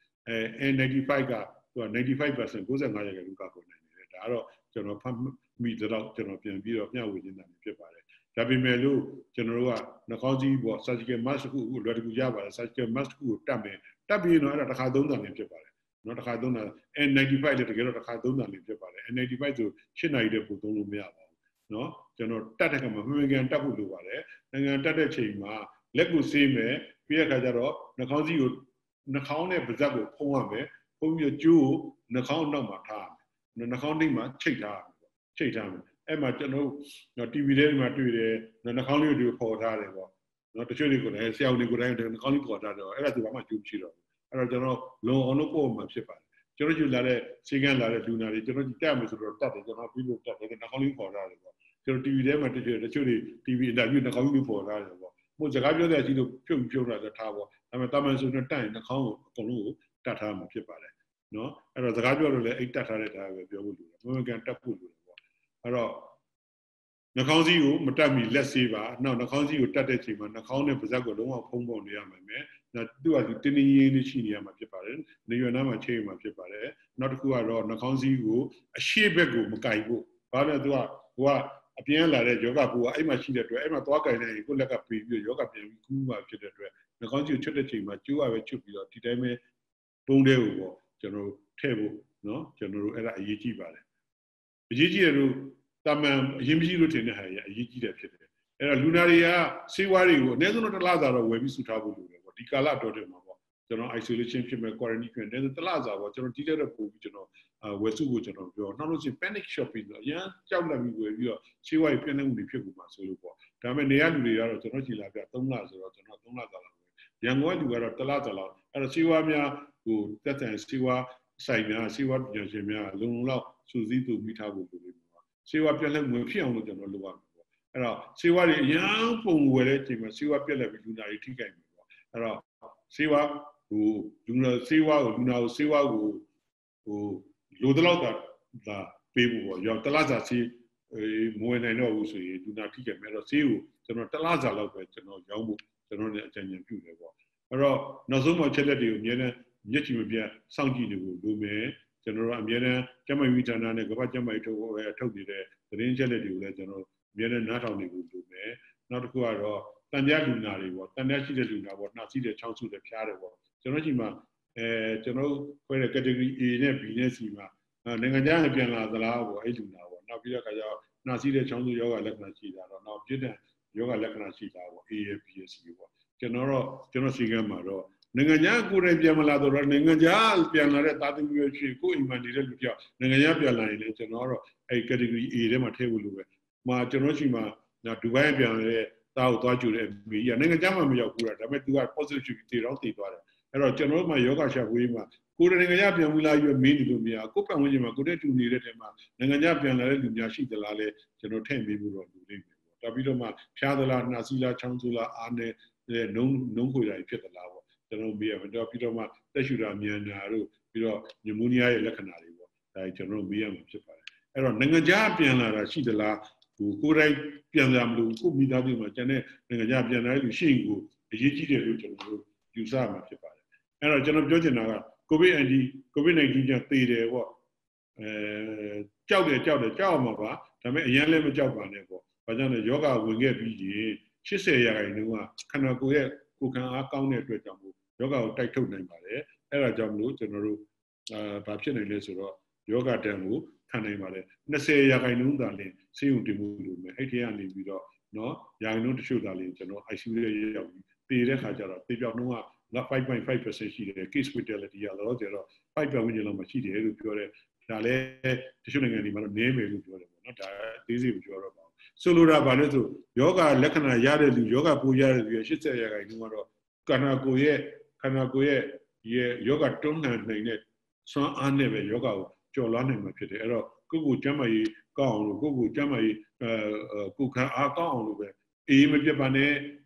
N95 ကသူက 95% 95ရာခိုင်နှုန်းကာကွယ်နိုင်တယ်ဒါကတော့ကျွန်တော်ဖတ်မိတော့ကျွန်တော်ပြန်ပြီးတော့မျှဝေနေတာဖြစ်ပါတယ်ဒါပေမဲ့လို့ကျွန်တော်တို့ကနှာခေါင်းစည်းပေါ့ surgical mask ကိုလွယ်တကူရပါတယ် surgical mask ကိုတတ်မယ်တတ်ပြီးတော့အဲ့ဒါတစ်ခါသုံးတာလည်းဖြစ်ပါတယ်နော်တစ်ခါသုံးတာ N95 လည်းတကယ်တော့တစ်ခါသုံးတာလည်းဖြစ်ပါတယ် N95 ဆို8နာရီတည်းပို့သုံးလို့မရပါဘူးနော်ကျွန်တော်တတ်တဲ့ခါမှာမှန်ကန်တတ်ဖို့လိုပါတယ်နိုင်ငံတတ်တဲ့ချိန်မှာလက်ကိုဆေးမယ်ပြီးတဲ့အခါကျတော့နှာခေါင်းစည်းကိုနှာခေါင်းနဲ့ပါးစပ်ကိုဖုံးရမယ်ဖုံးပြီးတော့ကျိုးကိုနှာခေါင်းနောက်မှာထားရမယ်နှာခေါင်းနှိပ်မှာချိတ်ထားရမယ်ချိတ်ထားမယ်အဲ့မှာကျွန်တော် TV ထဲမှာတွေ့တယ်နှာခေါင်းလေးကိုပေါ်ထားတယ်ပေါ့နော်တချို့တွေကိုလည်းဆရာဝန်တွေကိုလည်းနှာခေါင်းလေးပေါ်ထားတယ်အဲ့ဒါဆိုဘာမှကျိုးမရှိတော့ဘူးအဲ့တော့ကျွန်တော်လုံအောင်လို့ပို့မှာဖြစ်ပါတယ်ကျွန်တော်ယူလာတဲ့စီကန်းလာတဲ့လူနာတွေကျွန်တော်တက်မယ်ဆိုတော့တက်တယ်ကျွန်တော်ပြီးလို့တက်တယ်နှာခေါင်းလေးပေါ်ထားတယ်ပေါ့ကျွန်တော် TV ထဲမှာတချို့တွေ TV အင်တာဗျူးနှာခေါင်းလေးပေါ်ထားတယ်ပေါ့ဟိုစကားပြောတဲ့အချိန်တို့ဖြုတ်တာဆိုထားပေါ့ဒါပေမဲ့တာမန်ဆိုတော့တက်ရင်နှာခေါင်းကိုအကုန်လုံးကိုတတ်ထားမှာဖြစ်ပါတယ်နော်အဲ့တော့စကားပြောလို့လည်းအိတ်တတ်ထားတဲ့ဒါပဲပြောဖို့လိုတယ်မကန်တက်ဖို့လိုတယ်ပေါ့အဲ့တော့နှာခေါင်းစည်းကိုမတက်မီလက်ဆေးပါနောက်နှာခေါင်းစည်းကိုတက်တဲ့ချိန်မှာနှာခေါင်းနဲ့ပါးစပ်ကိုလုံးဝဖုံးပုံနေရမှာမယ်နော်သူ့ဟာသူတင်းတင်းရင်းရှိနေရမှာဖြစ်ပါတယ်နေရွယ်နားမှာချိန်ရမှာဖြစ်ပါတယ်နောက်တစ်ခုကတော့နှာခေါင်းစည်းကိုအရှိဘက်ကိုမကင်ဖို့ဘာလို့လဲသူကအပြင်းလာတဲ့ယောဂပူကအဲ့မှာရှိတဲ့အတွက်အဲ့မှာသွားကင်နေရင်ကိုယ့်လက်ကပြေးပြီးယောဂပြန်ပြီးကူးမှာဖြစ်တဲ့အတွက်နှာခေါင်းစည်းကိုချွတ်တဲ့ချိန်မှာကျိုးရပဲချွတ်ပြီးတော့ဒီတိုင်းပဲပုံးတဲ့ကိုပေါ့ကျွန်တော်ထည့်ဖို့နော်ကျွန်တော်တို့အဲ့ဒါအရေးကြီးပါတယ်အရေးကြီးတယ်လို့တာမန်အရင်မရှိလို့ထင်တဲ့ဟာကြီးအရေးကြီးတယ်ဖြစ်တယ်အဲ့တော့လူနာတွေကဆေးဝါးတွေကိုအနည်းဆုံးတစ်လစာတော့ဝယ်ပြီးစုထားဖို့လိုတယ်ပေါ့ဒီကာလတော်တယ်မှာပေါ့ကျွန်တော် isolation ဖြစ်မဲ့ quarantine ဖြစ်တဲ့တစ်လစာပေါ့ကျွန်တော်တီးတဲ့ပို့ပြီးကျွန်တော်ဝယ်စုဖို့ကျွန်တော်ပြောနောက်လို့ရှိရင် panic shopping ဆိုအရင်ကြောက်လန့်ပြီးဝယ်ပြီးတော့ဆေးဝါးတွေပြည့်နေမှုတွေဖြစ်ကုန်မှာဆိုလို့ပေါ့ဒါပေမဲ့နေရလူတွေကတော့ကျွန်တော်ကြည်လာပြ3လဆိုတော့ကျွန်တော်3လစာလောက်ရန်ကုန်ကလူကတော့တစ်လစာလောက်အဲ့တော့ဆေးဝါးများဟိုတက်တန်ဆေးဝါးဆိုင်များဆေးဝါးပညာရှင်များလုံလုံလောက်စူးစီးသူမိထားဖို့လိုတယ်ဆေးဝါးပြက်လက်ဝင်ဖြစ်အောင်လို့ကျွန်တော်လုပ်ရမှာပေါ့အဲ့တော့ဆေးဝါးတွေအရန်ပုံဝယ်တဲ့အချိန်မှာဆေးဝါးပြက်လက်ပြီးလူနာတွေထိခိုက်မှာပေါ့အဲ့တော့ဆေးဝါးဟိုလူနာဆေးဝါးကိုလူနာကိုဆေးဝါးကိုဟိုလိုတော့တာပေးဖို့ပေါ့ရောတလားစာဆေးမဝယ်နိုင်တော့ဘူးဆိုရင်လူနာထိခိုက်မယ်အဲ့တော့ဆေးကိုကျွန်တော်တလားစာလောက်ပဲကျွန်တော်ရောင်းဖို့ကျွန်တော်လည်းအကြံဉာဏ်ပြုတယ်ပေါ့အဲ့တော့နောက်ဆုံးမှချက်လက်တွေကိုအများနဲ့မျက်ခြေမပြတ်စောင့်ကြည့်နေဖို့လိုမယ်ကျွန်တော်တို့အများနဲ့ကျမကြီးဌာနနဲ့ကမ္ဘာ့ကျမကြီးထုတ်နေတဲ့သတင်းချက်လက်တွေကိုလည်းကျွန်တော်အများနဲ့နားထောင်နေဖို့လိုမယ်နောက်တစ်ခုကတော့တန်ကြားလူနာတွေပေါ့တန်ကြားရှိတဲ့လူနာပေါ့နှာစီးတဲ့ချောင်းဆုတဲ့ဖျားတယ်ပေါ့ကျွန်တော်ကြီးမှာကျွန်တော်ခွဲတဲ့ category A နဲ့ B နဲ့ C မှာနိုင်ငံခြားနဲ့ပြန်လာသလားပေါ့အဲ့လူနာပေါ့နောက်ပြီးတော့ခါကျတော့နှာစီးတဲ့ချောင်းဆုယောဂလက္ခဏာရှိတာတော့နောက်ပြည့်တဲ့ယောဂလက္ခဏာရှိတာပေါ့ A နဲ့ B နဲ့ C ပေါ့ကျွန်တော်စီကံမှာတော့နိုင်ငံခြားကိုယ်တိုင်ပြန်မလာတော့နိုင်ငံခြားပြန်လာတဲ့တာသမီးတွေရှိကိုယ်အိမ်မှာနေတဲ့လူပြောက်နိုင်ငံခြားပြန်လာရင်လည်းကျွန်တော်တော့အဲ့ category A ထဲမှာထည့်ဖို့လိုပဲမှာကျွန်တော်ရှိမှာဒူဘိုင်းပြန်လာတဲ့တာကိုသွားကြိုတဲ့မိကြီးနိုင်ငံခြားမှာမရောက်ဘူးလားဒါပေမဲ့ तू က positive တည်တော့တည်သွားတယ်အဲ့တော့ကျွန်တော်တို့မှာယောဂရှာဖွေးမှာကိုယ်တိုင်နိုင်ငံခြားပြန်ဝင်လာပြီးမင်းနေလို့မရကိုယ်ပတ်ဝန်းကျင်မှာကိုယ်တည်းတူနေတဲ့တဲမှာနိုင်ငံခြားပြန်လာတဲ့လူများရှိသလားလဲကျွန်တော်ထည့်မေးဖို့တော့လူလိမ့်မယ်ပေါ့ဒါပြီးတော့မှဖျားသလားနှာစီးလားချောင်းဆိုးလားအားနဲ့နုံခွေတာဖြစ်သလားပေါ့ကျွန်တော်မေးရမယ်တော့ပြီးတော့မှတက်ရှူတာမြန်တာတို့ပြီးတော့ညမိုနီးယားရဲ့လက္ခဏာတွေပေါ့ဒါကျွန်တော်မေးရမှာဖြစ်ပါတယ်အဲ့တော့နိုင်ငံခြားပြန်လာတာရှိသလားကိုယ်တိုင်ပြန်လာမလို့ကိုမိသားစုမှာကျန်တဲ့နိုင်ငံခြားပြန်လာတဲ့လူရှိရင်ကိုအရေးကြီးတယ်လို့ကျွန်တော်တို့ယူဆမှာဖြစ်ပါတယ်အဲ့တော့ကျွန်တော်ပြောချင်တာကCOVID-19 ကြောင့်သေတယ်ပေါ့ကြောက်တယ်ကြောက်မှာပါဒါပေမဲ့အရင်လည်းမကြောက်ပါနဲ့ပေါ့ဘာကြောင့်လဲယောဂဝင်ခဲ့ပြီးရင်80ရာခိုင်နှုန်းကခန္ဓာကိုယ်ရဲ့ကိုယ်ခံအားကောင်းတဲ့အတွက်ကြောင့်မို့ယောဂကိုတိုက်ထုတ်နိုင်ပါတယ်အဲ့ဒါကြောင့်မလို့ကျွန်တော်တို့ဘာဖြစ်နိုင်လဲဆိုတော့ယောဂတန်ကိုခံနိုင်ပါတယ်20ရာခိုင်နှုန်းသာလျှင်ဆေးရုံတင်မှုလိုမယ်အဲ့ဒီကနေပြီးတော့နော်ရာခိုင်နှုန်းတချို့သာလျှင်ကျွန်တော် ICU ရဲ့ရောက်ပြီးတည်တဲ့ခါကျတော့တေပြောက်နှုန်းက 5.5% ရှိတယ် case fatality ကတော့ကျတော့5%ဝန်းကျင်လောက်မှရှိတယ်လို့ပြောတယ်ဒါလည်းတချို့နိုင်ငံတွေမှာတော့နည်းမယ်လို့ပြောတယ်ပေါ့နော်ဒါသေးစိတ်ကိုပြောတော့ပါဆိုလိုတာဗာလဲဆိုယောဂလက္ခဏာရတဲ့လူယောဂပိုးရတဲ့လူရဲ့80ရာခိုင်နှုန်းကတော့ခန္ဓာကိုယ်ရဲ့ယောဂတွန်းလှန်နိုင်တဲ့စွမ်းအားနဲ့ပဲယောဂကိုကျော်လွှားနိုင်မှာဖြစ်တယ်အဲ့တော့ကိုယ့်ကိုကျန်းမာရေးကောင်းအောင်လို့ကိုယ့်ကိုကျန်းမာရေးကိုယ်ခံအားကောင်းအောင်လို့ပဲအေးမပြတ်ပါနဲ့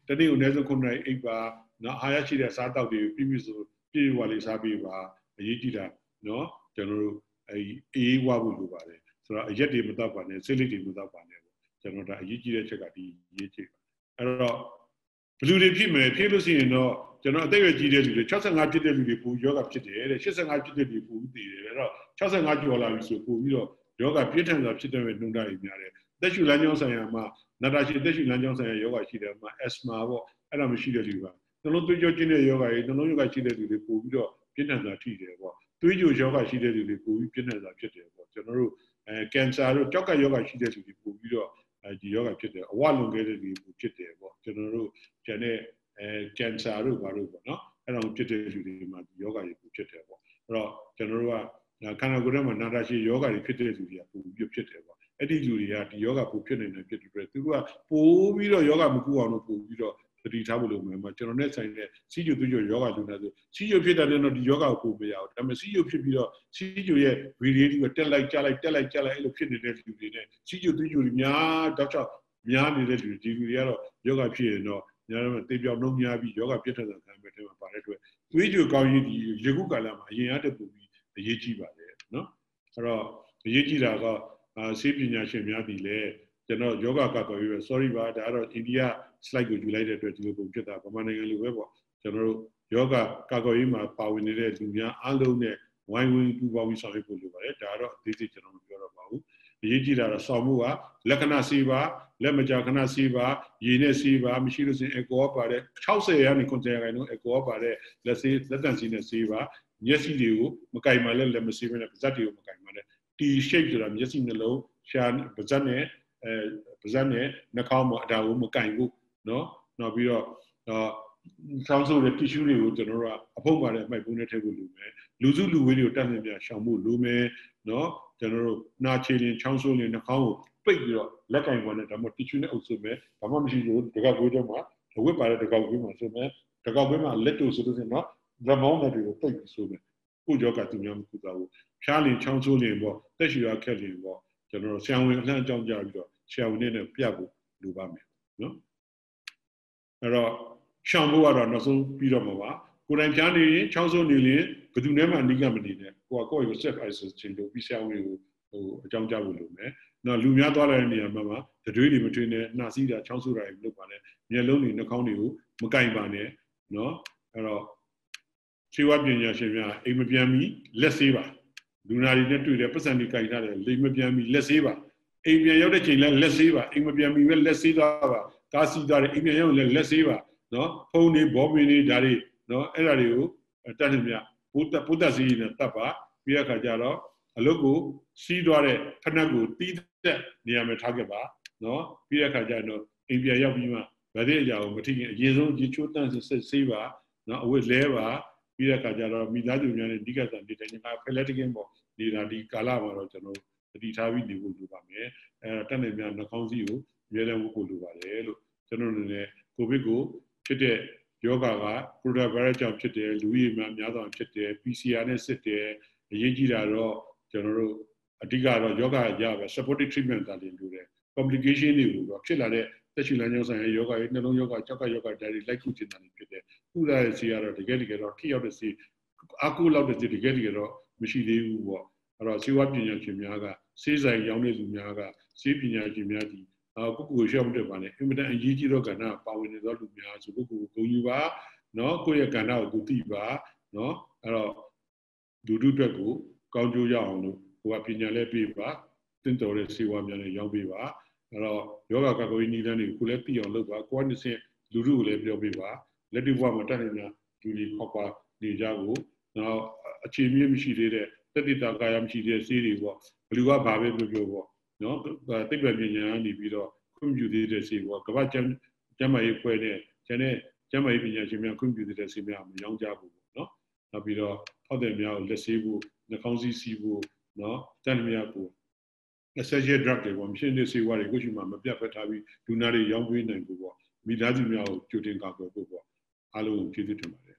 တနေ့ကိုအနည်းဆုံး9 နာရီအိပ်ပါနော်အားရရှိတဲ့စားတောက်တွေပြည့်ပြည့်စုံပြည့်ဝလေးစားပြီးပါအရေးကြီးတာနော်ကျွန်တော်တို့အေးဝဖို့လိုပါတယ်ဆိုတော့အရက်တွေမတောက်ပါနဲ့စိတ်လိပ်တွေမတောက်ပါနဲ့ပေါ့ကျွန်တော်ဒါအရေးကြီးတဲ့ချက်ကဒီအရေးကြီးပါအဲ့တော့ဘလူတွေဖြစ်မယ်ဖြစ်လို့ရှိရင်တော့ကျွန်တော်အသက်အရွယ်ကြီးတဲ့လူတွေ65ဖြစ်တဲ့လူတွေပူယောဂဖြစ်တယ်တဲ့85ဖြစ်တဲ့လူပူတည်တယ်အဲ့တော့65ကျော်လာပြီဆိုပို့ပြီးတော့ယောဂပြည့်ထန်စွာဖြစ်တဲ့နှုန်းတာတွေများတယ်သက်ရှူလမ်းကြောင်းဆိုင်ရာမှာနာတာရှိသက်ရှူလမ်းကြောင်းဆိုင်ရာယောဂရှိတယ်မှာအက်စမာပေါ့အဲ့ဒါမရှိတဲ့လူပါနှလုံးသွေးကြောကျဉ်တဲ့ယောဂတွေနှလုံးယောဂရှိတဲ့လူတွေပို့ပြီးတော့ပြည့်ထန်စွာထိတယ်ပေါ့သွေးကြိုယောဂရှိတဲ့လူတွေပို့ပြီးပြည့်ထန်စွာဖြစ်တယ်ပေါ့ကျွန်တော်တို့ကင်ဆာတို့ကြောက်ကယောဂရှိတဲ့လူတွေပို့ပြီးတော့ဒီယောဂဖြစ်တယ်အဝလွန်ခဲ့တဲ့လူတွေပို့ဖြစ်တယ်ပေါ့ကျွန်တော်တို့ကျန်တဲ့ကင်ဆာတို့ဘာလို့ပေါ့နော်အဲ့တော့ဖြစ်တဲ့လူတွေမှာဒီယောဂတွေပို့ဖြစ်တယ်ပေါ့အဲ့တော့ကျွန်တော်တို့ကခန္ဓာကိုယ်ထဲမှာနာတာရှိယောဂတွေဖြစ်တဲ့လူတွေကပို့ပြီးဖြစ်တယ်ပေါ့အဲ့ဒီလူတွေကဒီယောဂပို့ဖြစ်နေတယ်ဖြစ်တဲ့အတွက်သူကပို့ပြီးတော့ယောဂမကူအောင်လို့ပို့ပြီးတော့တတိထားဖို့လိုမယ်မှာကျွန်တော်နဲ့ဆိုင်တဲ့စီးကျူသွေးကြိုယောဂလူနာဆိုစီးကျူဖြစ်တယ်တော့ဒီယောဂကိုပို့မရအောင်ဒါပေမဲ့စီးကျူဖြစ်ပြီးတော့စီးကျူရဲ့ဗီဒီယိုတွေကတက်လိုက်ကြလိုက်တက်လိုက်ကြလိုက်အဲ့လိုဖြစ်နေတဲ့လူတွေနဲ့စီးကျူသွေးကြိုတွေများတောက်ချောက်များနေတဲ့လူဒီလူတွေကတော့ယောဂဖြစ်ရင်တော့ညာတော့တေပြောင်းနှုံးများပြီးယောဂပြတ်ထန်တဲ့ခံမဲ့ထဲမှာပါတဲ့အတွက်သွေးကြိုကောင်းရင်ဒီရေခုကာလမှာအရင်အတက်ပူပြီးအရေးကြီးပါတယ်နော်အဲ့တော့အရေးကြီးတာကဆေးပညာရှင်များဒီလေကျွန်တော်ယောဂကတော်ပြီပဲ sorry ပါဒါကတော့အိန္ဒိယ slide ကိုယူလိုက်တဲ့အတွက်ဒီလိုပုံဖြစ်တာဗမာနိုင်ငံလိုပဲပေါ့ကျွန်တော်တို့ယောဂကာကွယ်ရေးမှာပါဝင်နေတဲ့လူများအားလုံးနဲ့ဝိုင်းဝန်းပူးပေါင်းပြီးဆောင်ရွက်ဖို့လိုပါတယ်ဒါကတော့အသေးစိတ်ကျွန်တော်မပြောတော့ပါဘူးအရေးကြီးတာတော့ဆောင်မှုကလက္ခဏာစီးပါလက်မကြာခဏစီးပါရေနဲ့စီးပါမရှိလို့ဆိုရင်အကောပါတဲ့60ရာနေ90ရာခိုင်နှုန်းအကောပါတဲ့လက်စီးလက်တန့်စီးနဲ့စီးပါမျက်စိတွေကိုမကင်မှလည်းလက်မစီးဘဲနဲ့ပါးစပ်တွေကိုမကင်မှလည်း T shape ဆိုတာမျက်စိနှလုံးရှာပါးစပ်နဲ့ပါးစပ်နဲ့နှာခေါင်းမှာအတာကိုမကင်ဘူးเนาะနောက်ပြီးတော့ဆောင်းဆိုးတဲ့ tissue တွေကိုကျွန်တော်တို့ကအဖုံးပါတဲ့အမိုက်ပုံးနဲ့ထည့်ဖို့လိုမယ်လူစုလူဝေးတွေကိုတတ်နေပြရှောင်ဖို့လိုမယ်เนาะကျွန်တော်တို့နာချေရင်ချောင်းဆိုးရင်နှာခေါင်းကိုပိတ်ပြီးတော့လက်ကင်ပေါ်နဲ့ဒါမှမဟုတ် tissue နဲ့အုပ်စုမယ်ဘာမှမရှိလို့တကောက်ကိုတော့မှာအဝတ်ပါတဲ့တကောက်ကိုမှာဆိုမယ်တကောက်ကိုမှာလက်တို့ဆိုလို့ဆိုတော့ဓမောင်းတွေကိုပိတ်ပြီးဆိုမယ်ခုကြောကသူများမကူတာဘူးဖျားလင်ချောင်းဆိုးလင်ပေါ့တက်ရှိရခက်လင်ပေါ့ကျွန်တော်ဆရာဝန်အလှမ်းအကြောင်းကြားပြီးတော့ဆရာဝန်နဲ့ပြဖို့လိုပါမယ်နော်အဲ့တော့ရှောင်ဖို့ကတော့နောက်ဆုံးပြီးတော့မှာပါကိုယ်တိုင်ဖျားနေရင်ချောင်းဆိုးနေရင်ဘယ်သူနဲ့မှအနိကမနေနဲ့ကိုယ့်ကို self isolation လုပ်ပြီးဆရာဝန်ကိုအကြောင်းကြားဖို့လိုမယ်နော်လူများသွားလာတဲ့နေရာမှာတတွေးတွေမထွေးနဲ့နှာစီးတာချောင်းဆိုးတာတွေလုပ်ပါနဲ့မျက်လုံးတွေနှာခေါင်းတွေကိုမကင်ပါနဲ့နော်အဲ့တော့ခြေဝပညာရှင်များအိမ်မပြန်မီလက်ဆေးပါလူနာတွေနဲ့တွေ့တယ်ပတ်စံတွေကင်ထားတယ်လိမ်မပြန်မီလက်ဆေးပါအိမ်ပြန်ရောက်တဲ့ချိန်လဲလက်ဆေးပါအိမ်မပြန်မီပဲလက်ဆေးသွားပါကားစီးသွားတယ်အိမ်ပြန်ရောက်လဲလက်ဆေးပါနော်ဖုန်းတွေဘောမင်းတွေဒါတွေနော်အဲ့ဒါတွေကိုတတ်နေမြဘုဒ္ဓစီးနဲ့တတ်ပါပြီးတဲ့အခါကျတော့အလုပ်ကိုစီးသွားတဲ့ဖနက်ကိုတီးတဲ့နေရာမှာထားခဲ့ပါနော်ပြီးတဲ့အခါကျတော့အိမ်ပြန်ရောက်ပြီးမှဗတဲ့အရာကိုမထိခင်အရင်ဆုံးရေချိုးတန့်ဆေးပါနော်အဝတ်လဲပါပြီးတဲ့အခါကျတော့မိသားစုများနဲ့ဒီကစားနေတဲ့ညီမဖက်လက်တကင်းပေါ့နေတာဒီကာလမှာတော့ကျွန်တော်တတိထားပြီးနေဖို့လိုပါမယ်တက်နေများနှာခေါင်းစည်းကိုရဲလန်းဝတ်ဖို့လိုပါတယ်လို့ကျွန်တော်အနေနဲ့ကိုဗစ်ကိုဖြစ်တဲ့ယောဂါကကိုရိုနာဗိုင်းရပ်စ်ကြောင့်ဖြစ်တယ်လူကြီးများစွာဖြစ်တယ် PCR နဲ့စစ်တယ်အရေးကြီးတာတော့ကျွန်တော်တို့အဓိကတော့ယောဂါရပဲ supportive treatment တာတင်လို့တယ် complication တွေကိုတော့ဖြစ်လာတဲ့သက်ရှိလမ်းကြောင်းဆိုင်ရာယောဂါရဲ့နှလုံးယောဂါကြောက်ကယောဂါဓာတ်တွေလိုက်ခုတင်တာဖြစ်တယ်ဥဒရစီကတော့တကယ်တော့ထိရောက်တဲ့စီအကူလောက်တဲ့စီတကယ်တော့မရှိသေးဘူးပေါ့အဲ့တော့ဇီဝပညာရှင်များကစေးဆိုင်ရောင်းတဲ့လူများကစေးပညာရှင်များဒီကိုရှောက်တဲ့ပါနဲ့အင်မတန်အရေးကြီးသောကဏ္ဍပါဝင်နေသောလူများဆိုကိုဂုဏ်ယူပါနော်ကိုယ့်ရဲ့ကဏ္ဍကိုသိပါနော်အဲ့တော့လူတို့အတွက်ကိုကောင်းကျိုးရအောင်လို့ကိုကပညာလည်းပေးပါတင့်တော်တဲ့စေဝါများနဲ့ရောင်းပေးပါအဲ့တော့ယောဂကာကွယ်ရေးနည်းလမ်းတွေကိုလည်းသိအောင်လုပ်ပါကိုယ်နဲ့ဆင့်လူတို့ကိုလည်းပြောပေးပါလက်တွေ့ဘဝမှာတက်နေတာလူတွေခောက်ပါနေကြကိုနောက်အခြေမြင့်မရှိသေးတဲ့တက်တိတာကာယမရှိတဲ့စေးတွေပေါ့ဘလူကဘာပဲပြောပေါ့နော်သိပ္ပံပညာကနေပြီးတော့ခွင့်ပြုသေးတဲ့စေးပေါ့ကမ္ဘာ့ကျန်းမာရေးဖွဲ့တဲ့ကျန်တဲ့ကျန်းမာရေးပညာရှင်များခွင့်ပြုသေးတဲ့စေးများမရောင်းကြဘူးပေါ့နော်နောက်ပြီးတော့ဟောက်တယ်များကိုလက်ဆေးဖို့နှာခေါင်းစည်းစီးဖို့နော်တန်မြတ်ဖို့ essential drug တွေပေါ့မရှင်းတဲ့စေဝါတွေကိုရှိမှမပြတ်ဖက်ထားပြီးလူနာတွေရောင်းပေးနိုင်ဖို့ပေါ့မိသားစုများကိုကြိုတင်ကာကွယ်ဖို့ပေါ့အားလုံးကျေးဇူးတင်ပါတယ်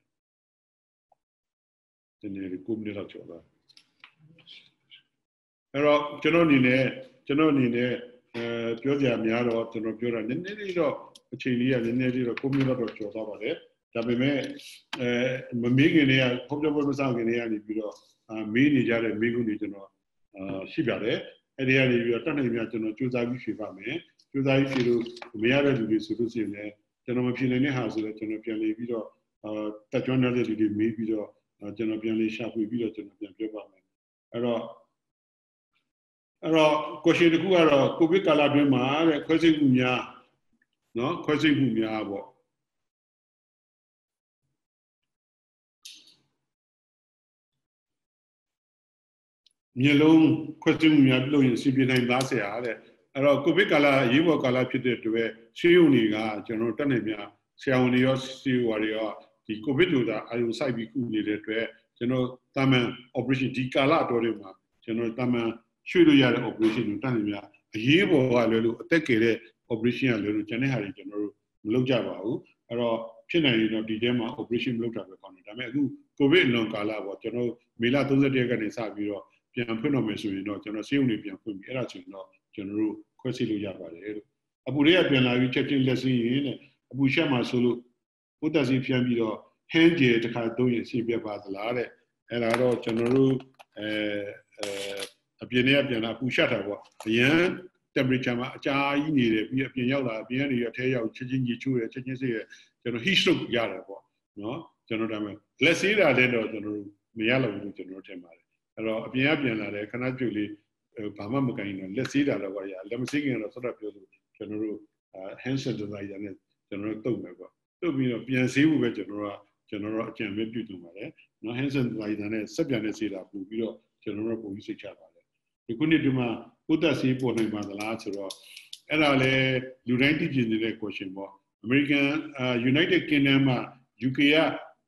ဒီနေ့9 မိနစ်လောက်ကျော်လာအဲ့တော့ကျွန်တော်အနေနဲ့ပြောကြများတော့ကျွန်တော်ပြောတာနည်းနည်းလေးတော့အချိန်လေးကနည်းနည်းလေးတော့9မိနစ်တော့ကျော်သွားပါတယ်ဒါပေမဲ့မမေးခင်လေးကဖောက်ပြပွဲမဆောင်ခင်လေးကနေပြီးတော့မေးနေကြတဲ့မေးခွန်းတွေကျွန်တော်ရှိပါတယ်အဲ့ဒီကနေပြီးတော့တတ်နိုင်များကျွန်တော်စူးစမ်းပြီးဖြေပါမယ်စူးစမ်းပြီးဖြေလို့မရတဲ့လူတွေဆိုလို့ရှိရင်လည်းကျွန်တော်မဖြေနိုင်တဲ့ဟာဆိုတော့ကျွန်တော်ပြန်လေပြီးတော့တက်ကြွနေတဲ့လူတွေမေးပြီးတော့ကျွန်တော်ပြန်လေရှာဖွေပြီးတော့ကျွန်တော်ပြန်ပြောပါမယ်အဲ့တော့ question တခုကတော့ကိုဗစ်ကာလအတွင်းမှာတဲ့ခွဲစိတ်မှုများเนาะခွဲစိတ်မှုများပေါ့မျိုးလုံးခွဲစိတ်မှုများပြုလုပ်ရင်စီပြနိုင်သားဆရာတဲ့အဲ့တော့ကိုဗစ်ကာလရေးပေါ်ကာလဖြစ်တဲ့အတွက်ရှင်းုံတွေကကျွန်တော်တက်နေများဆရာဝန်တွေရောစီဝါတွေရောဒီကိုဗစ်တို့သာအာရုံစိုက်ပြီးကုနေတဲ့အတွက်ကျွန်တော်တာမန် operation ဒီကာလတော်တွေမှာကျွန်တော်တာမန်ရွှေ့လို့ရတဲ့ operation ကိုတက်နေများအရေးပေါ်ကလည်းလို့အသက်ကယ်တဲ့ operation ကလည်းလို့ကျန်တဲ့ဟာတွေကျွန်တော်တို့မလုပ်ကြပါဘူးအဲ့တော့ဖြစ်နိုင်ရင်တော့ဒီထဲမှာ operation မလုပ်တာပဲကောင်းတယ်ဒါပေမဲ့အခုကိုဗစ်လွန်ကာလပေါ့ကျွန်တော်မေလ31ရက်ကနေစပြီးတော့ပြန်ဖွင့်တော့မယ်ဆိုရင်တော့ကျွန်တော်စေုံတွေပြန်ဖွင့်ပြီအဲ့ဒါဆိုရင်တော့ကျွန်တော်တို့ခွဲစိတ်လို့ရပါတယ်လို့အပူတွေကပြန်လာပြီးချက်ချင်းလက်စင်းရင်တဲ့အပူရှက်မှာဆိုလို့ဥဒ္ဒစီပြန်ပြီးတော့ hand gel တစ်ခါသုံးရင်အဆင်ပြေပါသလားတဲ့အဲ့ဒါတော့ကျွန်တော်တို့အပြင်ထဲပြန်လာပူရှက်တာပေါ့အရန် temperature မှာအကြာကြီးနေတယ်ပြီးအပြင်ရောက်လာအပြင်ကနေရထဲရောက်ချက်ချင်းကြီးချိုးတယ်ချက်ချင်းစေးတယ်ကျွန်တော် heat stroke ရတယ်ပေါ့နော်ကျွန်တော်ဒါမှလက်စေးတာလည်းတော့ကျွန်တော်တို့မရလို့ဘူးကျွန်တော်ထင်ပါတယ်အဲ့တော့အပြင်ကပြန်လာတယ်ခဏပြုတ်လေးဘာမှမကင်တော့လက်စေးတာတော့ရလက်မစေးခင်တော့ဆက်တော့ပြောလို့ကျွန်တော်တို့ hand sanitizer နဲ့ကျွန်တော်တို့တုပ်မယ်ပေါ့တုပ်ပြီးတော့ပြန်စေးဖို့ပဲကျွန်တော်တို့အကြံပေးပြုလုပ်ပါတယ်နော် hand sanitizer နဲ့ဆက်ပြန်နဲ့စေးတာပို့ပြီးတော့ကျွန်တော်တို့ပုံပြီးစိတ်ချပါတယ်ဒီခုနှစ်ဒီမှာဥဒ္ဒစေးပေါ်နိုင်ပါသလားဆိုတော့အဲ့ဒါလည်းလူတိုင်းသိကျင်နေတဲ့ question ပေါ့ American United Kingdom မှာ UK က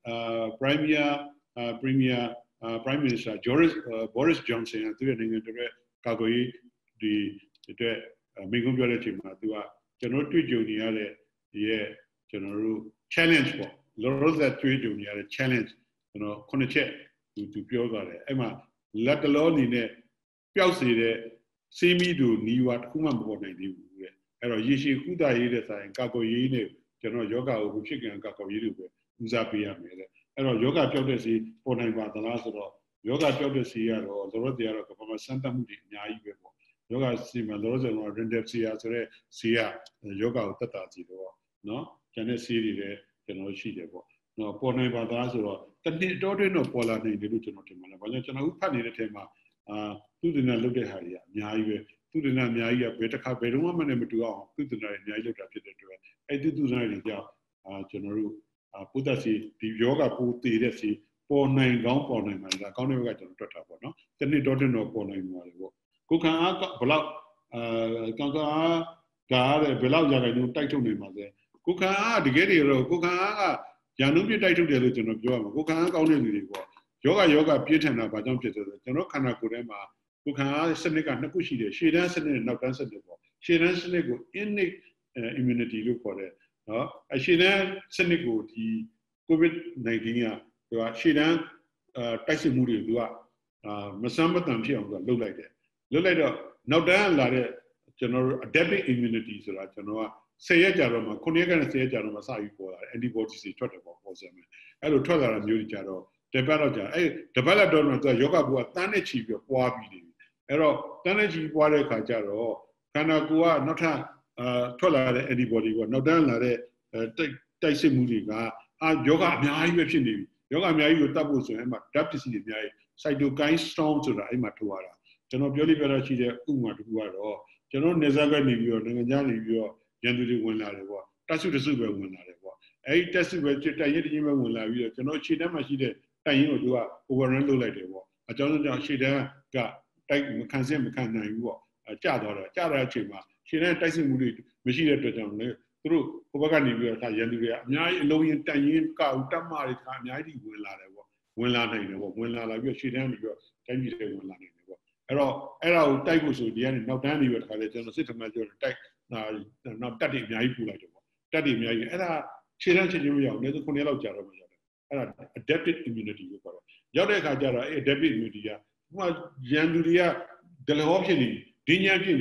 Prime Minister Boris Johnson ကသူရဲ့နိုင်ငံတော်ရဲ့ကာကွယ်ရေးဒီအတွက်မိန့်ခွန်းပြောတဲ့အချိန်မှာသူကကျွန်တော်တွေ့ကြုံနေရတဲ့ဒီရဲ့ကျွန်တော်တို့ challenge ပေါ့လောလောဆယ်တွေ့ကြုံနေရတဲ့ challenge ကျွန်တော်ခုနှစ်ချက်သူပြောသွားတယ်အဲ့မှာလက်တလောအနေနဲ့ပျောက်စေတဲ့စေးမီတို့နီးဝါတစ်ခုမှမပေါ်နိုင်သေးဘူးတဲ့အဲ့တော့ရေရှည်ကုသရေးတဲ့ဆိုင်ကာကွယ်ရေးနဲ့ကျွန်တော်ယောဂကိုဖြစ်ကံကာကွယ်ရေးတွေပဲဦးစားပေးရမယ်တဲ့အဲ့တော့ယောဂပျောက်တဲ့စီပေါ်နိုင်ပါသလားဆိုတော့ယောဂပျောက်တဲ့စီကတော့လောလောဆယ်ကတော့ကမ္ဘာမှာစမ်းသပ်မှုတွေအများကြီးပဲပေါ့ယောဂစီမှာလောလောဆယ်ကတော့ Remdesivir ဆိုတဲ့စီကယောဂကိုတက်တာစီတော့နော်ကျန်တဲ့စီတွေလည်းကျွန်တော်ရှိတယ်ပေါ့နော်ပေါ်နိုင်ပါသလားဆိုတော့တနည်းတော့တွင်းတော့ပေါ်လာနိုင်တယ်လို့ကျွန်တော်ထင်ပါတယ်ဘာလို့ကျွန်တော်ဥဖတ်နေတဲ့ထဲမှာသူတင်နာလုပ်တဲ့ဟာတွေကအများကြီးပဲသူတင်နာအများကြီးကဘယ်တစ်ခါဘယ်တော့မှမတူအောင်သူတင်နာတွေအများကြီးလုပ်တာဖြစ်တဲ့အတွက်အဲ့ဒီသူတင်နာတွေကြောင့်ကျွန်တော်တို့ပုဒ္ဒစီဒီယောဂပိုးတည်တဲ့စီပေါ်နိုင်ကောင်းပေါ်နိုင်မှာလားကောင်းတဲ့ဘက်ကကျွန်တော်တွက်တာပေါ့နော်တနည်းတော့တင်တော့ပေါ်နိုင်မှာလေပေါ့ကိုခံအားဘလောက်ကောင်ကအားဒါရတယ်ဘယ်လောက်ကြာခိုင်နှုန်းတိုက်ထုတ်နေမှာလဲကိုခံအားတကယ်တည်းတော့ကိုခံအားကညာနှုန်းပြတိုက်ထုတ်တယ်လို့ကျွန်တော်ပြောရမှာကိုခံအားကောင်းတဲ့လူတွေပေါ့ယောဂပြည့်ထန်တာဘာကြောင့်ဖြစ်လဲဆိုတော့ကျွန်တော်ခန္ဓာကိုယ်ထဲမှာကိုခံအားစနစ်ကနှစ်ခုရှိတယ်ရှေ့တန်းစနစ်နဲ့နောက်တန်းစနစ်ပေါ့ရှေ့တန်းစနစ်ကို innate immunity လို့ခေါ်တယ်နော်အရှေ့တန်းစနစ်ကိုဒီ COVID-19 ကသူကရှေ့တန်းတိုက်စစ်မှုတွေသူကမစမ်းမတန်ဖြစ်အောင်သူကလုပ်လိုက်တယ်လုပ်လိုက်တော့နောက်တန်းလာတဲ့ကျွန်တော်တို့ adaptive immunity ဆိုတာကျွန်တော်က10ရက်ကြာတော့မှ9ရက်ကနေ10ရက်ကြာတော့မှစပြီးပေါ်လာတယ် antibodies တွေထွက်တယ်ပေါ့ပေါ်စမ်းမယ်အဲ့လိုထွက်လာတာမျိုးတွေကြတော့တပတ်တော့ကြာအဲ့တပတ်လောက်တော့သူကယောဂဘူကတန်းနဲ့ချီပြီးပွားပြီးနေပြီအဲ့တော့တန်းနဲ့ချီပွားတဲ့အခါကျတော့ခန္ဓာကိုယ်ကနောက်ထပ်ထွက်လာတဲ့ antibody ကနောက်တန်းလာတဲ့တိုက်စစ်မှုတွေကယောဂအများကြီးပဲဖြစ်နေပြီယောဂအများကြီးကိုတတ်ဖို့ဆိုရင်အဲ့မှာ drug ပစ္စည်းတွေအများကြီး cytokine storm ဆိုတာအဲ့မှာထိုးရတာကျွန်တော်ပြောလိပြောတာရှိတဲ့ဥပမာတစ်ခုကတော့ကျွန်တော်နေစားကနေပြီးတော့နိုင်ငံခြားနေပြီးတော့ရန်သူတွေဝင်လာတယ်ပေါ့တက်စုတစုပဲဝင်လာတယ်ပေါ့အဲ့ဒီတက်စုပဲတိုင်ရင်တကြီးပဲဝင်လာပြီးတော့ကျွန်တော်ခြေတန်းမှာရှိတဲ့တိုင်ရင်ကိုသူက overrun လုပ်လိုက်တယ်ပေါ့အကြောင်းကြောင့်ခြေတန်းကတိုက်မခံစစ်မခံနိုင်ဘူးပေါ့ကျသွားတော့ကျတဲ့အချိန်မှာခြေတန်းတိုက်စစ်မှုတွေမရှိတဲ့အတွက်ကြောင့်လည်းသူတို့ဟိုဘက်ကနေပြီးတော့ရန်သူတွေကအများကြီးအလုံးရင်တိုင်ရင်ကောက်တက်မာတွေကအများကြီးဝင်လာတယ်ပေါ့ဝင်လာနိုင်တယ်ပေါ့ဝင်လာပြီးတော့ခြေတန်းပြီးတော့တိုင်းပြည်တွေဝင်လာနိုင်တယ်ပေါ့အဲ့တော့အဲ့ဒါကိုတိုက်ဖို့ဆိုဒီကနေနောက်တန်းနေပြီးတော့တခါလေကျွန်တော်စစ်ထမပြောတိုက်နောက်တက်တွေအများကြီးပူလိုက်တယ်ပေါ့တက်တွေအများကြီးအဲ့ဒါခြေတန်းချက်ချင်းမရအောင်လည်း9ရက်လောက်ကြာတော့မှရတယ်အဲ့ဒါ adaptive immunity ကိုခေါ်တယ်ရောက်တဲ့အခါကျတော့အဲ့ adaptive immunity ကဥပမာရန်သူတွေကဒလဟောဖြစ်နေဒီညံဖြစ်နေ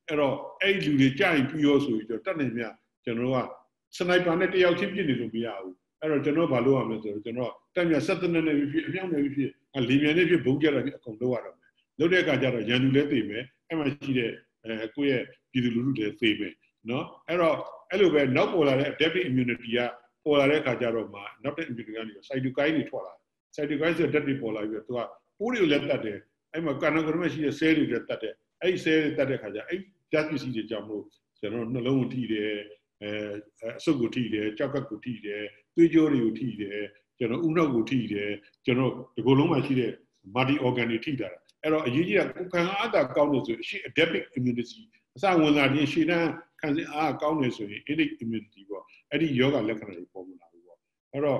အဲ့တော့အဲ့လူတွေကြာရင်ပြီးရောဆိုပြီးတော့တတ်နိုင်မြကျွန်တော်ကစနိုက်ပါနဲ့တယောက်ချင်းပြစ်နေလို့မရဘူးအဲ့တော့ကျွန်တော်ဘာလုပ်ရမလဲဆိုတော့ကျွန်တော်တက်မြတ်ဆက်တနက်နဲ့ဖြစ်အမြောက်နဲ့ဖြစ်လီမြန်နဲ့ဖြစ်ဘုံကြတာအကုန်လုပ်ရတော့မယ်လုပ်တဲ့အခါကျတော့ရန်သူလည်းသိမယ်အဲ့မှာရှိတဲ့ကိုယ့်ရဲ့ပြည်သူလူထုတွေသိမယ်နော်အဲ့တော့အဲ့လိုပဲနောက်ပေါ်လာတဲ့ adaptive immunity ကပေါ်လာတဲ့အခါကျတော့မှနောက်တဲ့ immunity ကနေ cytokine တွေထွက်လာ cytokine ဆိုတဲ့ဓာတ်တွေပေါ်လာပြီးတော့သူကပိုးတွေကိုလည်းတတ်တယ်အဲ့မှာကာနိုဂရမရှိတဲ့ cell တွေလည်းတတ်တယ်အဲ့ဒီ cell တွေတတ်တဲ့အခါကျအဲ့ဓာတ်ပစ္စည်းတွေကြောင့်မို့ကျွန်တော်နှလုံးကိုထိတယ်အဆုပ်ကိုထိတယ်ကြောက်ကပ်ကိုထိတယ်သွေးကြောတွေကိုထိတယ်ကျွန်တော်ဥနှောက်ကိုထိတယ်ကျွန်တော်ဒီကိုယ်လုံးမှာရှိတဲ့ multi organ တွေထိတာအဲ့တော့အရေးကြီးတာကိုယ်ခံအားသာကောင်းလို့ဆိုရှေ့ adaptive immunity အစဝင်လာခြင်းရှေ့တန်းခံစားအားကောင်းနေဆိုရင် innate immunity ပေါ့အဲ့ဒီယောဂလက္ခဏာတွေပေါ်မလာဘူးပေါ့အဲ့တော့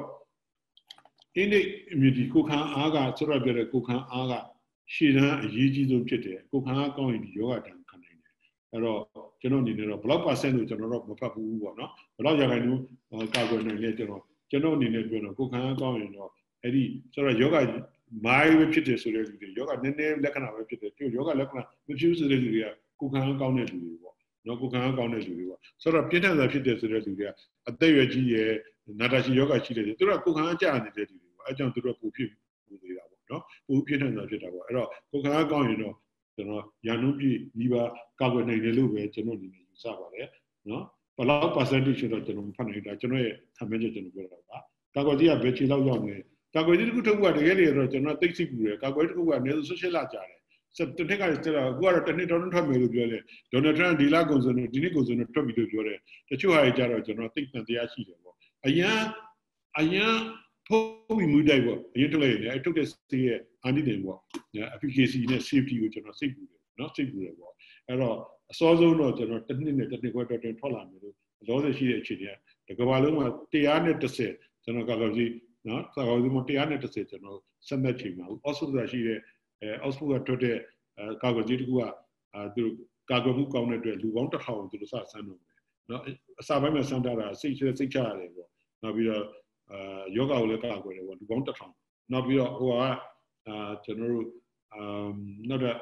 innate immunity ကိုယ်ခံအားကဆိုတော့ပြောတဲ့ကိုယ်ခံအားကရှေ့တန်းအရေးကြီးဆုံးဖြစ်တယ်ကိုယ်ခံအားကောင်းရင်ဒီယောဂတန်ခံနိုင်တယ်အဲ့တော့ကျွန်တော်အနေနဲ့တော့ဘလောက်%လို့ကျွန်တော်တော့မဖတ်ဘူးပေါ့နော်ဘလောက်ရာခိုင်နှုန်းကာကွယ်နိုင်လဲကျွန်တော်အနေနဲ့ပြောတော့ကိုယ်ခံအားကောင်းရင်တော့အဲ့ဒီဆိုတော့ယောဂမိုင်းပဲဖြစ်တယ်ဆိုတဲ့လူတွေယောဂနည်းနည်းလက္ခဏာပဲဖြစ်တယ်သူယောဂလက္ခဏာမဖြစ်ဘူးဆိုတဲ့လူတွေကကိုယ်ခံအားကောင်းတဲ့လူတွေပေါ့နော်ကိုယ်ခံအားကောင်းတဲ့လူတွေပေါ့ဆိုတော့ပြင်းထန်စွာဖြစ်တယ်ဆိုတဲ့လူတွေကအသက်ရွယ်ကြီးရဲ့နာတာရှည်ယောဂရှိတယ်သူတို့ကကိုယ်ခံအားကျနေတဲ့လူတွေပေါ့အဲကြောင့်သူတို့ကပူဖြစ်နေတာပေါ့နော်ပူပြင်းထန်စွာဖြစ်တာပေါ့အဲ့တော့ကိုယ်ခံအားကောင်းရင်တော့ကျွန်တော်ရာနှုန်းပြည့်ဒီပါကာကွယ်နိုင်တယ်လို့ပဲကျွန်တော်အနေနဲ့ယူဆပါတယ်နော်ဘယ်လောက် percentage ဆိုတော့ကျွန်တော်မဖတ်နိုင်တာကျွန်တော်ရဲ့ခံမှန်းချက်ကျွန်တော်ပြောတာပါကာကွယ်ကြီးကဘယ်ချိန်လောက်ရောက်နေကာကွယ်ကြီးတစ်ခုထုတ်ကတကယ်လေတော့ကျွန်တော်သိသိပူတယ်ကာကွယ်တစ်ခုကအနည်းဆုံး18လကြာတယ်တစ်နှစ်ကစတော့အခုကတော့တစ်နှစ်တောင်းထွက်မယ်လို့ပြောတယ်ဒေါ်နယ်ထရန့်ဒီလကုန်စံဒီနှစ်ကုန်စံထွက်ပြီလို့ပြောတယ်တချို့ဟာတွေကြတော့ကျွန်တော်သိတန်တရားရှိတယ်ပေါ့အရန်ထုတ်ပြီးမှုတိုက်ပေါ့အရင်ထုတ်လိုက်ရတယ်အဲထုတ်တဲ့ဆေးရဲ့အာနိသင်ပေါ့ efficacy နဲ့ safety ကိုကျွန်တော်စိတ်ပူတယ်နော်စိတ်ပူတယ်ပေါ့အဲ့တော့အစောဆုံးတော့ကျွန်တော်တစ်နှစ်နဲ့တစ်နှစ်ခွဲတော်ထွက်လာမယ်လို့လောဆယ်ရှိတဲ့အခြေအနေကတကဘာလုံးမှာ130ကျွန်တော်ကာကွယ်ကြီးနော်ကာကွယ်ကြီးမှာ130ကျွန်တော်ဆက်မဲ့ချိန်မှာအောက်စဖို့ရှိတဲ့အောက်စဖို့ကထွက်တဲ့ကာကွယ်ကြီးတခုကသူကာကွယ်မှုကောင်းတဲ့အတွက်လူပေါင်း1000သူတို့စဆန်းတော့မယ်နော်အစပိုင်းမှာဆန်းတာစိတ်ချရတယ်ပေါ့နောက်ပြီးတော့ယောဂကိုလည်းကာကွယ်တယ်ပေါ့လူပေါင်း1000နောက်ပြီးတော့ဟိုကကျွန်တော်တို့နောက်တော့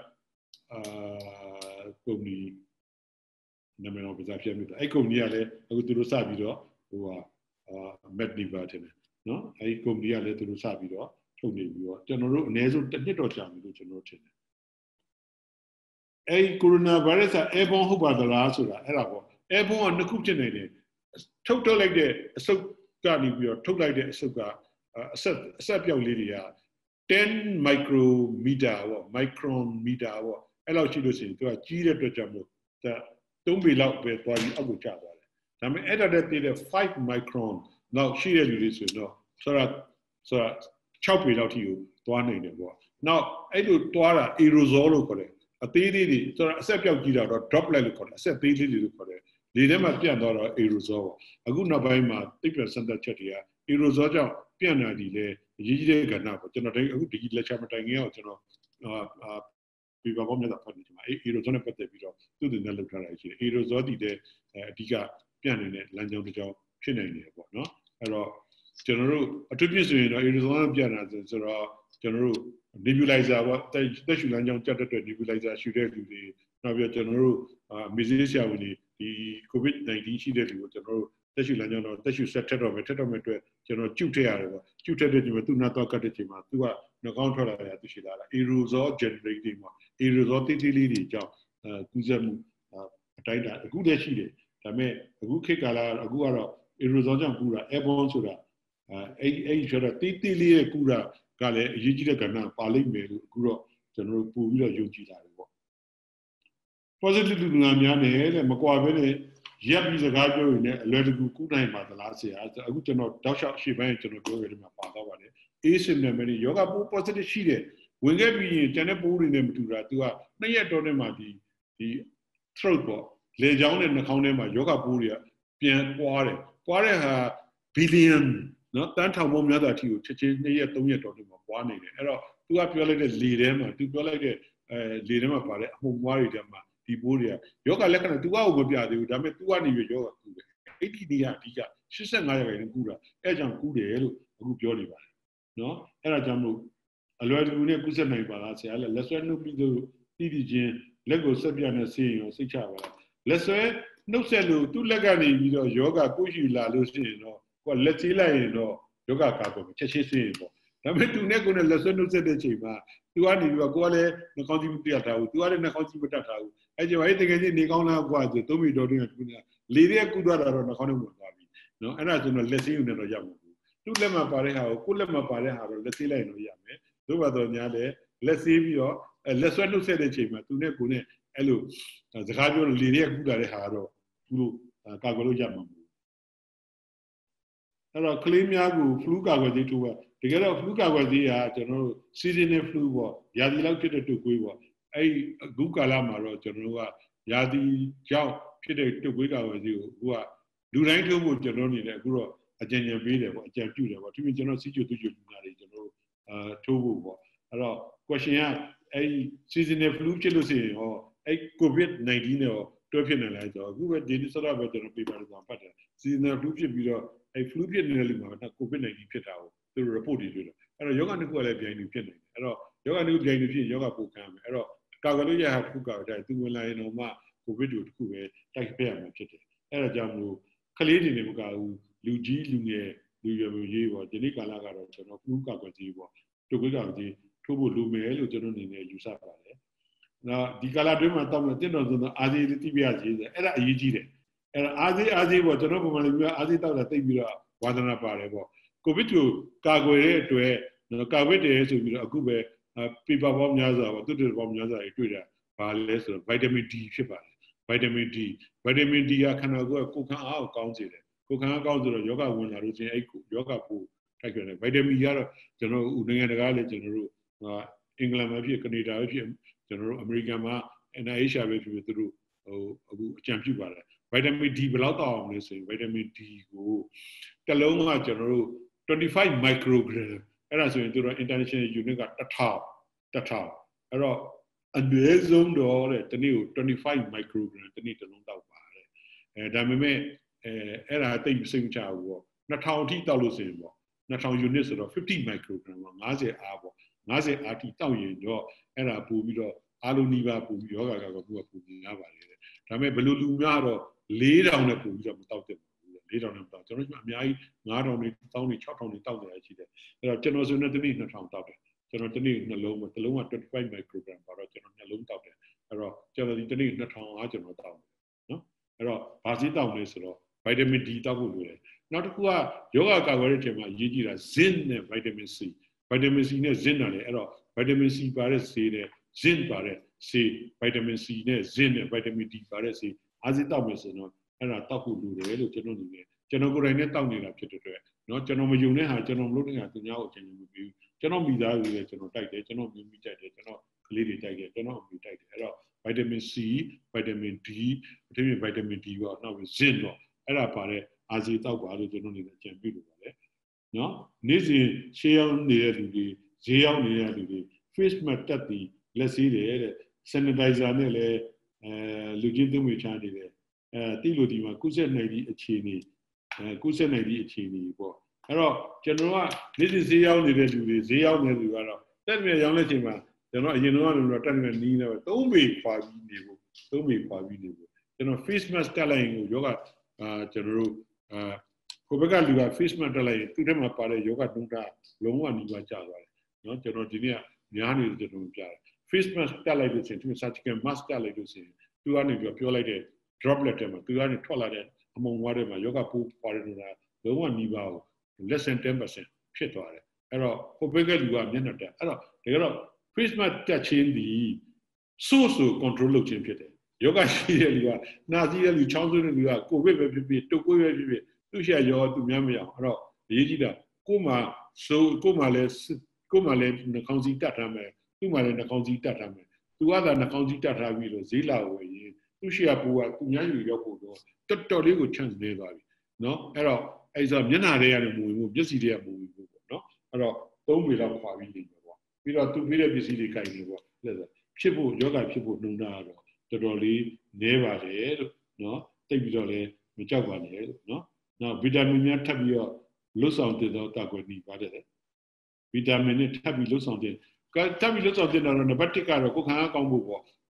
ကုမ္ပဏီနာမည်တော့ပြပြပြအဲ့ကုမ္ပဏီကလည်းအခုသူတို့စပြီးတော့ဟိုMedniva တင်တယ်နော်အဲ့ကုမ္ပဏီကလည်းသူတို့စပြီးတော့ထုတ်နေပြီးတော့ကျွန်တော်တို့အနည်းဆုံးတစ်နှစ်တော့ကြာပြီလို့ကျွန်တော်ထင်တယ်အဲ့ကိုရိုနာဗိုင်းရပ်စ်က airborne ဟုတ်ပါသလားဆိုတာအဲ့ဒါပေါ့ airborne ကနှစ်ခုဖြစ်နေတယ်ထုတ်လိုက်တဲ့အဆုတ်ကနေပြီးတော့ထုတ်လိုက်တဲ့အဆုတ်ကအဆက်ပြောက်လေးတွေက10 micrometer ပေါ့ micrometer ပေါ့အဲ့လောက်ရှိလို့ရှိရင်သူကကြီးတဲ့အတွက်ကြောင့်မို့3 ပေလောက်ပဲသွားပြီးအောက်ကိုကျသွားတယ်ဒါပေမဲ့အဲ့ဒါတည်းတည်း5 micron လောက်ရှိတဲ့လူတွေဆိုတော့ဆိုတာ6 ပေလောက်ထိကိုသွားနိုင်တယ်ပေါ့နောက်အဲ့လိုသွားတာ aerosol လို့ခေါ်တယ်အသေးလေးတွေဆိုတာအဆက်ပြောက်ကြီးတာတော့ droplet လို့ခေါ်တယ်အဆက်သေးလေးတွေလို့ခေါ်တယ်လေထဲမှာပြန့်သွားတော့ aerosol ပေါ့အခုနောက်ပိုင်းမှာသိပ္ပံစမ်းသပ်ချက်တွေက aerosol ကြောင့်ပြန့်လာတယ်လေအရေးကြီးတဲ့ကဏ္ဍပေါ့ကျွန်တော်အခုဒီလက်ချာမတိုင်ခင်အောင်ကျွန်တော်ဒီဘာပေါ်မြတ်တာဖတ်နေတယ်မှာ aerosol နဲ့ပတ်သက်ပြီးတော့သူ့တင်နဲ့လောက်ထားတာရှိတယ် aerosol တည်တဲ့အဓိကပြန့်နေတဲ့လမ်းကြောင်းတစ်ကြောင်းဖြစ်နိုင်တယ်ပေါ့နော်အဲ့တော့ကျွန်တော်တို့အထူးဖြစ်ဆိုရင်တော့ aerosol နဲ့ပြန့်တာဆိုတော့ကျွန်တော်တို့ nebulizer ပေါ့တက်ရှူလမ်းကြောင်းကြက်တဲ့ nebulizer ရှူတဲ့လူတွေနောက်ပြီးကျွန်တော်တို့မေ့ဆေးဆရာဝန်တွေဒီ COVID-19 ရှိတဲ့လူကိုကျွန်တော်တို့တက်ရှူလမ်းကြောင်းတော့တက်ရှူဆက်ထက်တော့မယ်အတွက်ကျွန်တော်ကျုပ်ထည့်ရတယ်ပေါ့ကျုပ်ထည့်တဲ့ချိန်မှာသူ့နာတော့ကတ်တဲ့ချိန်မှာသူကနှာခေါင်းထွက်လာတယ်သူရှိလာတာ aerosol generating ပေါ့ aerosol တိတိလေးတွေကြောင့်ကူးစက်မှုအတိုင်းတာအခုတည်းရှိတယ်ဒါပေမဲ့အခုခေတ်ကာလအခုကတော့ aerosol ကြောင့်ကူးတာ airborne ဆိုတာအဲ့ဆိုတော့တိတိလေးရဲ့ကူးတာကလည်းအရေးကြီးတဲ့ကဏ္ဍပါလိမ့်မယ်လို့အခုတော့ကျွန်တော်တို့ပို့ပြီးတော့ယုံကြည်လာတယ်ပေါ့ positive လူနာများနဲ့တဲ့မကွာဘဲနဲ့ရပ်ပြီးစကားပြောရင်လည်းအလွယ်တကူကူးနိုင်ပါသလားဆရာအခုကျွန်တော်တောက်လျှောက်ရှေ့ပိုင်းကျွန်တော်ပြောရတဲ့မှာပါတော့ပါတယ် asymptomatic ယောဂပိုး positive ရှိတယ်ဝင်ခဲ့ပြီးရင်ကျန်တဲ့ပိုးတွေနဲ့မတူတာသူက2ရက်တော့နဲ့မှဒီ throat ပေါ့လေချောင်းနဲ့နှာခေါင်းထဲမှာယောဂပိုးတွေကပြန်ပွားတဲ့ဟာ billion နော်တန်းထောင်ပေါင်းများစွာအထိကိုချက်ချင်း2ရက်3ရက်တော့နဲ့မှပွားနေတယ်အဲ့တော့သူကပြောလိုက်တဲ့လေထဲမှာသူပြောလိုက်တဲ့လေထဲမှာပါတဲ့အမှုမွားတွေထဲမှာဒီပိုးတွေကယောဂလက္ခဏာသူကမပြသေးဘူးဒါပေမဲ့သူကနေပြီးယောဂကူးတယ်အဲ့ဒီနေရာအဓိက85%ကူးတာအဲ့ကြောင့်ကူးတယ်လို့အခုပြောနေပါတယ်နော်အဲ့ဒါကြောင့်မို့အလွယ်တကူနဲ့ကူးစက်နိုင်ပါလားဆရာလက်ဆွဲနှုတ်ပြီးတော့တီးတီးချင်းလက်ကိုဆက်ပြနဲ့ဆေးရင်စိတ်ချပါလားလက်ဆွဲနှုတ်ဆက်လို့သူ့လက်ကနေပြီးတော့ယောဂကိုရှိလာလို့ရှိရင်တော့ကိုကလက်သေးလိုက်ရင်တော့ယောဂကာကွယ်ချက်ချင်းဆေးရင်ပေါ့ဒါပေမဲ့သူနဲ့ကိုနဲ့လက်ဆွဲနှုတ်ဆက်တဲ့ချိန်မှာသူကနေပြီးတော့ကိုကလည်းနှာခေါင်းကြီးမပြတ်ထားဘူးသူကလည်းနှာခေါင်းကြီးမတက်ထားဘူးအဲ့ကျတော့တကယ်ကြီးနေကောင်းလားကွာဆို3မိနစ်တော်တွင်းကသူကလေရဲကူသွားတာတော့နှာခေါင်းထဲဝင်သွားပြီနော်အဲ့ဒါဆိုတော့လက်ဆေးယူနေတော့ရမှာဘူးသူ့လက်မှာပါတဲ့ဟာကိုကိုလက်မှာပါတဲ့ဟာတော့လက်ဆေးလိုက်လို့ရမယ်တို့ပါတော့ညာလည်းလက်ဆေးပြီးတော့လက်ဆွဲနှုတ်ဆက်တဲ့ချိန်မှာသူနဲ့ကိုနဲ့အဲ့လိုစကားပြောလေရဲကူတာတဲ့ဟာတော့သူတို့ကာကွယ်လို့ရမှာမဟုတ်အဲ့တော့ကလေးများကို flu ကာကွယ်သေးထိုးပါတကယ်တော့ flu ကာကွယ်သေးကကျွန်တော်တို့ seasonal flu ပေါ့ရာသီလောက်ဖြစ်တဲ့တုပ်ကွေးပေါ့အဲ့အခုကာလမှာတော့ကျွန်တော်တို့ကရာသီကြောင့်ဖြစ်တဲ့တုပ်ကွေးကာကွယ်သေးကိုအခုကလူတိုင်းထိုးဖို့ကျွန်တော်နေတယ်အခုတော့အကြံဉာဏ်ပေးတယ်ပေါ့အကြံပြုတယ်ပေါ့ဒီပြင်ကျွန်တော်စီချိုသူချိုလူနာတွေကျွန်တော်တို့ထိုးဖို့ပေါ့အဲ့တော့ question ကအဲ့ seasonal flu ဖြစ်လို့ရှိရင်ဟောအဲ့ covid-19 နဲ့ရောတွဲဖြစ်နေလဲဆိုတော့အခုပဲဒီနေ့စတော့ပဲကျွန်တော် paper တွေဖတ်တယ် seasonal flu ဖြစ်ပြီးတော့အဲ့ flu ဖြစ်နေတဲ့လူမှာ covid-19 ဖြစ်တာကိုသူတို့ report တွေတွေ့တယ်အဲ့တော့ယောဂတစ်ခုကလည်းပြိုင်နေဖြစ်နေတယ်အဲ့တော့ယောဂတစ်ခုပြိုင်နေဖြစ်ရင်ယောဂပိုခံရမယ်အဲ့တော့ကာကွယ်လို့ရတာတစ်ခုကာကွယ်တယ်သူဝင်လာရင်တော့မှ covid တို့တစ်ခုပဲတိုက်ဖျက်ရမှာဖြစ်တယ်အဲ့ဒါကြောင့်မလို့ကလေးတွေနဲ့မကဘူးလူကြီးလူငယ်လူရွယ်မျိုးရေးပေါ့ဒီနေ့ကာလကတော့ကျွန်တော် flu ကာကွယ်ခြင်းပေါ့တုပ်ကွေးကာကွယ်ခြင်းထိုးဖို့လိုမယ်လို့ကျွန်တော်အနေနဲ့ယူဆပါတယ်နော်ဒီကာလတွင်းမှာတောင်းတဲ့တင့်တော်ဆုံးအာဇီတိပြရစီအဲ့ဒါအရေးကြီးတယ်အဲ့ဒါအာဇီပေါ့ကျွန်တော်ပုံမှန်လေးပြောအာဇီတောက်တာသိပြီးတော့ဝါသနာပါတယ်ပေါ့ကိုဗစ်ကိုကာကွယ်တဲ့အတွက်ကာဗစ်တယ်ဆိုပြီးတော့အခုပဲပေပါပေါင်းများစွာပေါ့သူတို့ပေါင်းများစွာတွေ့တာဘာလဲဆိုတော့ဗိုက်တာမင် D ဖြစ်ပါတယ်ဗိုက်တာမင် D ဗိုက်တာမင် D ကခန္ဓာကိုယ်ကိုခံအားကိုကောင်းစေတယ်ကိုခံအားကောင်းဆိုတော့ယောဂဝင်လာလို့ချင်းအဲ့ယောဂပို့ထိုက်ကြတယ်ဗိုက်တာမင်ကတော့ကျွန်တော်တို့နိုင်ငံတကာလည်းကျွန်တော်တို့အင်္ဂလန်မှာဖြစ်ကနေဒါပဲဖြစ်ကျွန်တော်တို့အမေရိကန်မှာ NIH ပဲဖြစ်ဖြစ်သူတို့အခုအကြံပြုပါတယ်ဗိုက်တာမင် D ဘယ်လောက်တောက်အောင်လဲဆိုရင်ဗိုက်တာမင် D ကိုတစ်လုံးကကျွန်တော်တို့25 microgram အဲ့ဒါဆိုရင်သူတို့ international unit က1000အဲ့တော့အနည်းဆုံးတော့တဲ့ဒီနေ့ကို25 microgram ဒီနေ့တစ်လုံးတောက်ပါတယ်ဒါပေမဲ့အဲ့ဒါတိတ်စိတ်မချဘူးပေါ့2000အထိတောက်လို့ဆိုရင်ပေါ့2000 unit ဆိုတော့50 microgram ပေါ့50အားပေါ့50အားထိတောက်ရင်တော့အဲ့ဒါပို့ပြီးတော့အားလုံးနှီးပါပို့ပြီးယောဂကတော့ပို့ပြီးရပါတယ်ဒါပေမဲ့ဘယ်လိုလူများတော့4000နဲ့ပို့ပြီးတော့မတောက်တဲ့4000နဲ့တောက်ကျွန်တော်အများကြီး9000နဲ့1000နဲ့6000နဲ့တောက်နေတာရှိတယ်အဲ့တော့ကျွန်တော်ဆိုရင်ဒီနေ့2000တောက်တယ်ကျွန်တော်ဒီနေ့နှလုံးတစ်လုံးက25 microgram ပါတော့ကျွန်တော်နှလုံးတောက်တယ်အဲ့တော့ကျွန်တော်ဒီနေ့2000အားကျွန်တော်တောက်တယ်နော်အဲ့တော့ဘာစီတောက်လဲဆိုတော့ဗိုက်တာမင် D တောက်ဖို့လိုတယ်နောက်တစ်ခုကယောဂကာကွယ်တဲ့အချိန်မှာအရေးကြီးတာ zinc နဲ့ဗိုက်တာမင် C ဗိုက်တာမင် C နဲ့ zinc တယ်အဲ့တော့ဗိုက်တာမင် C ပါတဲ့ C နဲ့ zinc ပါတဲ့ C ဗိုက်တာမင် C နဲ့ zinc နဲ့ဗိုက်တာမင် D ပါတဲ့ C အားစီတောက်မယ်ဆိုတော့အဲ့ဒါတောက်ဖို့လိုတယ်လို့ကျွန်တော်အနေနဲ့ကျွန်တော်ကိုယ်တိုင်နဲ့တောက်နေတာဖြစ်တဲ့အတွက်เนาะကျွန်တော်မယုံတဲ့ဟာကျွန်တော်မလုပ်တဲ့ဟာသူများကိုအချိန်မပေးဘူးကျွန်တော်မိသားစုလည်းကျွန်တော်တိုက်တယ်ကျွန်တော်မိတိုက်တယ်ကျွန်တော်ကလေးတွေတိုက်တယ်ကျွန်တော်အမိတိုက်တယ်အဲ့တော့ဗိုက်တာမင် C ဗိုက်တာမင် D အထူးဖြင့်ဗိုက်တာမင် D ပေါ့နောက်ပြီး zinc ပေါ့အဲ့ဒါပါတဲ့အာဇီတောက်ပါလို့ကျွန်တော်နေနဲ့ကြံပြလို့ပါလေเนาะနေ့စဉ်ရှေးရောက်နေတဲ့လူတွေဈေးရောက်နေတဲ့လူတွေ face mask တက်ပြီးလက်ဆေးတယ်တဲ့ sanitizer နဲ့လည်းလူချင်းသုံးမိချနေတယ်တိလို့ဒီမှာကုသနိုင်ပြီးအခြေအနေကုသနိုင်ပြီးအခြေအနေပေါ့အဲ့တော့ကျွန်တော်ကနေ့စဉ်ဈေးရောက်နေတဲ့လူတွေဈေးရောက်နေတဲ့လူကတော့တက်မြရောင်းတဲ့ချိန်မှာကျွန်တော်အရင်တော့လို့တက်မြနီးနေတော့3ပေခွာပြီးနေဖို့3ပေခွာပြီးနေဖို့ကျွန်တော် face mask တက်လိုက်ရင်ကိုယောဂကျွန်တော်တို့ကိုဘက်ကလူက face mask တက်လိုက်ရင်သူ့ထဲမှာပါတဲ့ယောဂတုံးတာလုံးဝနီးပါးကျသွားတယ်เนาะကျွန်တော်ဒီနေ့ကများနေတယ်ကျွန်တော်ပြတယ် face mask တက်လိုက်လို့ရှိရင်သူ surgical mask တက်လိုက်လို့ရှိရင်သူကနေပြောလိုက်တဲ့ droplet ထဲမှာသူကနေထွက်လာတဲ့အမုံဝါးထဲမှာယောဂပိုးပါတယ်ဆိုတာလုံးဝနီးပါးကို less than 10% ဖြစ်သွားတယ်အဲ့တော့ကိုဘက်ကလူကမျက်နှာတက်အဲ့တော့တကယ်တော့ face mask တက်ခြင်းဒီ source ကို control လုပ်ခြင်းဖြစ်တယ်ယောဂရှိတဲ့လူကနှာစီးတဲ့လူချောင်းဆိုးတဲ့လူကကိုဗစ်ပဲဖြစ်ဖြစ်တုပ်ကွေးပဲဖြစ်ဖြစ်သူ့ရှာရောသူများမရအောင်အဲ့တော့အရေးကြီးတာကိုမှလည်းနှာခေါင်းစည်းတတ်ထားမယ်သူ့မှာလည်းနှာခေါင်းစည်းတတ်ထားမယ်သူကသာနှာခေါင်းစည်းတတ်ထားပြီးတော့ဈေးလာဝယ်ရင်သူ့ရှာပိုးကသူများယူရောက်ဖို့တော့တော်လေးကို chance နေသွားပြီเนาะအဲ့တော့အဲ့ဆိုမျက်နှာတွေကနေမဝင်ဘူးမျက်စိတွေကမဝင်ဘူးပေါ့เนาะအဲ့တော့3ပေလောက်ခွာပြီးနေပြီပေါ့ပြီးတော့သူပေးတဲ့ပစ္စည်းတွေကင်နေပေါ့ဖြစ်ဖို့ယောဂဖြစ်ဖို့နှုံးတာတော့တော်တော်လေးနည်းပါတယ်လို့เนาะတိတ်ပြီးတော့လည်းမကြောက်ပါနဲ့လို့เนาะနောက်ဗီတာမင်များထပ်ပြီးတော့လွတ်ဆောင်တဲ့တော့ကာကွယ်နေပါတယ်ဗီတာမင်နဲ့ထပ်ပြီးလွတ်ဆောင်တဲ့တော့နံပါတ်1ကတော့ကိုယ်ခံအားကောင်းဖို့ပေါ့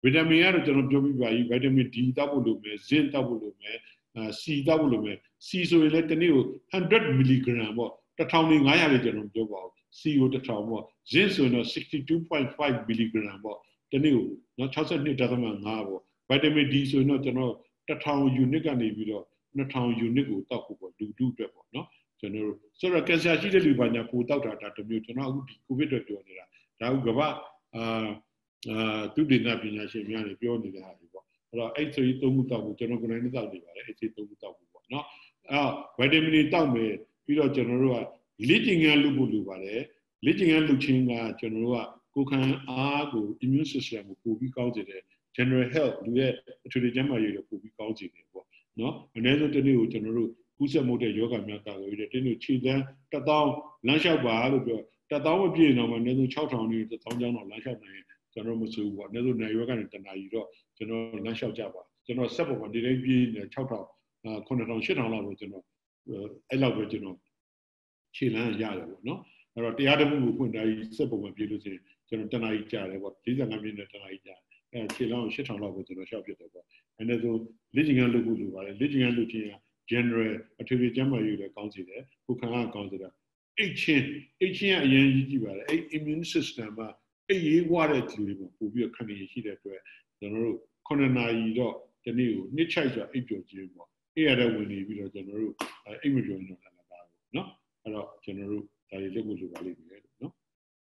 vitamin ကတော့ကျွန်တော်ပြောပြပါပြီ vitamin D တောက်ဖို့လိုမယ် zinc တောက်ဖို့လိုမယ် C တောက်ဖို့လိုမယ် C ဆိုရင်လည်းတစ်နေ့ကို100 mg ပေါ့1500လေးကျွန်တော်ပြောပါဦး C ကို1000ပေါ့ zinc ဆိုရင်တော့62.5 mg ပေါ့တစ်နေ့ကိုနော်62.5ပေါ့ vitamin D ဆိုရင်တော့ကျွန်တော်1000 unit ကနေပြီးတော့2000 unit ကိုတောက်ဖို့ပေါ့လူထုအတွက်ပေါ့နော်ကျွန်တော်တို့ဆိုတော့ကင်ဆာရှိတဲ့လူပါညာပိုတောက်တာဒါတစ်မျိုးကျွန်တော်အခုဒီကိုဗစ်အတွက်ပြောနေတာဒါကကမ္ဘာသူတေသနပညာရှင်များတွေပြောနေတဲ့ဟာတွေပေါ့အဲ့တော့အဲ့ဆိုသုံးခုတောက်ဖို့ကျွန်တော်ကိုယ်တိုင်လည်းတောက်နေပါတယ်အဲ့ဒီသုံးခုတောက်ဖို့ပေါ့နော်အဲ့ဗီတာမင်တွေတောက်မယ်ပြီးတော့ကျွန်တော်တို့ကလေ့ကျင့်ခန်းလုပ်ဖို့လိုပါတယ်လေ့ကျင့်ခန်းလုပ်ခြင်းကကျွန်တော်တို့ကကိုယ်ခံအားကို immune system ကိုပိုပြီးကောင်းစေတယ် general health လူရဲ့အထွေထွေကျန်းမာရေးကိုပိုပြီးကောင်းစေတယ်ပေါ့နော်အနည်းဆုံးတစ်နေ့ကိုကျွန်တော်တို့ကူးစက်မှုတဲ့ယောဂများကာကွယ်ရတဲ့တင်းတို့ခြေတန်း1000လမ်းလျှောက်ပါလို့ပြော1000မပြည့်တော့မှအနည်းဆုံး6000နဲ့1000ကျောင်းတော့လမ်းလျှောက်နိုင်ရင်ကျွန်တော်မစိုးဘူးပေါ့အနည်းဆုံးနိုင်ရွက်ကနေတနာရီတော့ကျွန်တော်လမ်းလျှောက်ကြပါကျွန်တော်ဆက်ပေါ်မှာဒီတိုင်းပြည့်နေ6000 9000 8000လောက်ပဲကျွန်တော်အဲ့လောက်ပဲကျွန်တော်ခြေလမ်းရတယ်ပေါ့နော်အဲ့တော့တရားတစ်ခုကိုဖွင့်တိုင်းဆက်ပေါ်မှာပြည့်လို့ဆိုရင်ကျွန်တော်တနာရီကြာတယ်ပေါ့45မိနစ်တနာရီကြာအဲ့ခြေလမ်းကို8000လောက်ပဲကျွန်တော်လျှောက်ပြတယ်ပေါ့အဲ့ဒါဆိုလေ့ကျင့်ခန်းလုပ်ဖို့လိုပါတယ်လေ့ကျင့်ခန်းလုပ်ခြင်းက general အထွေထွေကျန်းမာရေးလည်းကောင်းစေတယ်ကိုယ်ခံအားကောင်းစေတယ်အိတ်ချင်းကအရင်ကြီးကြည့်ပါတယ်အဲ့ immune system မှာအဲ့ရေးွားတဲ့လူတွေပို့ပြီးတော့ခံရရှိတဲ့အတွက်ကျွန်တော်တို့9နာရီတော့ဒီနေ့ကိုနှစ်ချိုက်ဆိုအိပ်ပျော်ခြင်းပေါ့အဲ့ရတဲ့ဝင်နေပြီးတော့ကျွန်တော်တို့အိပ်မပျော်ရင်တော့လည်းမပါဘူးเนาะအဲ့တော့ကျွန်တော်တို့ဒါတွေလုပ်ဖို့လိုပါလိမ့်မယ်เนาะ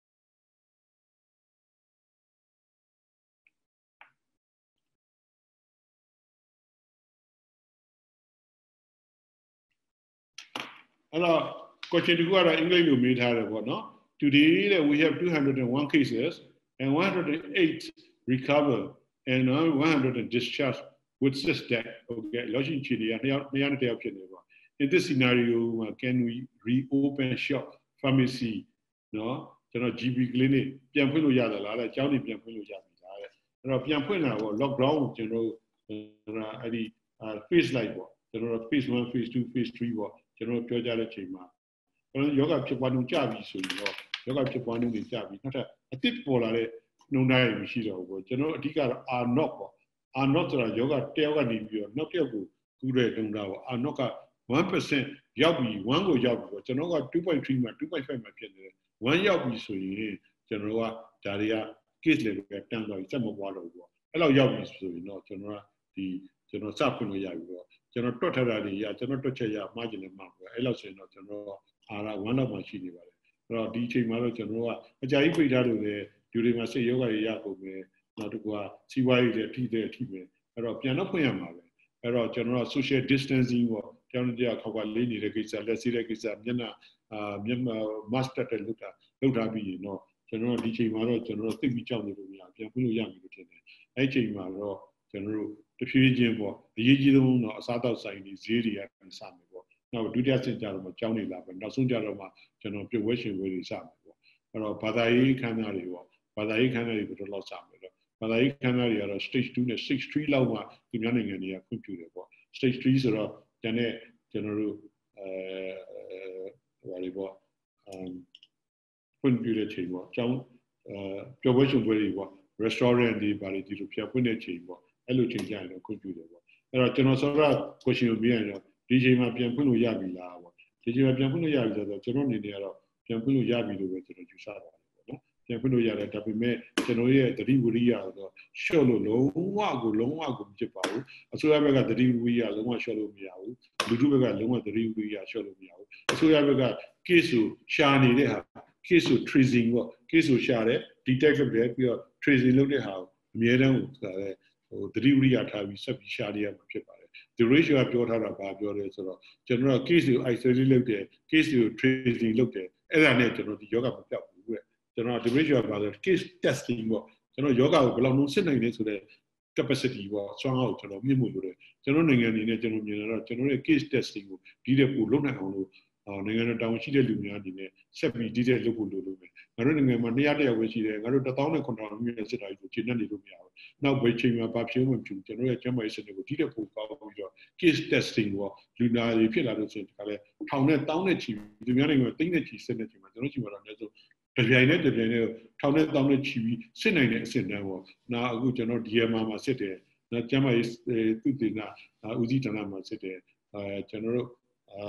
အဲ့တော့ question တခုကတော့အင်္ဂလိပ်လိုမေးထားတယ်ပေါ့နော် Today that we have 201 cases and 108 recover and 100 discharged with cyst death okay လောရှိချီတွေက200နဲ့တယောက်ဖြစ်နေပါ in this scenario can we reopen shop pharmacy เนาะကျွန်တော် GP clinic ပြန်ဖွင့်လို့ရတယ်လားတဲ့ကျောင်းတွေပြန်ဖွင့်လို့ရပြီလားတဲ့အဲ့တော့ပြန်ဖွင့်တာပေါ့ lockdown ကိုကျွန်တော်အဲ့ဒီ phase လိုက်ပေါ့ကျွန်တော် phase 1 phase 2 phase 3ပေါ့ကျွန်တော်ပြောကြတဲ့ချိန်မှာယောဂဖြစ်ပွားနှုန်းကျပြီဆိုရင်တော့ယောဂဖြစ်ပွားနှုန်းတွေကျပြီနောက်ထပ်အသစ်ပေါ်လာတဲ့နှုန်းတိုင်းမရှိတော့ဘူးပေါ့ကျွန်တော်အဓိကတော့ R not ပေါ့ R not ဆိုတာယောဂတယောက်ကနေပြီးတော့နောက်တစ်ယောက်ကိုကူးတဲ့နှုန်းသားပေါ့ R not က 1% ရောက်ပြီ1ကိုရောက်ပြီပေါ့ကျွန်တော်က 2.3 မှာ 2.5 မှာဖြစ်နေတယ်1ရောက်ပြီဆိုရင်ကျွန်တော်ကဒါတွေက case level ကတန်းသွားပြီစက်မပွားတော့ဘူးပေါ့အဲ့လောက်ရောက်ပြီဆိုရင်တော့ကျွန်တော်ကဒီကျွန်တော်စဖွင့်လို့ရပြီပေါ့ကျွန်တော်တွက်ထတာတွေရကျွန်တော်တွက်ချက်ရမှားကျင်လည်းမှားပေါ့အဲ့လောက်ဆိုရင်တော့ကျွန်တော်အားရ1လောက်မှရှိနေပါတယ်အဲ့တော့ဒီအချိန်မှာတော့ကျွန်တော်ကအကြာကြီးပိတ်ထားလို့လေဒီတွေမှာစိတ်ယောဂတွေရကုန်မယ်နောက်တစ်ခုကစီးပွားရေးတွေအထိမယ်အဲ့တော့ပြန်တော့ဖွင့်ရမှာပဲအဲ့တော့ကျွန်တော်က social distancing ပေါ့ကျောင်းတရားခေါက်လေးနေတဲ့ကိစ္စလက်စီးတဲ့ကိစ္စမျက်နှာ mask တက်တဲ့လုပ်ထားပြီးရင်တော့ကျွန်တော်ဒီချိန်မှာတော့ကျွန်တော်သိပြီးကြောက်နေလို့မရပြန်ဖွင့်လို့ရမယ်လို့ထင်တယ်အဲ့ချိန်မှာတော့ကျွန်တော်တို့တဖြည်းဖြည်းပေါ့အရေးကြီးဆုံးတော့အစားတောက်ဆိုင်တွေဈေးတွေကစမယ်ပေါ့နောက်ဒုတိယဆင့်ကြတော့မှကျောင်းနေလာပဲနောက်ဆုံးကြတော့မှကျွန်တော်ပြုတ်ဝဲရှင်ဝဲတွေစမယ်ပေါ့အဲ့တော့ဘာသာရေးခန်းသားတွေပေါ့ဘာသာရေးခန်းသားတွေဘယ်တော့လောက်စမယ်တော့ဘာသာရေးခန်းသားတွေကတော့ stage 2နဲ့ stage 3လောက်မှသူများနိုင်ငံတွေကခွင့်ပြုတယ်ပေါ့ stage 3ဆိုတော့ကျန်တဲ့ကျွန်တော်တို့ဟိုတွေပေါ့ဖွင့်ပြတဲ့ချိန်ပေါ့ကျောင်းပြုတ်ဝဲရှင်ဝဲတွေပေါ့ restaurant တွေဘာတွေဒီလိုဖြတ်ဖွင့်တဲ့ချိန်ပေါ့အဲ့လိုချိန်ကြရင်တော့ခွင့်ပြုတယ်ပေါ့အဲ့တော့ကျွန်တော်ဆိုတော့ question ကိုမေးရင်တော့ဒီချိန်မှာပြန်ဖွင့်လို့ရပြီလားပေါ့ဒီချိန်မှာပြန်ဖွင့်လို့ရပြီဆိုတော့ကျွန်တော်အနေနဲ့ကတော့ပြန်ဖွင့်လို့ရပြီလို့ပဲကျွန်တော်ယူဆပါတယ်ပေါ့နော်ပြန်ဖွင့်လို့ရတယ်ဒါပေမဲ့ကျွန်တော်ရဲ့သတိဝိရိယဆိုတော့ short လို့လုံးဝကိုမဖြစ်ပါဘူးအစိုးရဘက်ကသတိဝိရိယလုံးဝ short လို့မရဘူးလူထုဘက်ကလုံးဝသတိဝိရိယ short လို့မရဘူးအစိုးရဘက်က case ကိုရှာနေတဲ့ဟာ case ကို tracing ပေါ့ case ကိုရှာတယ် detect လုပ်တယ်ပြီးတော့ tracing လုပ်တဲ့ဟာကိုအများတန်းကိုဆိုတာလေဟိုသတိဝိရိယထားပြီးဆက်ပြီးရှာနေရမှာဖြစ်ပါတယ်ဒီ ratio ကပြောထားတာဘာပြောလဲဆိုတော့ကျွန်တော်က case ကို isolate လုပ်တယ် case ကို tracing လုပ်တယ်အဲ့ဒါနဲ့ကျွန်တော်ဒီယောဂမပြောက်ဘူးတဲ့ကျွန်တော်ဒီ ratio ကဘာလဲ case testing ပေါ့ကျွန်တော်ယောဂကိုဘယ်လောက်လုံးစစ်နိုင်လဲဆိုတဲ့ capacity ပေါ့စွမ်းအားကိုကျွန်တော်မြင့်မှုလို့တယ်ကျွန်တော်နိုင်ငံအနေနဲ့ကျွန်တော်မြင်လာတော့ကျွန်တော်ရဲ့ case testing ကိုဒီတဲ့ပို့လုပ်နိုင်အောင်လို့နိုင်ငံတော်တာဝန်ရှိတဲ့လူများအနေနဲ့ဆက်ပြီးဒီတဲ့လုပ်ဖို့လိုလို့ပဲငါတို့နိုင်ငံမှာ200တယောက်ပဲရှိတယ်ငါတို့1,900မြို့နယ်စစ်တာကြီးကိုချိန်နေလို့မရဘူးနောက်ဘယ်ချိန်မှာဘာဖြစ်မှမဖြစ်ကျွန်တော်ရဲ့ကျန်းမာရေးစနစ်ကိုဒီတဲ့ပို့ကောင်းပြီးတော့ case testing ပေါ့လူနာတွေဖြစ်လာလို့ဆိုရင်ဒါလည်းထောင်နဲ့တောင်းနဲ့ချီလူများနိုင်ငံသိန်းနဲ့ချီစစ်နေချိန်မှာကျွန်တော်ချိန်မှာတော့လည်းဆိုပြိုင်နဲ့ထောင်နဲ့တောင်းနဲ့ချီပြီးစစ်နိုင်တဲ့အဆင့်တန်းပေါ့နာအခုကျွန်တော် DMR မှာစစ်တယ်နော်ကျမ်းမာရေးသူတင်တာဦးစီးဌာနမှာစစ်တယ်ကျွန်တော်တို့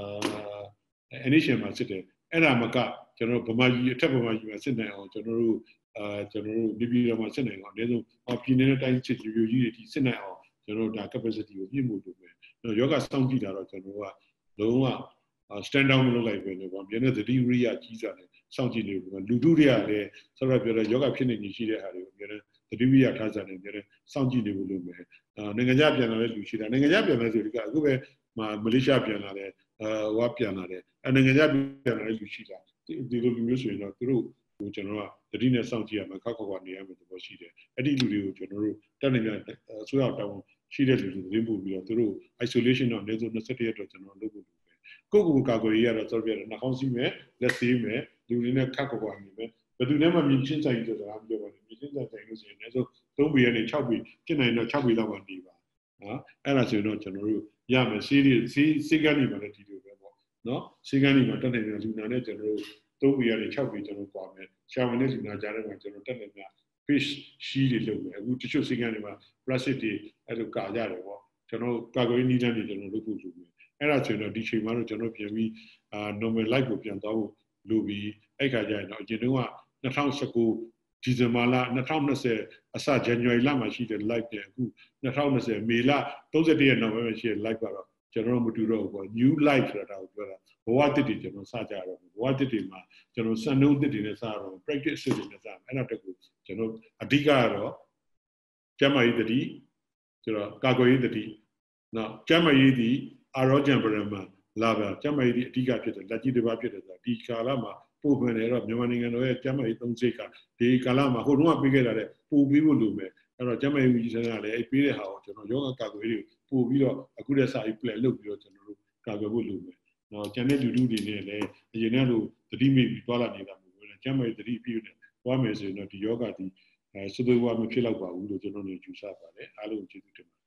NHN မှာစစ်တယ်အဲ့ဒါမကကျွန်တော်ဗမာကြီးအထက်ဗမာကြီးမှာစစ်နိုင်အောင်ကျွန်တော်တို့နေပြည်တော်မှာစစ်နိုင်အောင်အနည်းဆုံးပြည်နယ်တိုင်းစစ်ကြီးကြီးတွေစစ်နိုင်အောင်ကျွန်တော်တို့ဒါ capacity ကိုပြည့်မှုလုပ်မယ်ယောဂစောင့်ကြည့်တာတော့ကျွန်တော်တို့ကလုံးဝ stand down မလုပ်လိုက်ပဲလေပေါ့မြေနဲ့သတိဝိရိယကြီးစားတယ်စောင့်ကြည့်နေဘူးလူထုတွေကလည်းဆောက်ရပြောတဲ့ယောဂဖြစ်နေနေရှိတဲ့ဟာတွေကိုမြေနဲ့သတိဝိရိယထားစားနေမြေနဲ့စောင့်ကြည့်နေဖို့လုပ်မယ်နိုင်ငံခြားပြန်လာတဲ့လူရှိတာနိုင်ငံခြားပြန်လာဆိုဒီကအခုပဲမလေးရှားပြန်လာတယ်ဝါပြန်လာတယ်နိုင်ငံခြားပြန်လာတဲ့လူရှိတာဒီလိုမျိုးဆိုရင်တော့သူတို့ကိုကျွန်တော်ကသတိနဲ့စောင့်ကြည့်ရမယ်ခောက်ခောက်နေရမယ်သဘောရှိတယ်အဲ့ဒီလူတွေကိုကျွန်တော်တို့တက်နေပြန်အစိုးရတောင်းရှိတဲ့လူတွေသတင်းပို့ပြီးတော့သူတို့ isolation တော့အနည်းဆုံး21ရက်တော့ကျွန်တော်လုပ်ဖို့လုပ်မယ်ကိုယ့်ကိုယ်ကာကွယ်ရေးရတော့တော်ပြတယ်နှာခေါင်းစည်းမယ်လက်ဆေးမယ်လူတွေနဲ့ခက်ခွာနေမယ်ဘယ်သူနဲ့မှမြင်ချင်းဆိုင်ကြတာမပြောပါနဲ့မြင်ချင်းဆိုင်လို့ဆိုရင်အနည်းဆုံး3ပေကနေ6ပေဖြစ်နိုင်တော့6ပေလောက်ကနေပါနော်အဲ့ဒါဆိုရင်တော့ကျွန်တော်တို့ရမယ်စီးကနေမှလည်းဒီလိုပဲပေါ့နော်စီးကနေမှတက်နေတယ်လူနာနဲ့ကျွန်တော်တို့3ပေကနေ6ပေကျွန်တော်ကွာမယ်ရှာဝင်တဲ့လူနာကြားထဲမှာကျွန်တော်တက်နေကြ fish ရှိတွေလုပ်မယ်အခုတချို့စီးကနေမှာ plastic တွေအဲ့လိုကာကြတယ်ပေါ့ကျွန်တော်ကာကွယ်နည်းလမ်းတွေကျွန်တော်လုပ်ဖို့လုပ်မယ်အဲ့ဒါဆိုရင်တော့ဒီချိန်မှာတော့ကျွန်တော်ပြန်ပြီးnormal life ကိုပြန်သွားဖို့လိုပြီးအဲ့ခါကျရင်တော့အရင်တုန်းက2019ဒီဇင်ဘာလ2020အစ January လမှာရှိတဲ့ live ပြန်အခု2020မေလ31ရက်နောက်ပိုင်းမှာရှိတဲ့ live ကတော့ကျွန်တော်တို့မတူတော့ဘူးပေါ့ new live ဆိုတာကိုပြောတာဘဝတစ်တွေကျွန်တော်စကြတော့ဘဝတစ်တွေမှာကျွန်တော်စံနှုန်းတစ်တွေနဲ့စတော့ practice တွေနဲ့စမယ်အဲ့တော့တကူကျွန်တော်အဓိကကတော့ကျမ်းမာရေးတတိဆိုတော့ကာကွယ်ရေးတတိနော်ကျမ်းမာရေးဒီအာရောဂျန်ပရမလာပါကျမ်းမာရေးဒီအဓိကဖြစ်တယ်လက်ကြီးတစ်ပါးဖြစ်တယ်ဆိုတာဒီကာလမှာပို့ပြန်တယ်တော့မြန်မာနိုင်ငံတော်ရဲ့ကျမ်းမာရေးသုံးစိတ်ကဒီကာလမှာဟိုတုန်းကပေးခဲ့တာတဲ့ပို့ပြီးဖို့လိုမယ်အဲ့တော့ကျမ်းမာရေးကြီးစံကလည်းအဲ့ပေးတဲ့ဟာကိုကျွန်တော်ယောဂကာကွယ်ရေးတွေပို့ပြီးတော့အခုတည်းစာရေး plan လုပ်ပြီးတော့ကျွန်တော်တို့ကာကွယ်ဖို့လိုမယ်နော်ကျန်တဲ့လူထုတွေနဲ့လည်းအရင်ကလိုသတိမိပြီးတွာလာနေတာမဟုတ်ဘူးလေကျမ်းမာရေးသတိပြည့်နေတွားမယ်ဆိုရင်တော့ဒီယောဂဒီစွတ်သွေးဝါမဖြစ်တော့ပါဘူးလို့ကျွန်တော်တို့ယူဆပါတယ်အားလုံးကျေးဇူးတင်ပါတယ်